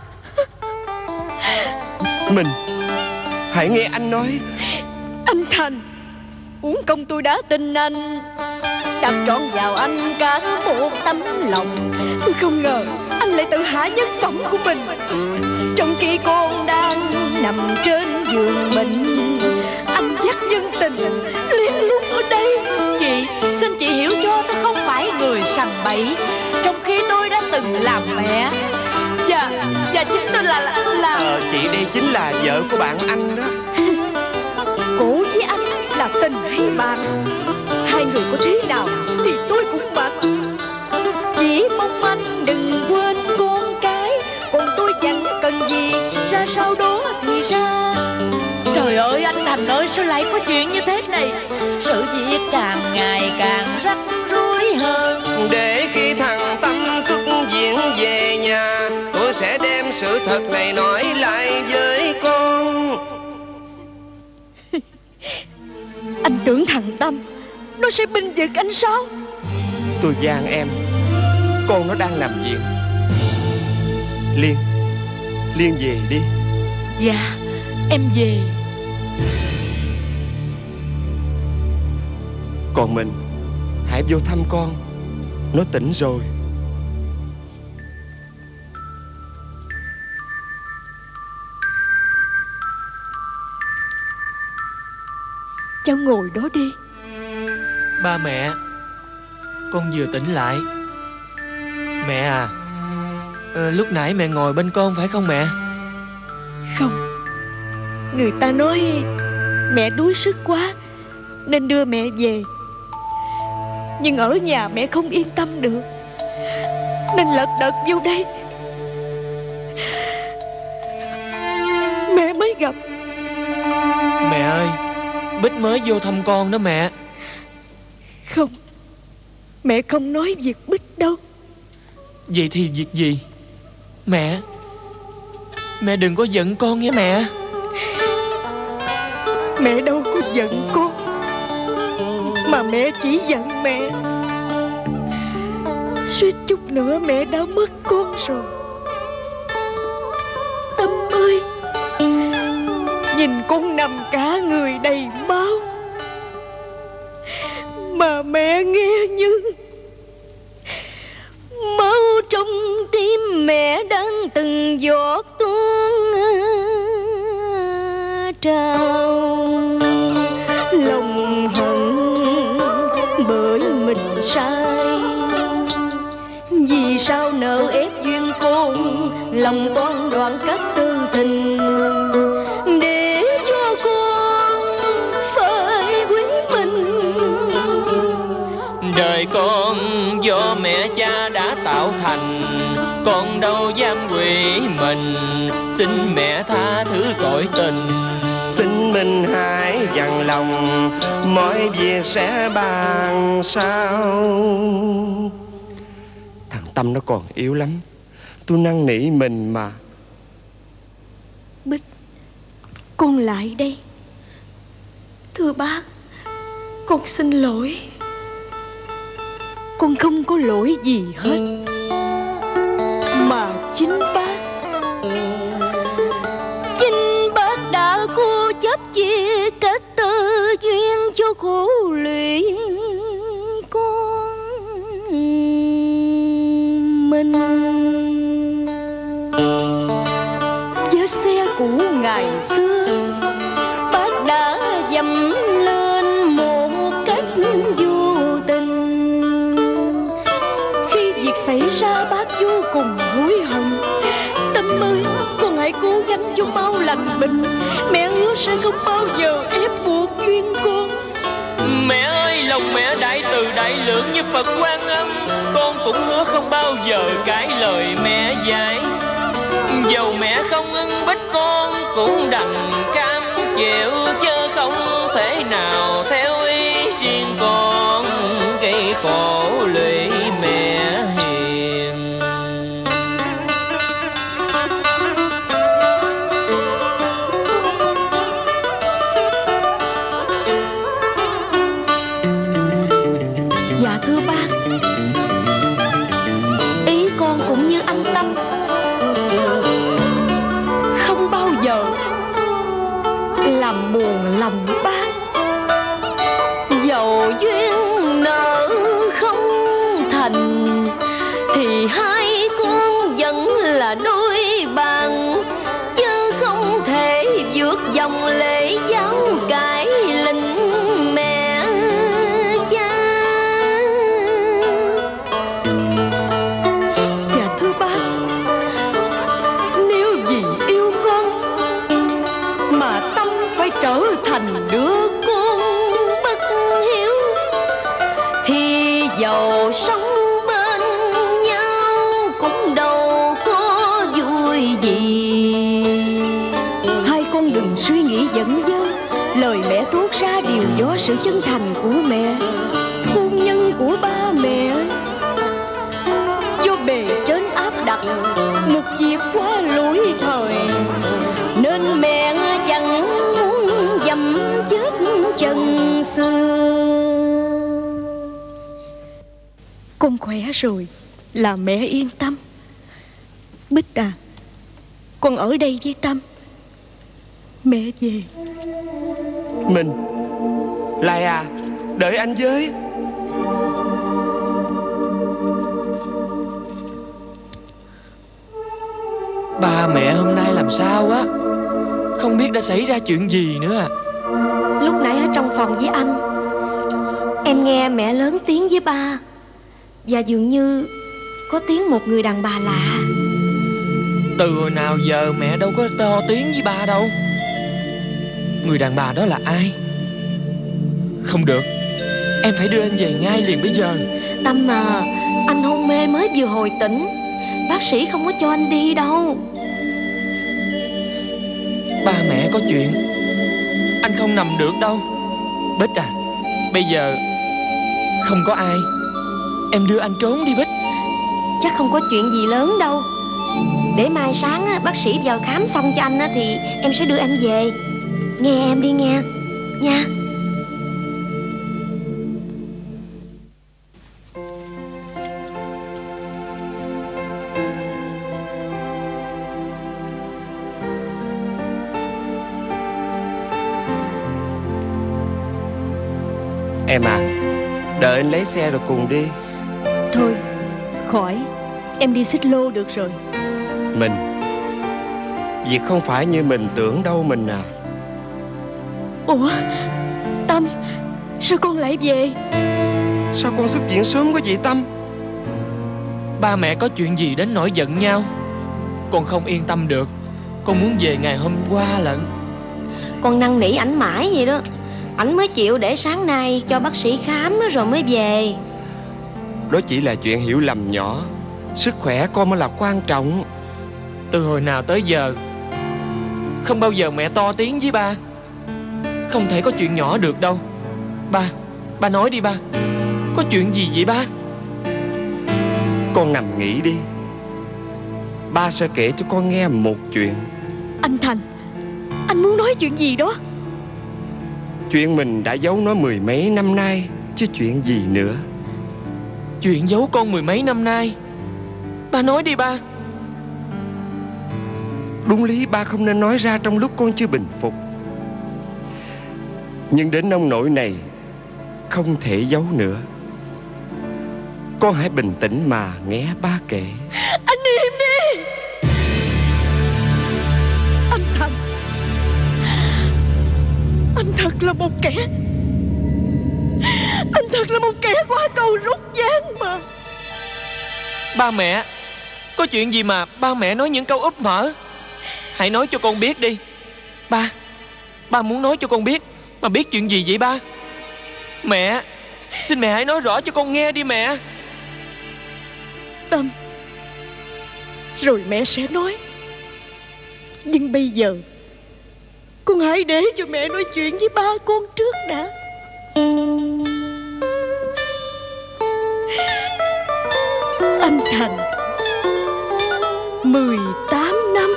Mình, hãy nghe anh nói. Anh Thành, uổng công tôi đã tin anh, đặt trọn vào anh cả một tấm lòng. Tôi không ngờ anh lại tự hạ nhân phẩm của mình, trong khi con đang nằm trên giường bệnh. Anh dắt nhân tình lén lút ở đây. Chị, xin chị hiểu cho tôi không phải người sằng bậy, trong khi tôi đã từng làm mẹ. Và chính tôi là Chị đây chính là vợ của bạn anh đó. Cổ với anh là tình hay bạn, hai người có thế nào thì tôi cũng mặc. Chỉ mong anh đừng quên con cái, còn tôi chẳng cần gì ra sau đó thì ra. Trời ơi anh Thành ơi, sao lại có chuyện như thế này? Sự việc càng ngày càng rắc rối hơn. Để khi thằng Tâm xuất viện về nhà, tôi sẽ đem sự thật này nói lại với con. Anh tưởng thằng Tâm nó sẽ bênh vực anh sao? Tôi van em, con nó đang nằm viện. Liên về đi. Dạ, em về. Còn mình, hãy vô thăm con, nó tỉnh rồi. Cháu ngồi đó đi. Ba mẹ, con vừa tỉnh lại. Mẹ à, lúc nãy mẹ ngồi bên con phải không mẹ? Không, người ta nói mẹ đuối sức quá nên đưa mẹ về. Nhưng ở nhà mẹ không yên tâm được nên lật đật vô đây. Mẹ mới gặp. Mẹ ơi, Bích mới vô thăm con đó mẹ. Không, mẹ không nói việc Bích đâu. Vậy thì việc gì? Mẹ đừng có giận con nghe mẹ. Mẹ đâu có giận con, mà mẹ chỉ giận mẹ. Suýt chút nữa mẹ đã mất con rồi. Tâm ơi, nhìn con nằm cả người đầy máu, mà mẹ nghe như máu trong tim mẹ đang từng giọt tuôn trào. Lòng hận bởi mình sai, vì sao nợ ép duyên con, lòng toan đoạn cắt tương tình, để cho con phải quý mình. Đời con do mẹ cha đã tạo thành, con đâu dám quỷ mình, xin mẹ tha thứ tội tình. Xin mình hãy dằn lòng, mọi việc sẽ bàn sau. Thằng Tâm nó còn yếu lắm, tôi năn nỉ mình mà. Bích, con lại đây. Thưa bác, con xin lỗi. Con không có lỗi gì hết, mà chính bác đã cố chấp chia cách tơ duyên cho khổ lụy con mình. Với xe cũ ngày xưa, bác đã dầm lên một cách vô tình. Khi việc xảy ra bác vô cùng hối hận. Tâm ơi, con hãy cố gắng cho mau lành bệnh. Mẹ hứa sẽ không bao giờ ép buộc duyên con. Mẹ ơi, lòng mẹ đại từ đại lượng như Phật Quan Âm, con cũng hứa không bao giờ cãi lời mẹ dạy. Dầu mẹ không ưng Bích, con cũng đành cam chịu, chứ không thể nào theo ý riêng con, gây khổ lụy mẹ hiền. Dạ thưa bác, ý con cũng như anh Tâm, không bao giờ làm buồn lòng bác. Dầu duyên nợ không thành, thì hai con vẫn là đôi bạn, chứ không thể vượt dòng lễ giáo cải lệnh mẹ cha. Dạ thưa bác, nếu vì yêu con mà Tâm phải trở thành đứa con bất hiếu, thì dầu sống bên nhau cũng đâu có vui gì. hai con đừng suy nghĩ giận dơ. Lời mẹ thốt ra đều do sự chân thành của mẹ. Hôn nhân của ba mẹ do bề trên áp đặt một việc quá lỗi thời, Nên mẹ chẳng muốn dầm vết chân xưa. con khỏe rồi là mẹ yên tâm. Bích à, con ở đây với Tâm. Mẹ về. Mình Lai à, đợi anh với. Ba mẹ hôm nay làm sao á, không biết đã xảy ra chuyện gì nữa à. Lúc nãy ở trong phòng với anh, em nghe mẹ lớn tiếng với ba, và dường như có tiếng một người đàn bà lạ. Từ hồi nào giờ mẹ đâu có to tiếng với ba đâu. Người đàn bà đó là ai? Không được, em phải đưa anh về ngay liền bây giờ. Tâm à, anh hôn mê mới vừa hồi tỉnh, bác sĩ không có cho anh đi đâu. Ba mẹ có chuyện, anh không nằm được đâu. Bích à, bây giờ không có ai, em đưa anh trốn đi Bích. Chắc không có chuyện gì lớn đâu. Để mai sáng á, bác sĩ vào khám xong cho anh á, thì em sẽ đưa anh về. Nghe em đi nghe nha. Em à, đợi anh lấy xe rồi cùng đi. Thôi khỏi, em đi xích lô được rồi. Mình, việc không phải như mình tưởng đâu mình à. Ủa Tâm, sao con lại về? Sao con xuất viện sớm quá vậy Tâm? Ba mẹ có chuyện gì đến nỗi giận nhau? Con không yên tâm được. Con muốn về ngày hôm qua lận. Con năn nỉ ảnh mãi vậy đó, ảnh mới chịu để sáng nay cho bác sĩ khám rồi mới về. Đó chỉ là chuyện hiểu lầm nhỏ. Sức khỏe con mới là quan trọng. Từ hồi nào tới giờ không bao giờ mẹ to tiếng với ba. Không thể có chuyện nhỏ được đâu. Ba nói đi ba. Có chuyện gì vậy ba? Con nằm nghỉ đi, ba sẽ kể cho con nghe một chuyện. Anh Thành, anh muốn nói chuyện gì đó? Chuyện mình đã giấu nó 10 mấy năm nay, chứ chuyện gì nữa. Chuyện giấu con 10 mấy năm nay? Ba nói đi ba. Đúng lý ba không nên nói ra trong lúc con chưa bình phục, nhưng đến nông nỗi này không thể giấu nữa. Con hãy bình tĩnh mà nghe ba kể. Anh im đi. Anh Thành, anh thật là một kẻ, anh thật là một kẻ quá cầu rút ván mà. Ba mẹ, có chuyện gì mà ba mẹ nói những câu úp mở? Hãy nói cho con biết đi. Ba muốn nói cho con biết. Mà biết chuyện gì vậy ba? Mẹ, xin mẹ hãy nói rõ cho con nghe đi mẹ. Tâm, rồi mẹ sẽ nói. Nhưng bây giờ con hãy để cho mẹ nói chuyện với ba con trước đã. Anh Thành, 18 năm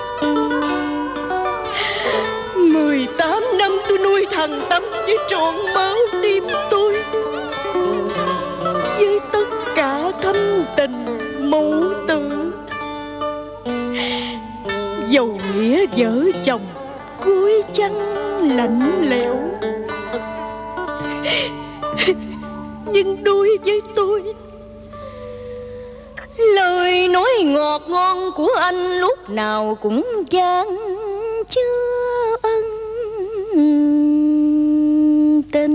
18 năm tôi nuôi thằng Tâm với trọn máu tim tôi, với tất cả thâm tình mẫu tử. Dầu nghĩa vợ chồng gối chăn lạnh lẽo, nhưng đối với tôi, lời nói ngọt ngon của anh lúc nào cũng chan chứa ân tình.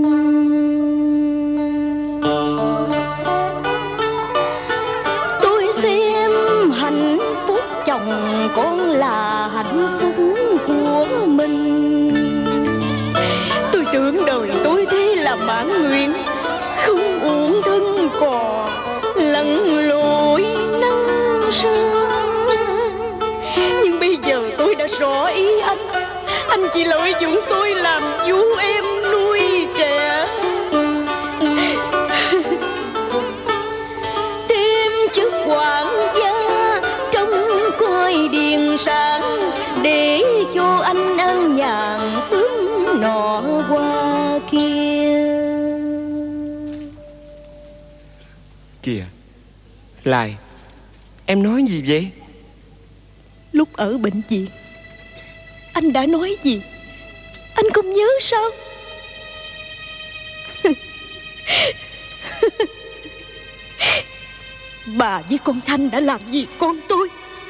Tôi xem hạnh phúc chồng con là hạnh phúc của mình. Tôi tưởng đời tôi thế là mãn nguyện, không uổng thân cò lặn lội nắng sương. Nhưng bây giờ tôi đã rõ ý anh chỉ lợi dụng tôi làm vú em nuôi trẻ, thêm chức quản gia trong coi điền sản để cho anh ăn nhàn bướm nọ qua kia. Kìa Lai, em nói gì vậy? Lúc ở bệnh viện anh đã nói gì? Anh không nhớ sao? Bà với con Thanh đã làm gì con tôi?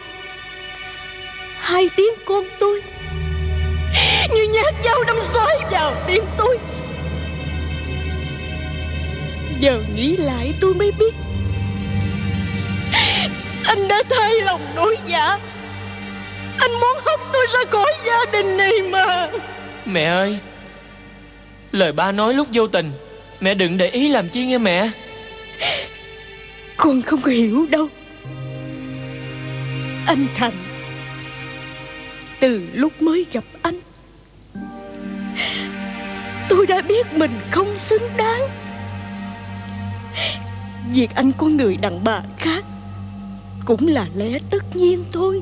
2 tiếng con tôi như nhát dao đâm xoáy vào tim tôi. Giờ nghĩ lại tôi mới biết anh đã thay lòng đổi dạ. Anh muốn hất tôi ra khỏi gia đình này mà. Mẹ ơi, lời ba nói lúc vô tình mẹ đừng để ý làm chi nghe mẹ. Con không hiểu đâu anh Thành. Từ lúc mới gặp anh, tôi đã biết mình không xứng đáng. Việc anh có người đàn bà khác cũng là lẽ tất nhiên thôi.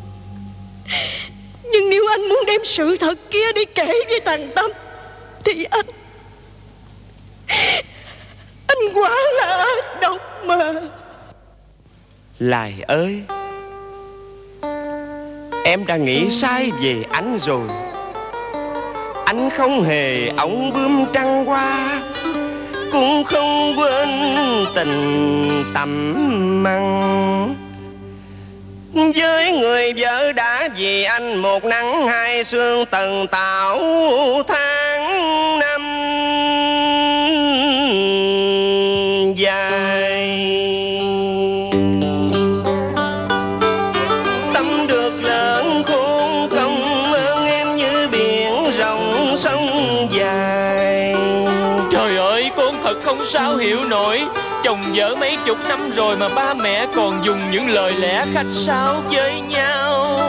Nhưng nếu anh muốn đem sự thật kia đi kể với thằng Tâm thì anh quá là ác độc mà. Lai ơi, em đã nghĩ sai về anh rồi. Anh không hề ống bướm trăng hoa, cũng không quên tình tầm măng. Với người vợ đã vì anh một nắng hai sương tần tảo tháng năm dài. Tâm được lớn khôn công ơn em như biển rộng sông dài. Trời ơi, con thật không sao hiểu nổi. Chồng vợ mấy chục năm rồi mà ba mẹ còn dùng những lời lẽ khách sáo với nhau.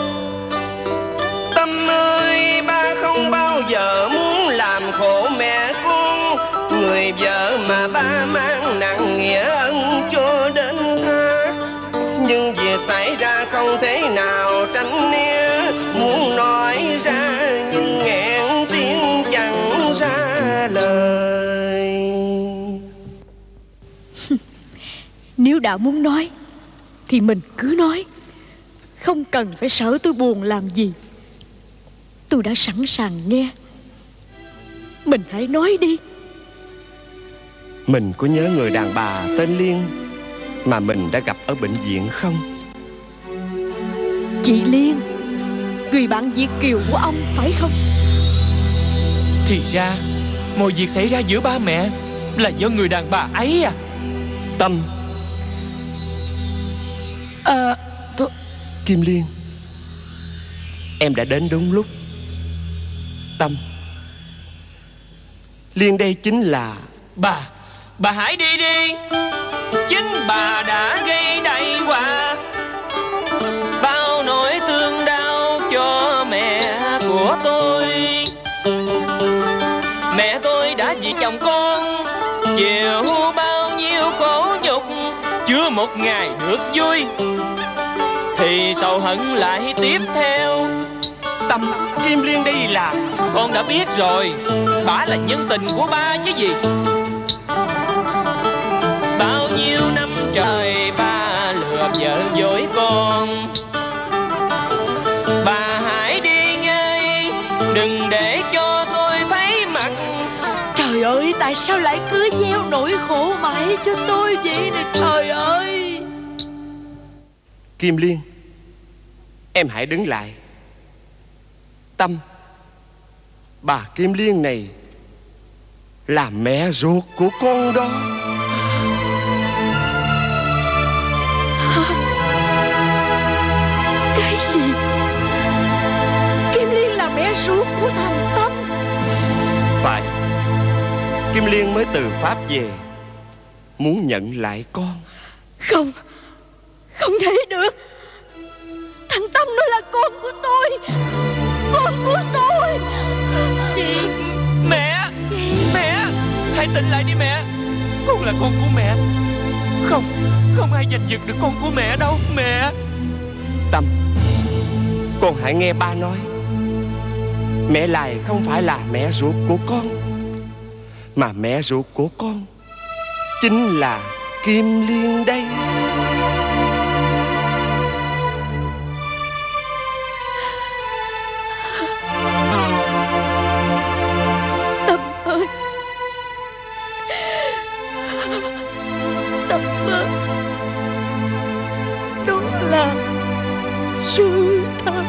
Tâm ơi, ba không bao giờ muốn làm khổ mẹ con. Người vợ mà ba mang nặng nghĩa ân cho đến tha. Nhưng việc xảy ra không thể nào tránh né. Muốn nói ra nhưng nghẹn tiếng chẳng ra lời. Nếu đã muốn nói thì mình cứ nói, không cần phải sợ tôi buồn làm gì. Tôi đã sẵn sàng nghe. Mình hãy nói đi. Mình có nhớ người đàn bà tên Liên mà mình đã gặp ở bệnh viện không? Chị Liên, người bạn Việt kiều của ông phải không? Thì ra mọi việc xảy ra giữa ba mẹ là do người đàn bà ấy à? Tâm. Kim Liên, em đã đến đúng lúc. Tâm, Liên đây chính là... Bà hãy đi đi. Chính bà đã gây đại họa, bao nỗi thương đau cho mẹ của tôi. Mẹ tôi đã vì chồng con chịu bao nhiêu khổ nhục, chưa một ngày được vui thì sầu hận lại tiếp theo. Tâm, Kim Liên đây là... Con đã biết rồi, bà là nhân tình của ba chứ gì. Bao nhiêu năm trời ba lừa vợ dối con. Bà hãy đi ngay, đừng để cho tôi thấy mặt. Trời ơi, tại sao lại cứ gieo nỗi khổ mãi cho tôi vậy nè trời ơi. Kim Liên, em hãy đứng lại. Tâm, bà Kim Liên này là mẹ ruột của con đó. Cái gì? Kim Liên là mẹ ruột của thằng Tâm? Phải. Kim Liên mới từ Pháp về, muốn nhận lại con. Không, không thể được. Thằng Tâm nó là con của tôi. Con của tôi. Chị, mẹ, mẹ, hãy tỉnh lại đi mẹ. Con là con của mẹ. Không ai giành giật được con của mẹ đâu mẹ. Tâm, con hãy nghe ba nói. Mẹ Lại không phải là mẹ ruột của con, mà mẹ ruột của con chính là Kim Liên đây. Tâm ơi, Tâm ơi, đó là sự thật.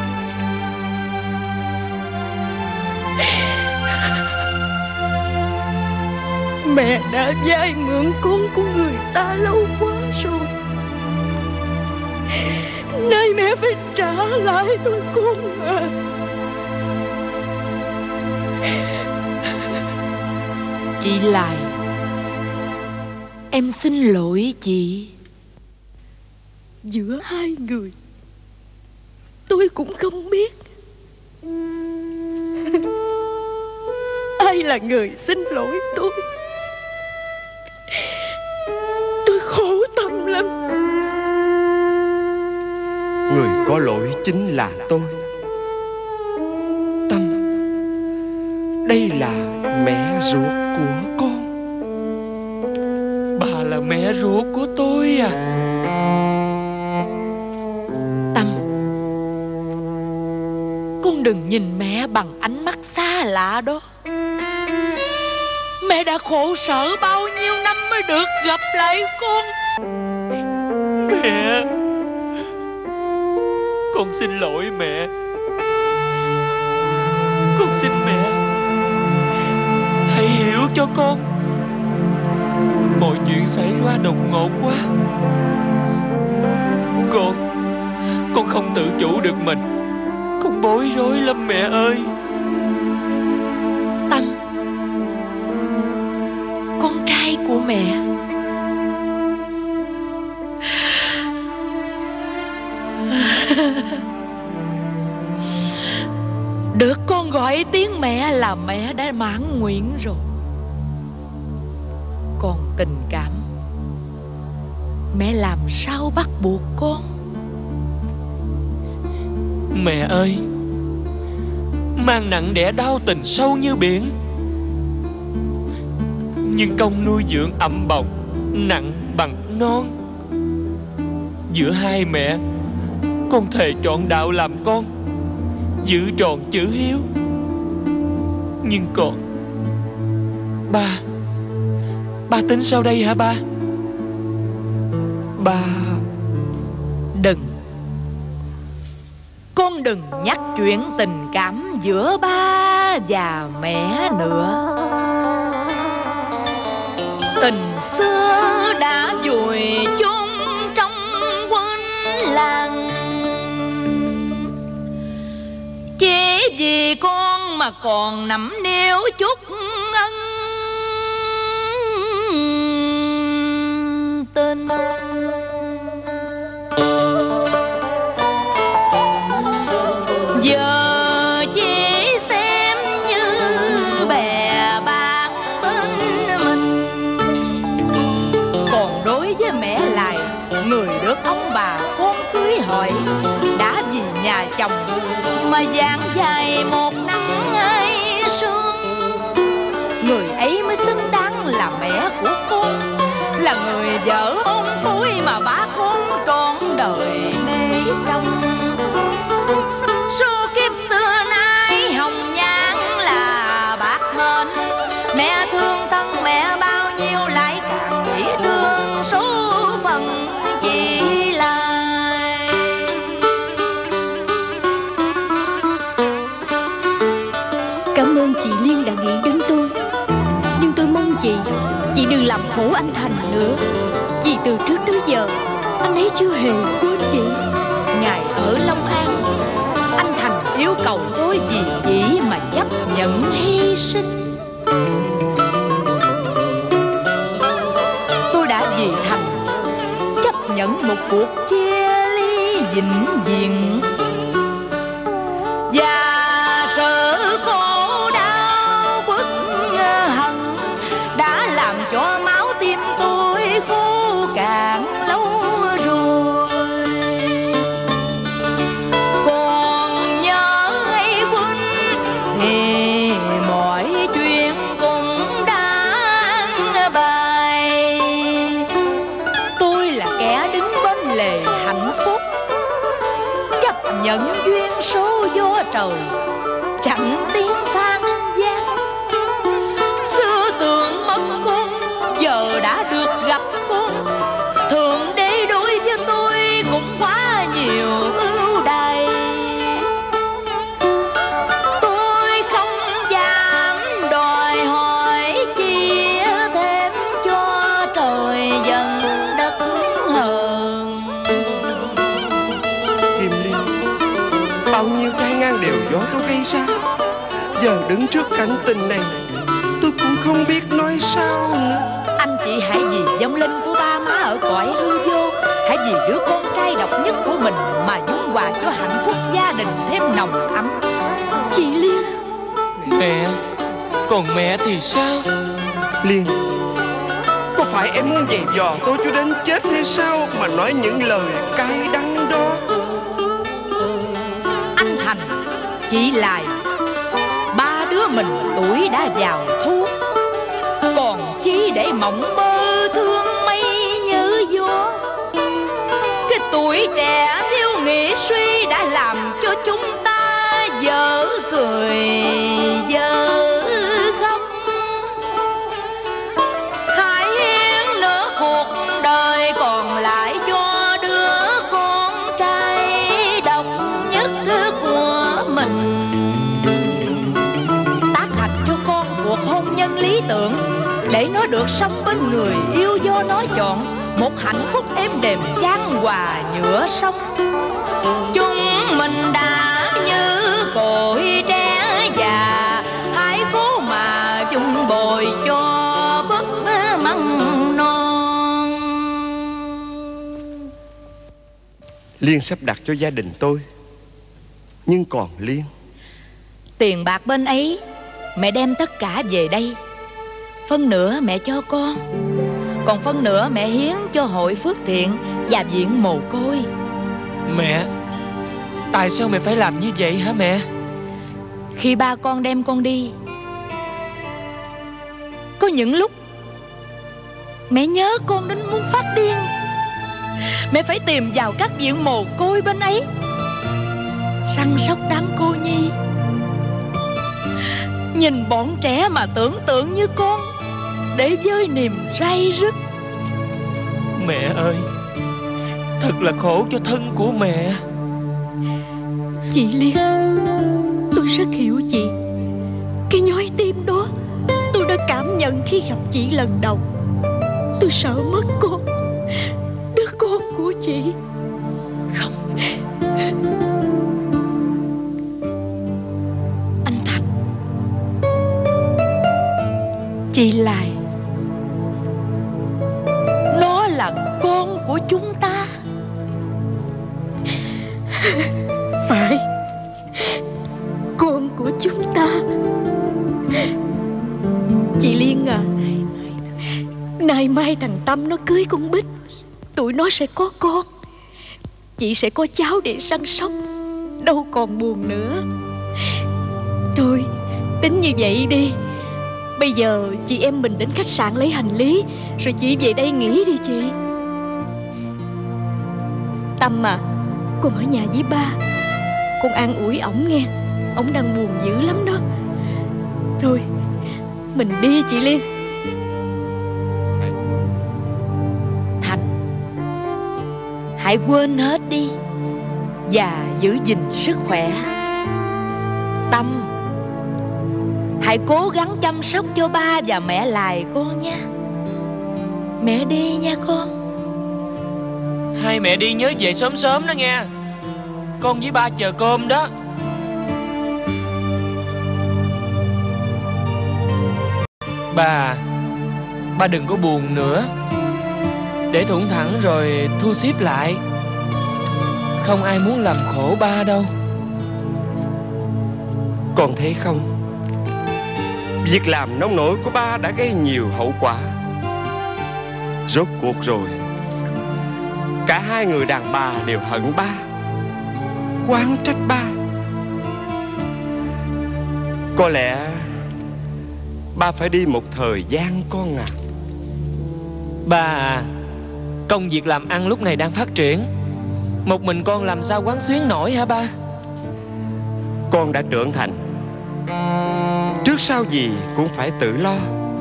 Mẹ đã vay mượn con của người ta lâu quá rồi, nay mẹ phải trả lại tôi con à. Chị Lại, em xin lỗi chị. Giữa hai người tôi cũng không biết ai là người xin lỗi tôi. Tôi khổ tâm lắm. Người có lỗi chính là tôi. Tâm, đây là mẹ ruột của con. Bà là mẹ ruột của tôi à? Tâm, con đừng nhìn mẹ bằng ánh mắt xa lạ đó. Mẹ Mẹ đã khổ sở bao nhiêu năm mới được gặp lại con. Mẹ, con xin lỗi mẹ. Con xin mẹ hãy hiểu cho con. Mọi chuyện xảy ra đột ngột quá. Con không tự chủ được mình. Con bối rối lắm mẹ ơi. Tâm, con trai của mẹ, được con gọi tiếng mẹ là mẹ đã mãn nguyện rồi. Còn tình cảm, mẹ làm sao bắt buộc con. Mẹ ơi, mang nặng đẻ đau tình sâu như biển, nhưng công nuôi dưỡng ẵm bồng nặng bằng non. Giữa hai mẹ, con thề trọn đạo làm con, giữ tròn chữ hiếu. Nhưng còn ba tính sao đây hả ba? Ba Con đừng nhắc chuyện tình cảm giữa ba và mẹ nữa. Tình xưa đã vùi chôn trong quên lãng. Chỉ vì con mà còn nắm níu chút ân tình. Giờ chỉ xem như bè bạn bên mình. Còn đối với mẹ lại, người được ông bà con cưới hỏi, đã vì nhà chồng mà dang dài một nắng ai sương. Người ấy mới xứng đáng là mẹ của con, là người vợ ôn phối mà ba con trọn đời mê trong. Số kiếp xưa nay hồng nhan là bạc mệnh, mẹ thương thân mẹ bao nhiêu lại càng chỉ thương số phận chỉ lại. Cảm ơn chị Liên đã nghĩ đến tôi. Nhưng tôi mong chị đừng làm khổ anh Thành nữa. Vì từ trước tới giờ anh ấy chưa hề quên chị. Ngày ở Long An, anh Thành yêu cầu tôi vì chị mà chấp nhận hy sinh. Tôi đã vì Thành chấp nhận một cuộc chia ly vĩnh viễn. Và sự khổ đau bức hận đã làm cho máu tim tôi khô cạn lâu rồi. Còn nhớ hay quên thì mọi chuyện cũng đã an bài. Tôi là kẻ đứng bên lề hạnh phúc, chấp nhận duyên số do trời, chẳng tiếng than gian. Xưa tưởng mất con, giờ đã được gặp con. Thượng đế đối với tôi cũng quá nhiều ưu đãi. Tôi không dám đòi hỏi chia thêm cho trời dần đất hờn. Kim Liên, bao nhiêu tai ngang đều do tôi gây ra. Giờ đứng trước cảnh tình này, tôi cũng không biết nói sao nữa. Anh chị hãy vì vong linh của ba má ở cõi hư vô, hãy vì đứa con trai độc nhất của mình mà dung hòa cho hạnh phúc gia đình thêm nồng ấm. Chị Liên. Mẹ, còn mẹ thì sao? Liên, có phải em muốn giày dò tôi cho đến chết hay sao mà nói những lời cay đắng đó? Anh Thành, chị Lại, ba đứa mình tuổi đã vào thu, còn chi để mộng mơ thương mây như gió. Cái tuổi trẻ thiếu nghĩ suy đã làm cho chúng ta dở cười dở khóc. để nó được sống bên người yêu do nó chọn, một hạnh phúc êm đềm chan hòa nhựa sông. Chúng mình đã như cội tre già, hãy cố mà chung bồi cho bức măng non. Liên sắp đặt cho gia đình tôi, nhưng còn Liên. Tiền bạc bên ấy mẹ đem tất cả về đây. Phân nửa mẹ cho con, còn phân nửa mẹ hiến cho hội phước thiện và viện mồ côi. Mẹ, tại sao mẹ phải làm như vậy hả mẹ? Khi ba con đem con đi, có những lúc mẹ nhớ con đến muốn phát điên. Mẹ phải tìm vào các viện mồ côi bên ấy, săn sóc đám cô nhi. Nhìn bọn trẻ mà tưởng tượng như con, để với niềm ray rứt. Mẹ ơi, thật là khổ cho thân của mẹ. Chị Liên, tôi rất hiểu chị. Cái nhói tim đó tôi đã cảm nhận khi gặp chị lần đầu. Tôi sợ mất con, đứa con của chị. Không, anh Thành, Chị Lại, nó là con của chúng ta. phải, con của chúng ta. Chị Liên à, nay mai thằng Tâm nó cưới con Bích, tụi nó sẽ có con. Chị sẽ có cháu để săn sóc, đâu còn buồn nữa. Thôi, tính như vậy đi. Bây giờ chị em mình đến khách sạn lấy hành lý, rồi chị về đây nghỉ đi chị. Tâm à, con ở nhà với ba, con an ủi ổng nghe. Ổng đang buồn dữ lắm đó. Thôi, mình đi chị Liên. Thành, hãy quên hết đi và giữ gìn sức khỏe. Tâm, hãy cố gắng chăm sóc cho ba và mẹ Lại con nha. Mẹ đi nha con. Hai mẹ đi nhớ về sớm sớm đó nghe. Con với ba chờ cơm đó. Ba đừng có buồn nữa. Để thủng thẳng rồi thu xếp lại. Không ai muốn làm khổ ba đâu. Con thấy không, việc làm nông nổi của ba đã gây nhiều hậu quả. Rốt cuộc rồi, cả hai người đàn bà đều hận ba, oán trách ba. Có lẽ ba phải đi một thời gian con à. Ba à, công việc làm ăn lúc này đang phát triển. Một mình con làm sao quán xuyến nổi hả ba? Con đã trưởng thành, trước sau gì cũng phải tự lo.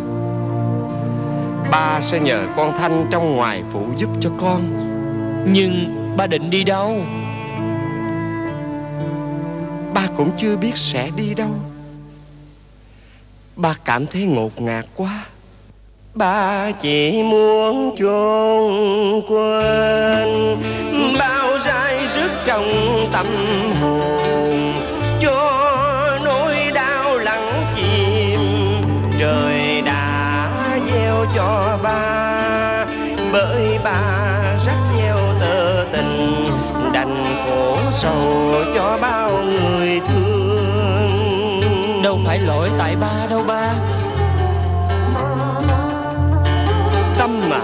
Ba sẽ nhờ con Thanh trong ngoài phụ giúp cho con. Nhưng ba định đi đâu? Ba cũng chưa biết sẽ đi đâu. Ba cảm thấy ngột ngạt quá. Ba chỉ muốn chôn quên bao dai dứt trong tâm hồn, cho nỗi đau lặng chìm. Trời đã gieo cho ba, bởi ba rắc gieo tơ tình, đành khổ sầu cho bao người thương. Đâu phải lỗi tại ba đâu ba. Tâm mà,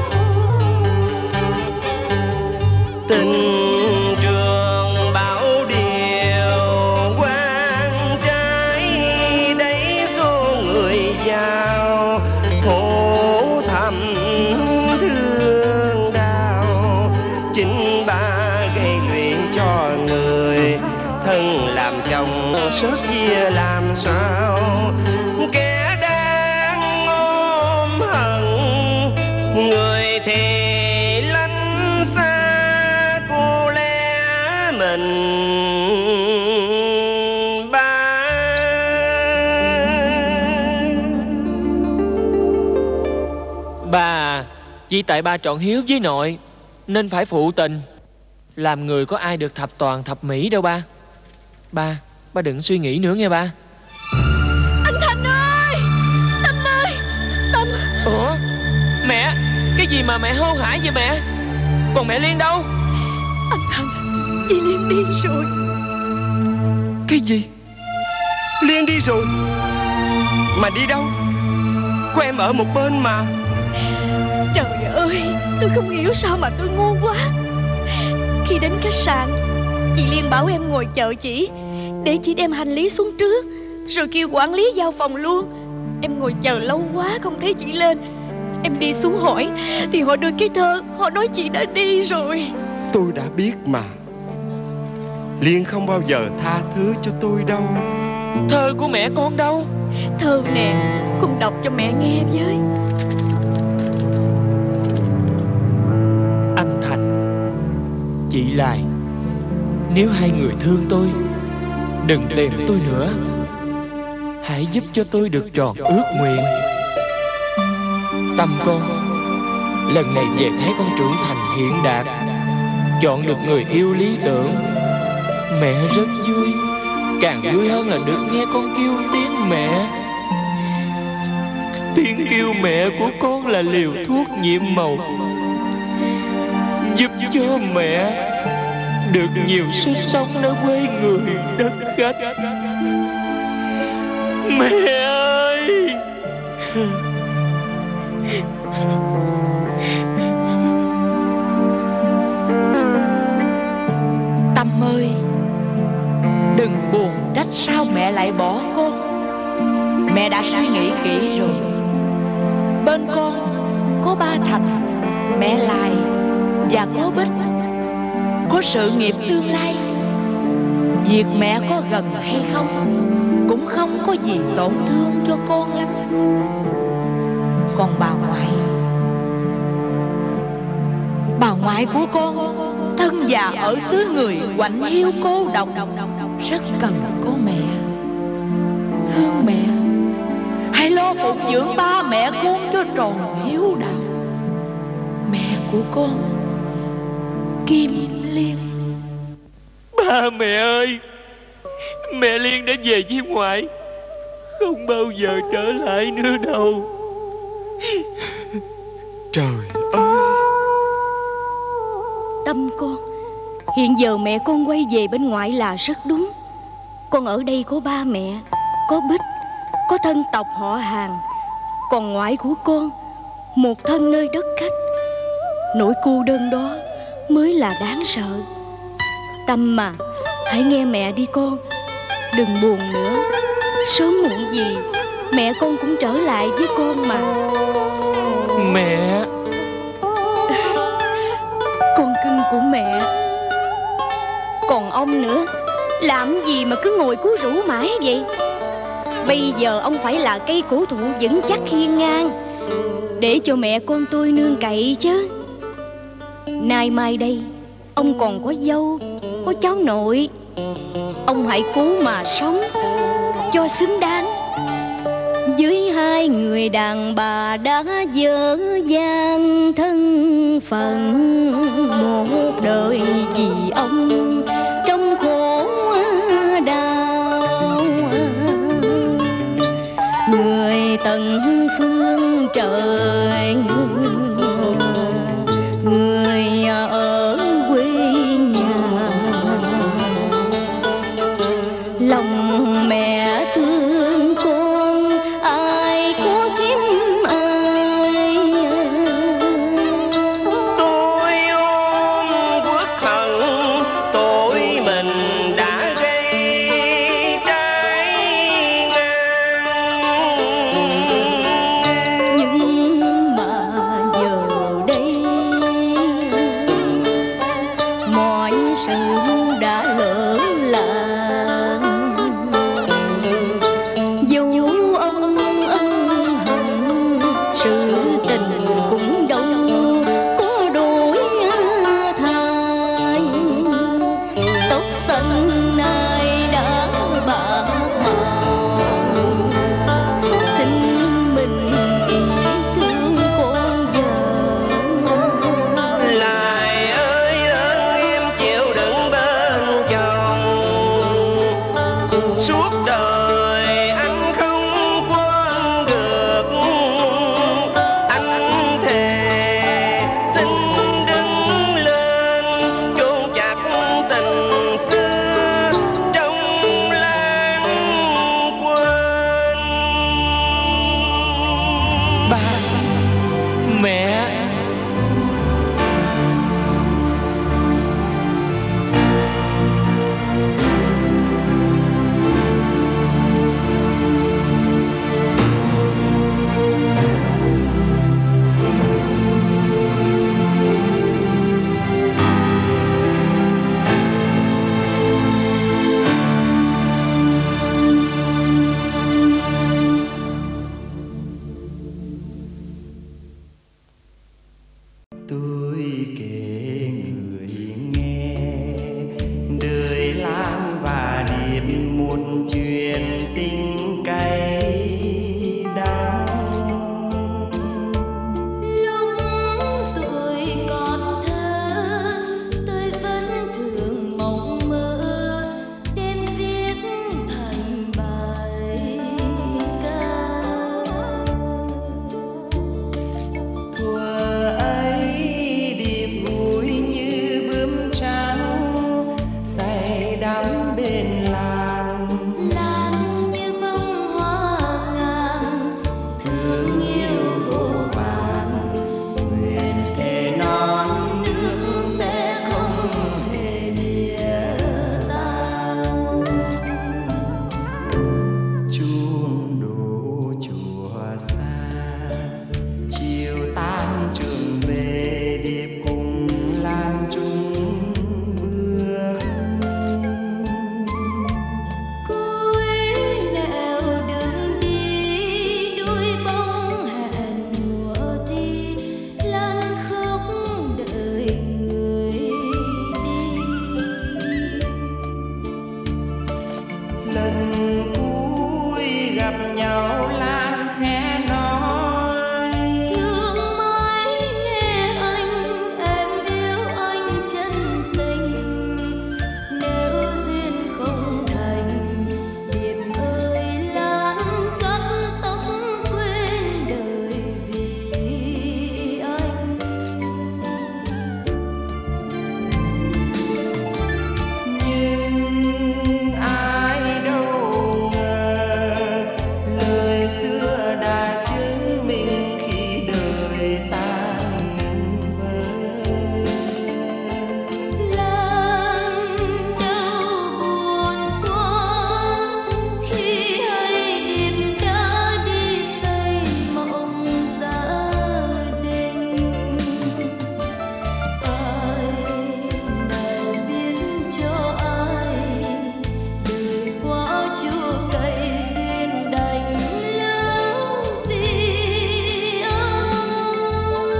tình trường bảo điều quan trái, đẩy số người giàu khổ thầm thương đau. Chính ba gây lụy cho người thân, làm chồng sớt chia làm sao. Kẻ đang ôm hận, người thì lánh xa, cô lẽ mình ba. Ba, chỉ tại ba chọn hiếu với nội nên phải phụ tình. Làm người có ai được thập toàn thập mỹ đâu ba. Ba đừng suy nghĩ nữa nghe ba. Anh Thành ơi! Tâm ơi! Tâm! Ủa? Mẹ! Cái gì mà mẹ hô hãi vậy mẹ? Còn mẹ Liên đâu? Anh Thành, chị Liên đi rồi. Cái gì? Liên đi rồi? Mà đi đâu? Có em ở một bên mà. Trời ơi, tôi không hiểu sao mà tôi ngu quá. Khi đến khách sạn, chị Liên bảo em ngồi chờ chị, để chị đem hành lý xuống trước, rồi kêu quản lý giao phòng luôn. Em ngồi chờ lâu quá không thấy chị lên. Em đi xuống hỏi thì họ đưa cái thơ, họ nói chị đã đi rồi. Tôi đã biết mà. Liên không bao giờ tha thứ cho tôi đâu. Thơ của mẹ con đâu? Thơ nè, con đọc cho mẹ nghe với. Anh Thành, chị Lại, nếu hai người thương tôi, đừng tìm tôi nữa. Hãy giúp cho tôi được tròn ước nguyện. Tâm con, lần này về thấy con trưởng thành hiện đạt, chọn được người yêu lý tưởng, mẹ rất vui. Càng vui hơn là được nghe con kêu tiếng mẹ. Tiếng kêu mẹ của con là liều thuốc nhiệm màu, giúp cho mẹ được nhiều sức sống nơi quê người đất khách. Mẹ ơi! Tâm ơi, đừng buồn trách sao mẹ lại bỏ con. Mẹ đã suy nghĩ kỹ rồi. Bên con có ba Thành, mẹ Lại và có Bích, có sự nghiệp tương lai. Việc mẹ có gần hay không cũng không có gì tổn thương cho con lắm. Còn bà ngoại của con thân già ở xứ người quạnh hiu cô độc, rất cần có mẹ. Thương mẹ, hãy lo phụng dưỡng ba mẹ con cho tròn hiếu đạo. Mẹ của con, Kim Liên. Ba mẹ ơi, mẹ Liên đã về với ngoại, không bao giờ trở lại nữa đâu. Trời ơi! Tâm con, hiện giờ mẹ con quay về bên ngoại là rất đúng. Con ở đây có ba mẹ, có Bích, có thân tộc họ hàng. Còn ngoại của con, một thân nơi đất khách. Nỗi cô đơn đó mới là đáng sợ. Tâm mà, hãy nghe mẹ đi con. Đừng buồn nữa. Sớm muộn gì mẹ con cũng trở lại với con mà. Mẹ, con cưng của mẹ. Còn ông nữa, làm gì mà cứ ngồi cú rũ mãi vậy? Bây giờ ông phải là cây cổ thụ vững chắc hiên ngang, để cho mẹ con tôi nương cậy chứ. Nay mai đây, ông còn có dâu, có cháu nội. Ông hãy cố mà sống cho xứng đáng với hai người đàn bà đã dở dang thân phận một đời vì ông trong khổ đau. Người tận phương trời, người ở quê nhà, lòng mẹ thương con ai có kiếm ai. Tôi ôm uất hận tội mình đã gây trái ngang. Nhưng mà tôi kể người nghe đời Lan và Điệp một chuyện tình cay đắng. Lúc tôi còn thơ, tôi vẫn thường mộng mơ đêm viết thành bài ca. Thuở ấy Điệp vui như bướm trắng say đắm bên Lan, Lan như bông hoa ngàn thương yêu vô vàn, nguyện thề non nước sẽ không hề lìa tan. chuông đổ chùa xa, chiều tan trường về Điệp cùng Lan chung bước. Cuối nẻo đường đi đôi bóng hẹn mùa thi, Lan khóc đợi người đi. Lần cuối gặp nhau Lan khẽ nói Thương mãi nghe anh, em yêu anh chân tình. Nếu duyên không thành, Điệp ơi Lan cắt tóc quên đời vì anh. nhưng ai đâu ngờ lời xưa đã chứng minh khi đời tan vỡ. Lan đau buồn quá khi hay Điệp đã đi xây mộng gia đình. Ai nào biết cho ai đời quá chua cay duyên đành lỡ vì ai.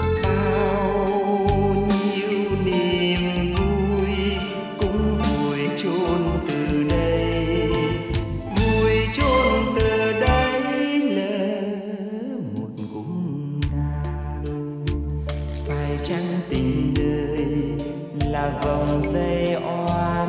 Bao nhiêu niềm vui cũng vùi chôn từ đây, vùi chôn từ đây lỡ một cung đàn. Phải chăng tình đời là vòng dây oan